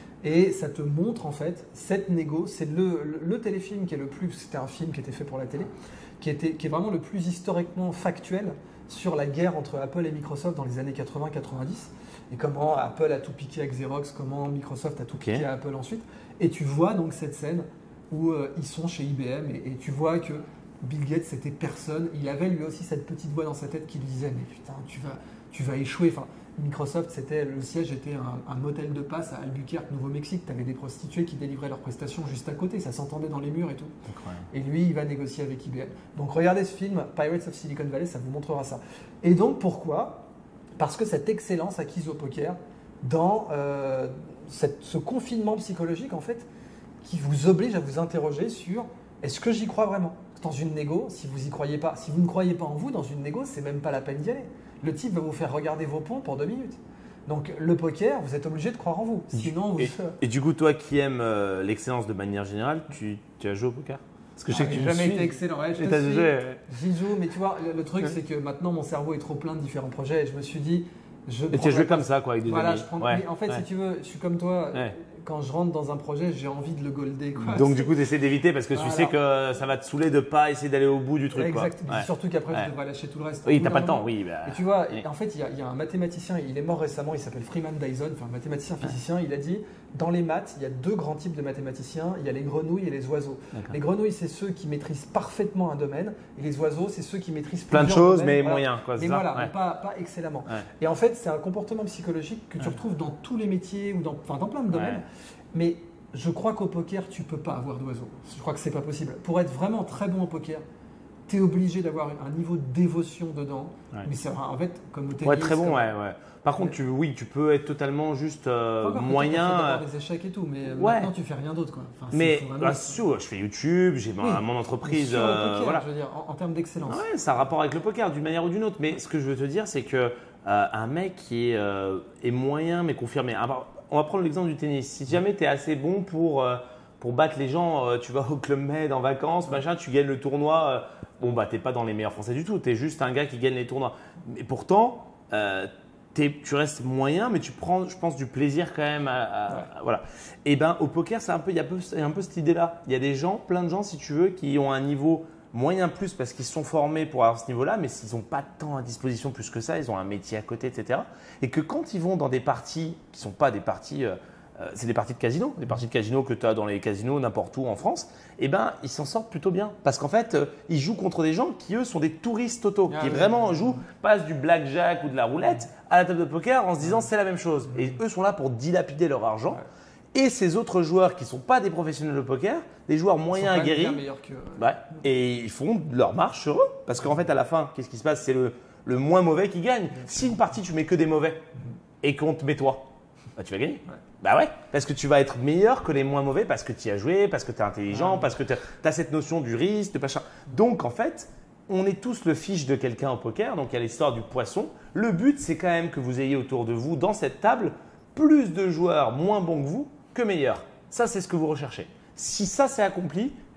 Et ça te montre en fait cette négo. C'est le, le, le téléfilm qui est le plus. C'était un film qui était fait pour la télé, qui, était, qui est vraiment le plus historiquement factuel sur la guerre entre Apple et Microsoft dans les années quatre-vingts quatre-vingt-dix. Et comment Apple a tout piqué avec Xerox, comment Microsoft a tout Ok. piqué à Apple ensuite. Et tu vois donc cette scène où euh, ils sont chez I B M et, et tu vois que Bill Gates c'était personne. Il avait lui aussi cette petite voix dans sa tête qui lui disait mais putain tu vas, tu vas échouer. Enfin, Microsoft, c'était le siège était un, un motel de passe à Albuquerque, Nouveau-Mexique. Tu avais des prostituées qui délivraient leurs prestations juste à côté. Ça s'entendait dans les murs et tout. Incroyable. Et lui, il va négocier avec I B M. Donc regardez ce film, Pirates of Silicon Valley, ça vous montrera ça. Et donc pourquoi ? Parce que cette excellence acquise au poker, dans euh, cette- ce confinement psychologique en fait, qui vous oblige à vous interroger sur est-ce que j'y crois vraiment ? Dans une négo, si vous y croyez pas, si vous ne croyez pas en vous, dans une négo, c'est même pas la peine d'y aller. Le type va vous faire regarder vos ponts pour deux minutes. Donc le poker, vous êtes obligé de croire en vous. Sinon, vous... Et, et du coup, toi qui aimes euh, l'excellence de manière générale, tu, tu as joué au poker? Parce que je sais que j'ai tu me jamais suis. été excellent. Ouais, je Et te t'as suis. joué. J'y joue, mais tu vois, le, le truc, Ouais. c'est que maintenant, mon cerveau est trop plein de différents projets et je me suis dit, je Et tu as prendrai joué pas- comme ça, quoi, avec des Voilà, amis. je prends. Ouais, mais en fait, ouais. si tu veux, je suis comme toi. Ouais. Quand je rentre dans un projet, j'ai envie de le golder. Quoi. Donc C'est- du coup, tu essaies d'éviter parce que tu Voilà. sais que ça va te saouler de pas essayer d'aller au bout du truc. Exact. Quoi. Ouais. Surtout qu'après, Ouais. je devrais lâcher tout le reste. Oui, Au bout t'as d'un pas le temps, moment- oui. Bah, Et tu vois, oui. en fait, il y, a, il y a un mathématicien, il est mort récemment, il s'appelle Freeman Dyson, enfin un mathématicien physicien, il a dit, dans les maths, il y a deux grands types de mathématiciens, il y a les grenouilles et les oiseaux. D'accord. Les grenouilles, c'est ceux qui maîtrisent parfaitement un domaine, et les oiseaux, c'est ceux qui maîtrisent Plein de plusieurs choses, domaines, mais voilà. moyen, quoi. c'est Mais ça voilà, Ouais. mais pas, pas excellemment. Ouais. Et en fait, c'est un comportement psychologique que tu Ouais. retrouves dans tous les métiers, ou dans, enfin, dans plein de domaines. Ouais. Mais je crois qu'au poker, tu peux pas avoir d'oiseaux. Je crois que c'est pas possible. Pour être vraiment très bon au poker, tu es obligé d'avoir un niveau de dévotion dedans. Ouais. Mais c'est en fait comme au tennis. Pour être très bon, comme- ouais, ouais. Par contre, tu, oui, tu peux être totalement juste euh, Encore que moyen. t'as fait euh, d'avoir des échecs et tout, mais ouais. maintenant tu fais rien d'autre quoi. Enfin, c'est- Mais faut vraiment- bah, sûr, je fais YouTube, j'ai ma- Oui. mon Mais entreprise. sur le euh, poker, voilà. je veux dire, en, en termes d'excellence. Ouais, ça a rapport avec le poker d'une manière ou d'une autre. Mais ce que je veux te dire, c'est que euh, un mec qui est, euh, est moyen mais confirmé. Alors, on va prendre l'exemple du tennis. Si jamais tu es assez bon pour, euh, pour battre les gens, euh, tu vas au Club Med en vacances, machin, tu gagnes le tournoi. euh, bon, bah, t'es pas dans les meilleurs Français du tout. Tu es juste un gars qui gagne les tournois. Mais pourtant, euh, t'es- tu restes moyen, mais tu prends, je pense, du plaisir quand même. À, à- Ouais. à- voilà. Et ben, au poker, c'est un peu, il y a un peu, il y a un peu cette idée-là. Il y a des gens, plein de gens, si tu veux, qui ont un niveau moyen plus parce qu'ils se sont formés pour avoir ce niveau-là, mais s'ils n'ont pas de temps à disposition plus que ça, ils ont un métier à côté, et cetera. Et que quand ils vont dans des parties qui ne sont pas des parties, euh, euh, c'est des parties de casino, des parties de casino que tu as dans les casinos n'importe où en France, eh ben, ils s'en sortent plutôt bien. Parce qu'en fait, euh, ils jouent contre des gens qui, eux, sont des touristes totaux, Ah qui oui. vraiment jouent, passent du blackjack ou de la roulette à la table de poker en se disant c'est la même chose. Et eux sont là pour dilapider leur argent. Ouais. Et ces autres joueurs qui ne sont pas des professionnels de poker, des joueurs Ils sont moyens quand même aguerris, bien meilleurs que. ouais. Et ils font leur marche sur eux. Parce qu'en fait, à la fin, qu'est-ce qui se passe? C'est le, le moins mauvais qui gagne. Si une partie, tu mets que des mauvais et qu'on te met toi, bah, tu vas gagner. Ouais. Bah ouais, parce que tu vas être meilleur que les moins mauvais parce que tu y as joué, parce que tu es intelligent, Ouais. parce que tu as cette notion du risque, de machin. Donc, en fait, on est tous le fiche de quelqu'un au poker. Donc, il y a l'histoire du poisson. Le but, c'est quand même que vous ayez autour de vous, dans cette table, plus de joueurs moins bons que vous que meilleurs. Ça, c'est ce que vous recherchez. Si ça, c'est accompli,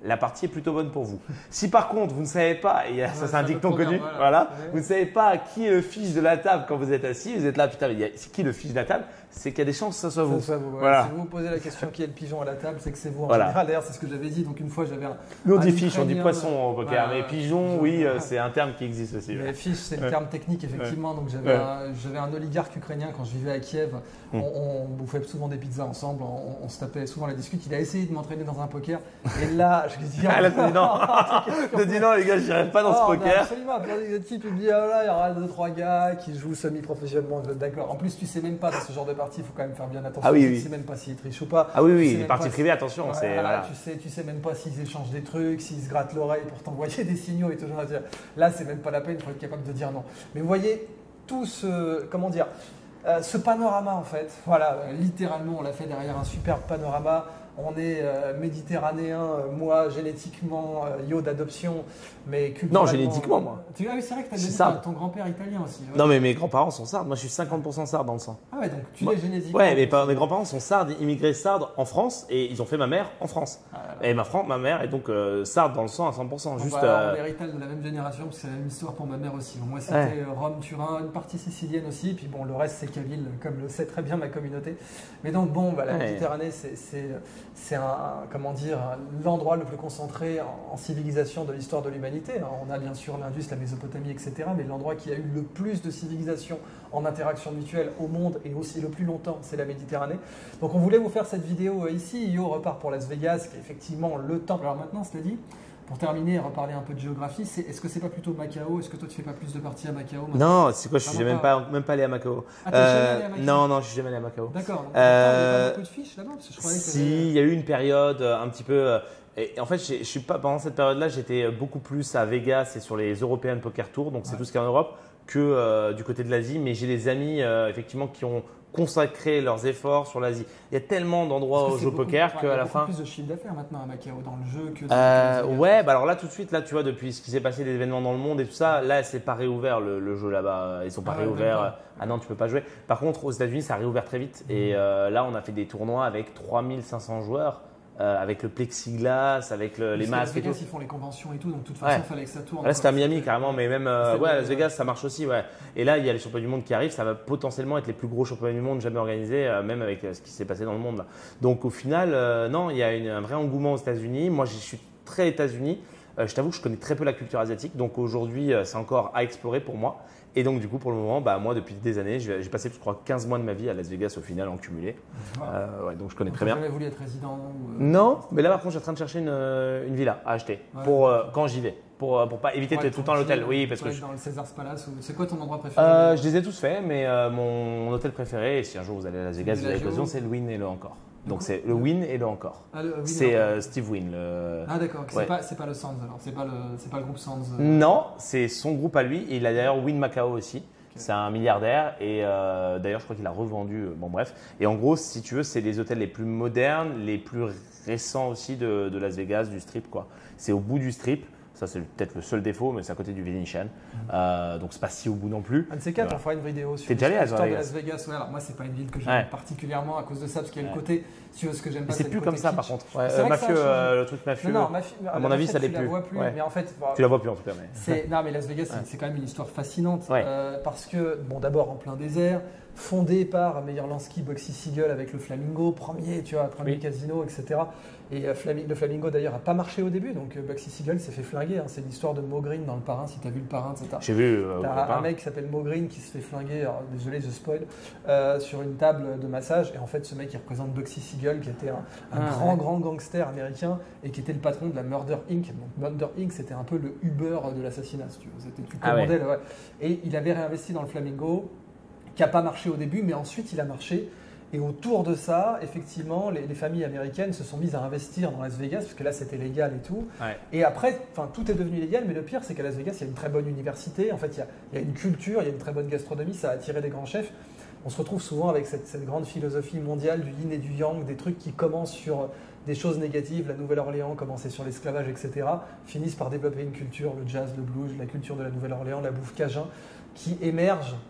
la partie est plutôt bonne pour vous. Si par contre, vous ne savez pas, et ça Ouais, c'est un dicton veut connu, dire, voilà. voilà, Ouais. vous ne savez pas qui est le fiche de la table quand vous êtes assis, vous êtes là, putain, mais il y a- c'est qui le fiche de la table? C'est qu'il y a des chances que ça soit vous. Ça soit vous, ouais. Voilà. Si vous vous posez la question qui est le pigeon à la table, c'est que c'est vous en Voilà. général. D'ailleurs, c'est ce que j'avais dit. Donc une fois, j'avais un. Nous on un dit fiche, on dit Ukrainien, poisson au poker, voilà, mais pigeon, pigeon, oui, voilà. euh, c'est un terme qui existe aussi. Mais ouais. fiche, c'est le Ouais. terme technique, effectivement. Donc j'avais Ouais. un, j'avais un oligarque ukrainien quand je vivais à Kiev. Mm. On, on bouffait souvent des pizzas ensemble, on, on se tapait souvent la discute. Il a essayé de m'entraîner dans un poker. Et là, je lui dis. Ah, là, t'as dit non. T'as dit non, les gars, je n'irai pas dans Oh, ce non, poker. absolument. Puis le type, il me dit, ah là, il y aura deux, trois gars qui jouent semi-professionnellement. D'accord. En plus, tu sais même pas dans ce genre de partie, il faut quand même faire bien attention. Ah oui, tu oui. sais même pas s'ils trichent ou pas. Ah oui, Tu sais oui, même les parties pas privées, si- attention. Ouais, c'est, voilà, voilà. tu, sais, tu sais même pas s'ils échangent des trucs, s'ils se grattent l'oreille pour t'envoyer des signaux et toujours à dire. Là, c'est même pas la peine, il faut être capable de dire non. Mais vous voyez, tout ce. Comment dire euh, ce panorama, en fait, voilà, euh, littéralement, on l'a fait derrière un superbe panorama. On est euh, méditerranéen, euh, moi génétiquement, euh, yo d'adoption, mais culturellement. Non, génétiquement, moi. Tu, ah oui, c'est vrai que tu Je suis as sarde. ton grand-père italien aussi. Ouais. Non, mais mes grands-parents sont sardes. Moi, je suis cinquante pour cent sarde dans le sang. Ah ouais, donc tu Moi- es génétiquement. Ouais, mais pas- mes grands-parents sont sardes, immigrés sardes en France, et ils ont fait ma mère en France. Ah là là. Et ma, Fran- ma mère est donc euh, sarde dans le sang à cent pour cent. Bon, Juste. bah, alors, euh, on est héritage de la même génération, parce que c'est la même histoire pour ma mère aussi. Bon, moi, c'était Ouais. euh, Rome, Turin, une partie sicilienne aussi, puis bon, le reste, c'est Cabil, comme le sait très bien ma communauté. Mais donc, bon, bah, la Ouais. Méditerranée, c'est- c'est c'est un, un- comment dire, l'endroit le plus concentré en, en civilisation de l'histoire de l'humanité. hein. On a bien sûr l'Indus, la Mésopotamie, et cetera. Mais l'endroit qui a eu le plus de civilisation en interaction mutuelle au monde et aussi le plus longtemps, c'est la Méditerranée. Donc, on voulait vous faire cette vidéo euh, ici. Yo repart pour Las Vegas, qui est effectivement le temple. Alors maintenant, cela dit, pour terminer et reparler un peu de géographie, c'est- est-ce que c'est pas plutôt Macao? Est-ce que toi tu fais pas plus de parties à Macao maintenant? Non, c'est quoi? Je suis Vraiment même pas. pas, même pas allé à Macao. Ah, t'es jamais Euh, allé à Macao? non, non, je suis jamais allé à Macao. D'accord. Donc, Euh, il n'y a pas beaucoup de fiches là-bas parce que je croyais que Si, il y a eu une période euh, un petit peu. euh, Et en fait, j'ai- je suis pas pendant cette période-là, j'étais beaucoup plus à Vegas et sur les European Poker Tour, donc c'est Ouais. tout ce qu'il y a en Europe, que euh, du côté de l'Asie. Mais j'ai des amis euh, effectivement qui ont consacré leurs efforts sur l'Asie. Il y a tellement d'endroits Parce au que c'est jeu beaucoup- poker enfin, qu'à il y a la beaucoup fin. plus de chiffre d'affaires maintenant à Macao dans le jeu que dans Euh, dans les ouais, bah alors là tout de suite, là tu vois, depuis ce qui s'est passé, des événements dans le monde et tout ça, là c'est pas réouvert le, le jeu là-bas. Ils sont pas Ah ouais, réouverts. d'accord. Ah non, tu peux pas jouer. Par contre, aux États-Unis, ça a réouvert très vite. Et euh, là, on a fait des tournois avec trois mille cinq cents joueurs, euh, avec le plexiglas, avec le- les Parce qu'à Las masques et tout. Vegas, ils font les conventions et tout, donc de toute façon, Ouais. il fallait que ça tourne. Là, c'était à quoi. Miami carrément, mais même euh, C'était ouais, à bien, Las Vegas, ça marche aussi. Ouais. Et là, il y a les championnats du monde qui arrivent. Ça va potentiellement être les plus gros championnats du monde jamais organisés, euh, même avec euh, ce qui s'est passé dans le monde. Là. Donc au final, euh, non, il y a une- un vrai engouement aux États-Unis. Moi, je suis très États-Unis. Euh, je t'avoue que je connais très peu la culture asiatique. Donc aujourd'hui, euh, c'est encore à explorer pour moi. Et donc du coup, pour le moment, bah, moi, depuis des années, j'ai j'ai passé, je crois, quinze mois de ma vie à Las Vegas au final en cumulé. Voilà. Euh, ouais, donc je connais Donc, très t'as bien. jamais voulu être résident ou, euh, Non, mais là par contre, je suis en train de chercher une, euh, une villa à acheter Ouais. pour euh, quand j'y vais, pour euh, pour pas éviter pour d'être être tout le temps à l'hôtel. tranquille, Oui, parce pour que être je, dans le Caesars Palace. ou- C'est quoi ton endroit préféré? euh, je les ai tous faits, mais euh, mon, mon hôtel préféré, et si un jour vous allez à Las Vegas, vous avez Bellagio. l'occasion, c'est le Wynn et le Encore. Donc quoi c'est le Wynn et le Encore. Ah, le- oui, C'est non. euh, Steve Wynn. Le... Ah d'accord, c'est ouais. pas, c'est pas le Sands alors, c'est pas le, c'est pas le groupe Sands. euh. Non, c'est son groupe à lui. Et il a d'ailleurs Wynn Macao aussi. C'est un milliardaire et euh, d'ailleurs je crois qu'il a revendu. euh, Bon bref. Et en gros, si tu veux, c'est les hôtels les plus modernes, les plus récents aussi de, de Las Vegas, du strip quoi. C'est au bout du strip. Ça c'est peut-être le seul défaut, mais c'est à côté du Venetian. Euh, donc c'est pas si au bout non plus. Un de ces quatre, Voilà. on fera une vidéo sur T'es déjà allé à l'histoire de Las Las Vegas. Ouais, alors moi, c'est pas une ville que j'aime Ouais. particulièrement à cause de ça, parce qu'il y a le Ouais. côté, si tu veux, ce que j'aime Mais pas, c'est le plus côté comme ça kitsch. par contre. Ouais, C'est euh, vrai que ça a mafieux, changé. euh, le truc mafieux. Non, non, ma fi- à mon avis, ça l'est tu la plus. vois plus. Ouais. Mais en fait, bah, Tu la vois plus en tout cas. Mais... c'est non, mais Las Vegas, c'est- Ouais. c'est quand même une histoire fascinante Ouais. euh, parce que bon, d'abord en plein désert, fondé par Meyer Lansky, Boxy Siegel avec le Flamingo, premier, tu vois, premier Oui. casino, et cetera. Et euh, Flami- le Flamingo d'ailleurs a pas marché au début, donc euh, Boxy Siegel s'est fait flinguer. hein. C'est l'histoire de Mo Green dans Le Parrain, si tu as vu Le Parrain, et cetera. J'ai vu. euh, T'as copain. un mec qui s'appelle Mo Green qui se fait flinguer, alors, désolé, je spoil, euh, sur une table de massage. Et en fait, ce mec, il représente Boxy Siegel, qui était un, un Ah, grand, ouais. grand gangster américain et qui était le patron de la Murder Incorporated. Donc, Murder Incorporated, c'était un peu le Uber de l'assassinat, si tu veux. C'était, tu Ah ouais. commandais, le- ouais. Et il avait réinvesti dans le Flamingo, qui n'a pas marché au début, mais ensuite, il a marché. Et autour de ça, effectivement, les, les familles américaines se sont mises à investir dans Las Vegas, parce que là, c'était légal et tout. Ouais. Et après, enfin, tout est devenu légal, mais le pire, c'est qu'à Las Vegas, il y a une très bonne université. En fait, il y a, il y a une culture, il y a une très bonne gastronomie, ça a attiré des grands chefs. On se retrouve souvent avec cette, cette grande philosophie mondiale du yin et du yang, des trucs qui commencent sur des choses négatives, la Nouvelle-Orléans commençait sur l'esclavage, et cetera, finissent par développer une culture, le jazz, le blues, la culture de la Nouvelle-Orléans, la bouffe cajun, qui émerge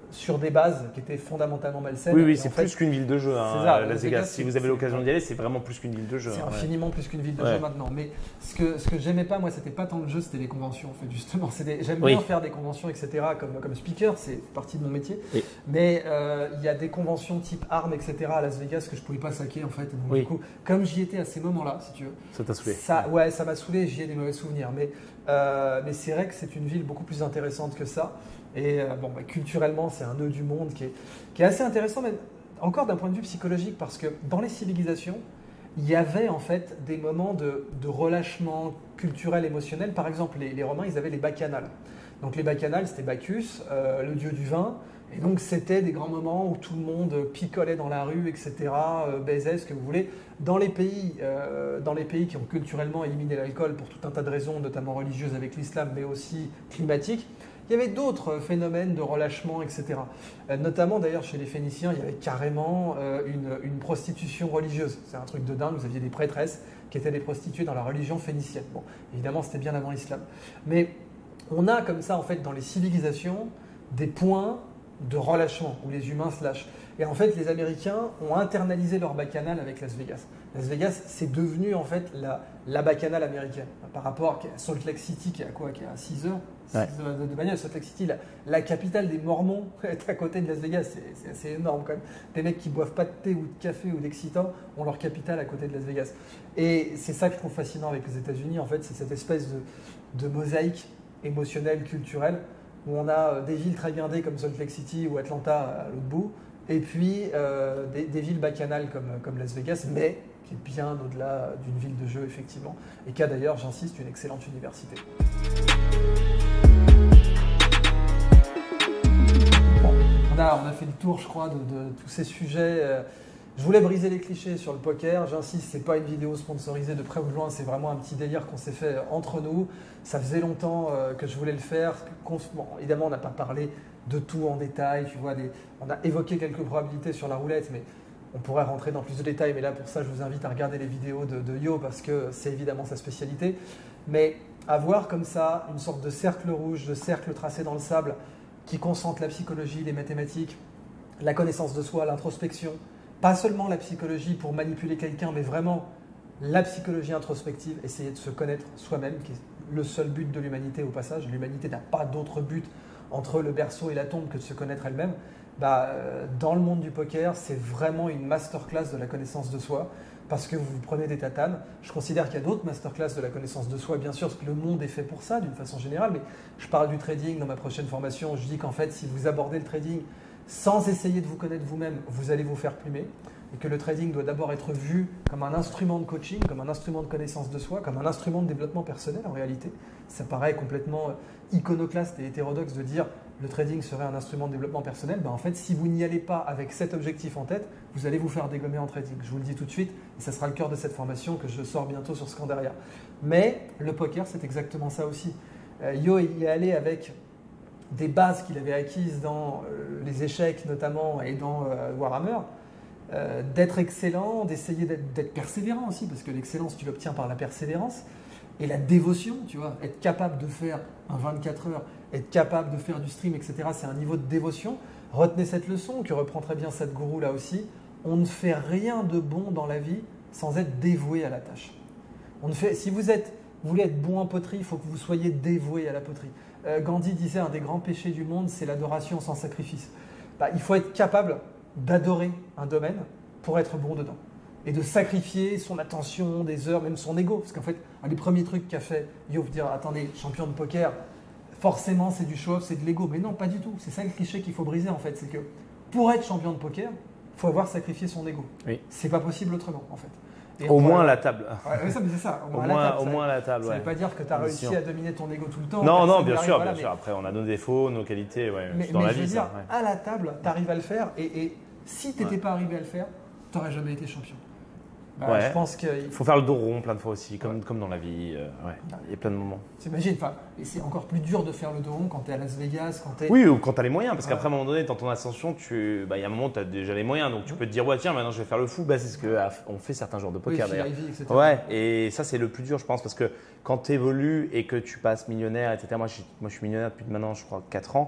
sur des bases qui étaient fondamentalement malsaines. Oui, oui, Et c'est en fait, plus qu'une ville de jeu, hein, c'est ça, Las Las Vegas. Vegas, Si vous c'est- avez c'est- l'occasion d'y aller, c'est vraiment plus qu'une ville de jeu. C'est hein, ouais. infiniment plus qu'une ville de Ouais. jeu maintenant. Mais ce que, ce que j'aimais pas, moi, c'était pas tant le jeu, c'était les conventions. En fait, justement, C'est des- j'aime Oui. bien faire des conventions, et cetera. Comme, comme speaker, c'est partie de mon métier. Oui. Mais euh, il y a des conventions type armes, et cetera à Las Vegas que je pouvais pas saquer en fait. Et donc, Oui. du coup, comme j'y étais à ces moments-là, si tu veux, Ça t'a saoulé. ça, ouais, ça m'a saoulé. J'y ai des mauvais souvenirs. Mais, euh, mais c'est vrai que c'est une ville beaucoup plus intéressante que ça. Et euh, bon, bah, culturellement, c'est un nœud du monde qui est, qui est assez intéressant, mais encore d'un point de vue psychologique, parce que dans les civilisations, il y avait en fait des moments de, de relâchement culturel, émotionnel. Par exemple, les, les Romains, ils avaient les bacchanales. Donc les bacchanales, c'était Bacchus, euh, le dieu du vin. Et donc c'était des grands moments où tout le monde picolait dans la rue, et cetera, euh, baisait, ce que vous voulez. Dans les pays, euh, dans les pays qui ont culturellement éliminé l'alcool pour tout un tas de raisons, notamment religieuses avec l'islam, mais aussi climatiques, il y avait d'autres phénomènes de relâchement, et cetera. Euh, notamment d'ailleurs chez les Phéniciens, il y avait carrément euh, une, une prostitution religieuse. C'est un truc de dingue, vous aviez des prêtresses qui étaient des prostituées dans la religion phénicienne. Bon, évidemment, c'était bien avant l'islam. Mais on a comme ça, en fait, dans les civilisations, des points de relâchement où les humains se lâchent. Et en fait, les Américains ont internalisé leur bacchanal avec Las Vegas. Las Vegas, c'est devenu en fait la, la bacchanale américaine. Par rapport à Salt Lake City, qui est à quoi Qui est à six heures, six Ouais. heures de bagnole. Salt Lake City, la, la capitale des Mormons, est à côté de Las Vegas. C'est, c'est assez énorme quand même. Des mecs qui boivent pas de thé ou de café ou d'excitant ont leur capitale à côté de Las Vegas. Et c'est ça que je trouve fascinant avec les États-Unis. En fait, c'est cette espèce de, de mosaïque émotionnelle, culturelle, où on a des villes très guindées comme Salt Lake City ou Atlanta à l'autre bout, et puis euh, des, des villes bacchanales comme, comme Las Vegas, mais qui est bien au-delà d'une ville de jeu, effectivement, et qui a d'ailleurs, j'insiste, une excellente université. Bon, on a, on a fait le tour, je crois, de, de tous ces sujets. Je voulais briser les clichés sur le poker. J'insiste, c'est pas une vidéo sponsorisée de près ou de loin, c'est vraiment un petit délire qu'on s'est fait entre nous. Ça faisait longtemps euh, que je voulais le faire. Bon, évidemment, on n'a pas parlé de tout en détail. Tu vois, des... on a évoqué quelques probabilités sur la roulette, mais on pourrait rentrer dans plus de détails. Mais là, pour ça, je vous invite à regarder les vidéos de, de Yo parce que c'est évidemment sa spécialité. Mais avoir comme ça une sorte de cercle rouge, de cercle tracé dans le sable qui concentre la psychologie, les mathématiques, la connaissance de soi, l'introspection. Pas seulement la psychologie pour manipuler quelqu'un, mais vraiment la psychologie introspective, essayer de se connaître soi-même, qui est le seul but de l'humanité au passage. L'humanité n'a pas d'autre but entre le berceau et la tombe que de se connaître elle-même. Bah, dans le monde du poker, c'est vraiment une masterclass de la connaissance de soi, parce que vous vous prenez des tatanes. Je considère qu'il y a d'autres masterclass de la connaissance de soi, bien sûr, parce que le monde est fait pour ça d'une façon générale, mais je parle du trading dans ma prochaine formation. Je dis qu'en fait, si vous abordez le trading sans essayer de vous connaître vous-même, vous allez vous faire plumer. Et que le trading doit d'abord être vu comme un instrument de coaching, comme un instrument de connaissance de soi, comme un instrument de développement personnel en réalité. Ça paraît complètement iconoclaste et hétérodoxe de dire le trading serait un instrument de développement personnel. Ben en fait, si vous n'y allez pas avec cet objectif en tête, vous allez vous faire dégommer en trading. Je vous le dis tout de suite, et ça sera le cœur de cette formation que je sors bientôt sur Scandaria. Mais le poker, c'est exactement ça aussi. Euh, Yo y est allé avec des bases qu'il avait acquises dans euh, les échecs notamment et dans euh, Warhammer, euh, d'être excellent, d'essayer d'être, d'être persévérant aussi, parce que l'excellence, tu l'obtiens par la persévérance, et la dévotion, tu vois, être capable de faire un vingt-quatre heures, être capable de faire du stream, et cetera, c'est un niveau de dévotion. Retenez cette leçon, que reprend très bien Sadhguru là aussi, on ne fait rien de bon dans la vie sans être dévoué à la tâche. On ne fait, si vous, êtes, vous voulez être bon en poterie, il faut que vous soyez dévoué à la poterie. Euh, Gandhi disait un des grands péchés du monde, c'est l'adoration sans sacrifice. Bah, il faut être capable d'adorer un domaine pour être bon dedans. Et de sacrifier son attention, des heures, même son ego. Parce qu'en fait, un des premiers trucs qu'a fait Yo, dire attendez, champion de poker, forcément c'est du show-off, c'est de l'ego. Mais non, pas du tout. C'est ça le cliché qu'il faut briser en fait. C'est que pour être champion de poker, il faut avoir sacrifié son ego. Oui. C'est pas possible autrement en fait. Et Au on moins pourrait- la table. Ouais, ouais, ça, mais c'est ça. Au à la moins, table, au ça- moins la table, ça ne ouais. veut pas dire que tu as réussi Bien sûr. à dominer ton ego tout le temps. Non, personne non, n'y bien arrive, sûr, voilà, bien mais- sûr. Après, on a nos défauts, nos qualités, ouais, Mais, dans mais la je veux vie, dire, ça. Ouais. à la table, tu arrives à le faire et, et si tu n'étais Ouais. pas arrivé à le faire, tu n'aurais jamais été champion. Bah, Ouais. Je pense que. Il faut faire le dos rond plein de fois aussi, comme, comme dans la vie. euh, ouais. Il y a plein de moments. T'imagines, enfin, et c'est encore plus dur de faire le dos rond quand tu es à Las Vegas, quand tu es. Oui, ou quand tu as les moyens, parce Ouais. qu'après, à un moment donné, dans ton ascension, tu... bah, il y a un moment où tu as déjà les moyens, donc tu peux te dire, ouais, tiens, maintenant je vais faire le fou. Bah, c'est ce qu'on fait certains joueurs de poker Phil d'ailleurs. Ivey, et cetera. Ouais, et ça, c'est le plus dur, je pense, parce que quand tu évolues et que tu passes millionnaire, et cetera. Moi, je, moi, je suis millionnaire depuis maintenant, je crois, quatre ans.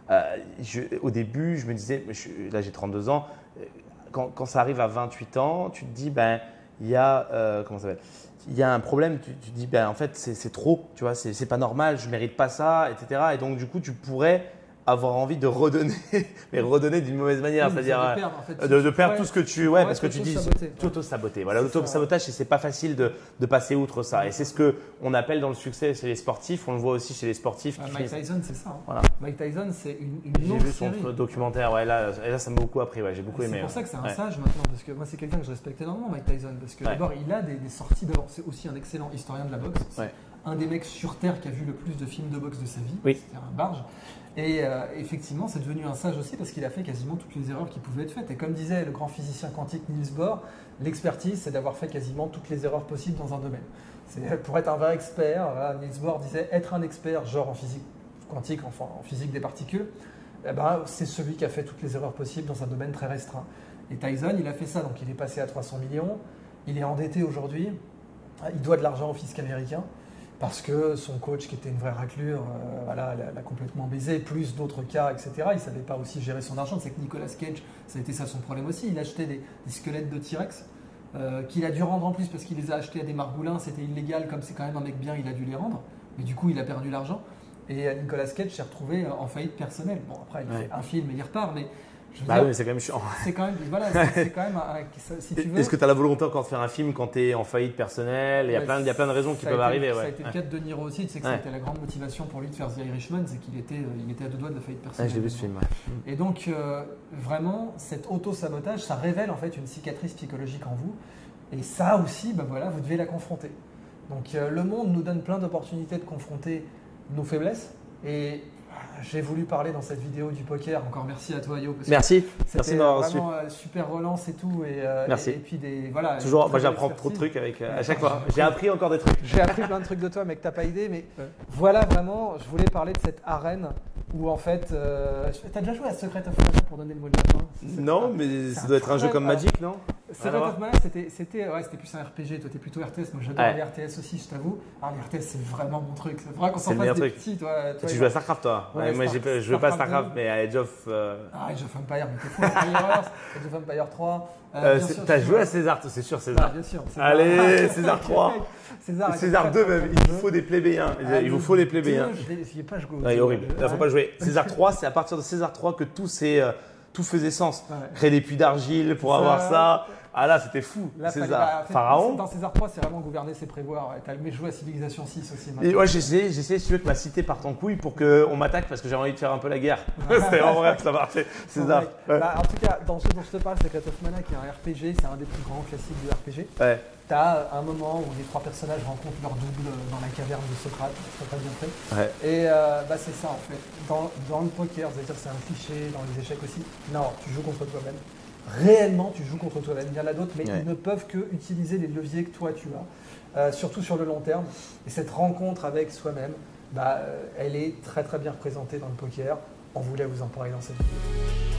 Euh, je, au début, je me disais, je, là j'ai trente-deux ans, quand, quand ça arrive à vingt-huit ans, tu te dis, ben, il y a, euh, comment ça s'appelle, il y a un problème, tu, tu te dis, ben, en fait, c'est trop, tu vois, c'est pas normal, je ne mérite pas ça, et cetera. Et donc, du coup, tu pourrais avoir envie de redonner, mais redonner d'une mauvaise manière, Oui, c'est-à-dire de perdre, en fait, de, de tu perdre pourrais- tout ce que tu, tu ouais, pourrais parce que tu dis, t'auto-saboter. tu auto-saboter. Voilà, C'est ça. l'auto-sabotage, c'est pas facile de, de passer outre ça. Et c'est ce que on appelle dans le succès chez les sportifs. On le voit aussi chez les sportifs. Ah, qui Mike finissent- Tyson, c'est ça. hein. Voilà. Mike Tyson, c'est une, une J'ai longue vu son série. documentaire, ouais, là, et là ça m'a beaucoup appris, ouais, j'ai beaucoup aimé. C'est pour ouais. ça que c'est un Ouais. sage maintenant, parce que moi c'est quelqu'un que je respecte énormément, Mike Tyson, parce que Ouais. d'abord il a des, des sorties d'avant. C'est aussi un excellent historien de la boxe. C'est Ouais. un des mecs sur Terre qui a vu le plus de films de boxe de sa vie. Oui. C'était un barge. Et euh, effectivement, c'est devenu un sage aussi parce qu'il a fait quasiment toutes les erreurs qui pouvaient être faites. Et comme disait le grand physicien quantique Niels Bohr, l'expertise, c'est d'avoir fait quasiment toutes les erreurs possibles dans un domaine. C'est pour être un vrai expert. Voilà, Niels Bohr disait être un expert, genre en physique quantique, enfin en physique des particules. Eh ben, c'est celui qui a fait toutes les erreurs possibles dans un domaine très restreint. Et Tyson, il a fait ça, donc il est passé à trois cents millions, il est endetté aujourd'hui, il doit de l'argent au fisc américain, parce que son coach, qui était une vraie raclure, euh, voilà, l'a, l'a complètement baisé, plus d'autres cas, et cetera. Il ne savait pas aussi gérer son argent, c'est que Nicolas Cage, ça a été ça son problème aussi, il achetait des, des squelettes de T-Rex, euh, qu'il a dû rendre en plus parce qu'il les a achetés à des margoulins, c'était illégal, comme c'est quand même un mec bien, il a dû les rendre, mais du coup il a perdu l'argent. Et Nicolas Cage s'est retrouvé en faillite personnelle. Bon, après, il Ouais. fait un film et il repart, mais je veux Bah dire, oui, mais c'est quand même chiant. c'est quand même, voilà, c'est, c'est quand même, un- un- si tu veux. Est-ce que tu as la volonté encore de faire un film quand tu es en faillite personnelle? Il y a Ouais, plein, il y a plein de raisons qui ça a peuvent été- arriver. Ça Ouais. a été le Ouais. cas de De Niro aussi, tu sais que Ouais. c'était la grande motivation pour lui de faire The Irishman, c'est qu'il était, euh, il était à deux doigts de la faillite Ouais, personnelle. je l'ai vu ce film. Ouais. Et donc, euh, vraiment, cet auto-sabotage, ça révèle en fait une cicatrice psychologique en vous. Et ça aussi, bah voilà, vous devez la confronter. Donc, euh, le monde nous donne plein d'opportunités de confronter nos faiblesses. Et j'ai voulu parler dans cette vidéo du poker. Encore merci à toi, Yo. Parce que Merci, c'était merci de m'avoir reçu. vraiment euh, super relance et tout. Et, euh, Merci. Et, et puis des, voilà. Toujours, une moi très belle j'apprends trop de expertise. trucs avec, euh, à Ouais, chaque j'ai fois. appris- J'ai appris encore des trucs. J'ai appris plein de trucs de toi, mais que t'as pas idée. Mais voilà, vraiment, je voulais parler de cette arène où en fait, euh, t'as déjà joué à Secret of Mana pour donner le mot de la fin? C'est- Non, mais c'est ça doit être un jeu très- comme Magic, non? Secret Rien à of Mana, c'était, c'était, ouais, c'était plus un R P G. Toi, t'es plutôt R T S. Moi, j'adore Ouais. les R T S aussi, je t'avoue. Alors, les R T S, c'est vraiment mon truc. C'est vrai qu'on C'est s'en le fasse meilleur des truc. petits. Toi, toi, Tu et joues à StarCraft, toi? Ouais, Ouais, moi, Star- j'ai pas- je joue pas à Starcraft StarCraft, deux. mais à Age of. euh, Ah, Age of Empire, mais t'es fou. Empire, Age of Empire trois. Euh, euh, bien c'est- sûr, T'as je joué joue à César, c'est sûr, Ah, César. bien sûr. Allez, César trois. César, est César très, deux, très, même, très il bon vous jeu. faut des plébéiens. Ah, Il vous le faut les deux, plébéiens. Je l'ai- j'y ai pas joué. au Non, il est deux, horrible. je- Là, faut ouais. pas jouer. César trois, c'est à partir de César trois que tout, c'est, euh, tout faisait sens. Ouais. Créer des puits d'argile pour Ça- avoir ça. Ah là, c'était fou. Là, fallait- César. bah, en fait, Pharaon. Dans César trois, c'est vraiment gouverner, c'est prévoir. Ouais, t'as aimé jouer à Civilisation six aussi. Et maintenant. ouais, j'ai essayé, j'ai essayé, si tu veux, que ma cité parte en couille pour qu'on m'attaque parce que j'avais envie de faire un peu la guerre. C'était en vrai que ça marchait. César. Ouais. Ouais. Bah, en tout cas, dans ce dont je te parle, Secret of Mana, qui est un R P G, c'est un des plus grands classiques du R P G. Ouais. T'as un moment où les trois personnages rencontrent leur double dans la caverne de Socrate, c'est très bien fait. Ouais. Et euh, bah, c'est ça en fait. Dans, dans le poker, c'est-à-dire c'est un cliché, dans les échecs aussi. Non, tu joues contre toi-même. Réellement, tu joues contre toi-même. Il y en a d'autres, mais Ouais. ils ne peuvent que utiliser les leviers que toi tu as, euh, surtout sur le long terme. Et cette rencontre avec soi-même, bah, euh, elle est très très bien représentée dans le poker. On voulait vous en parler dans cette vidéo.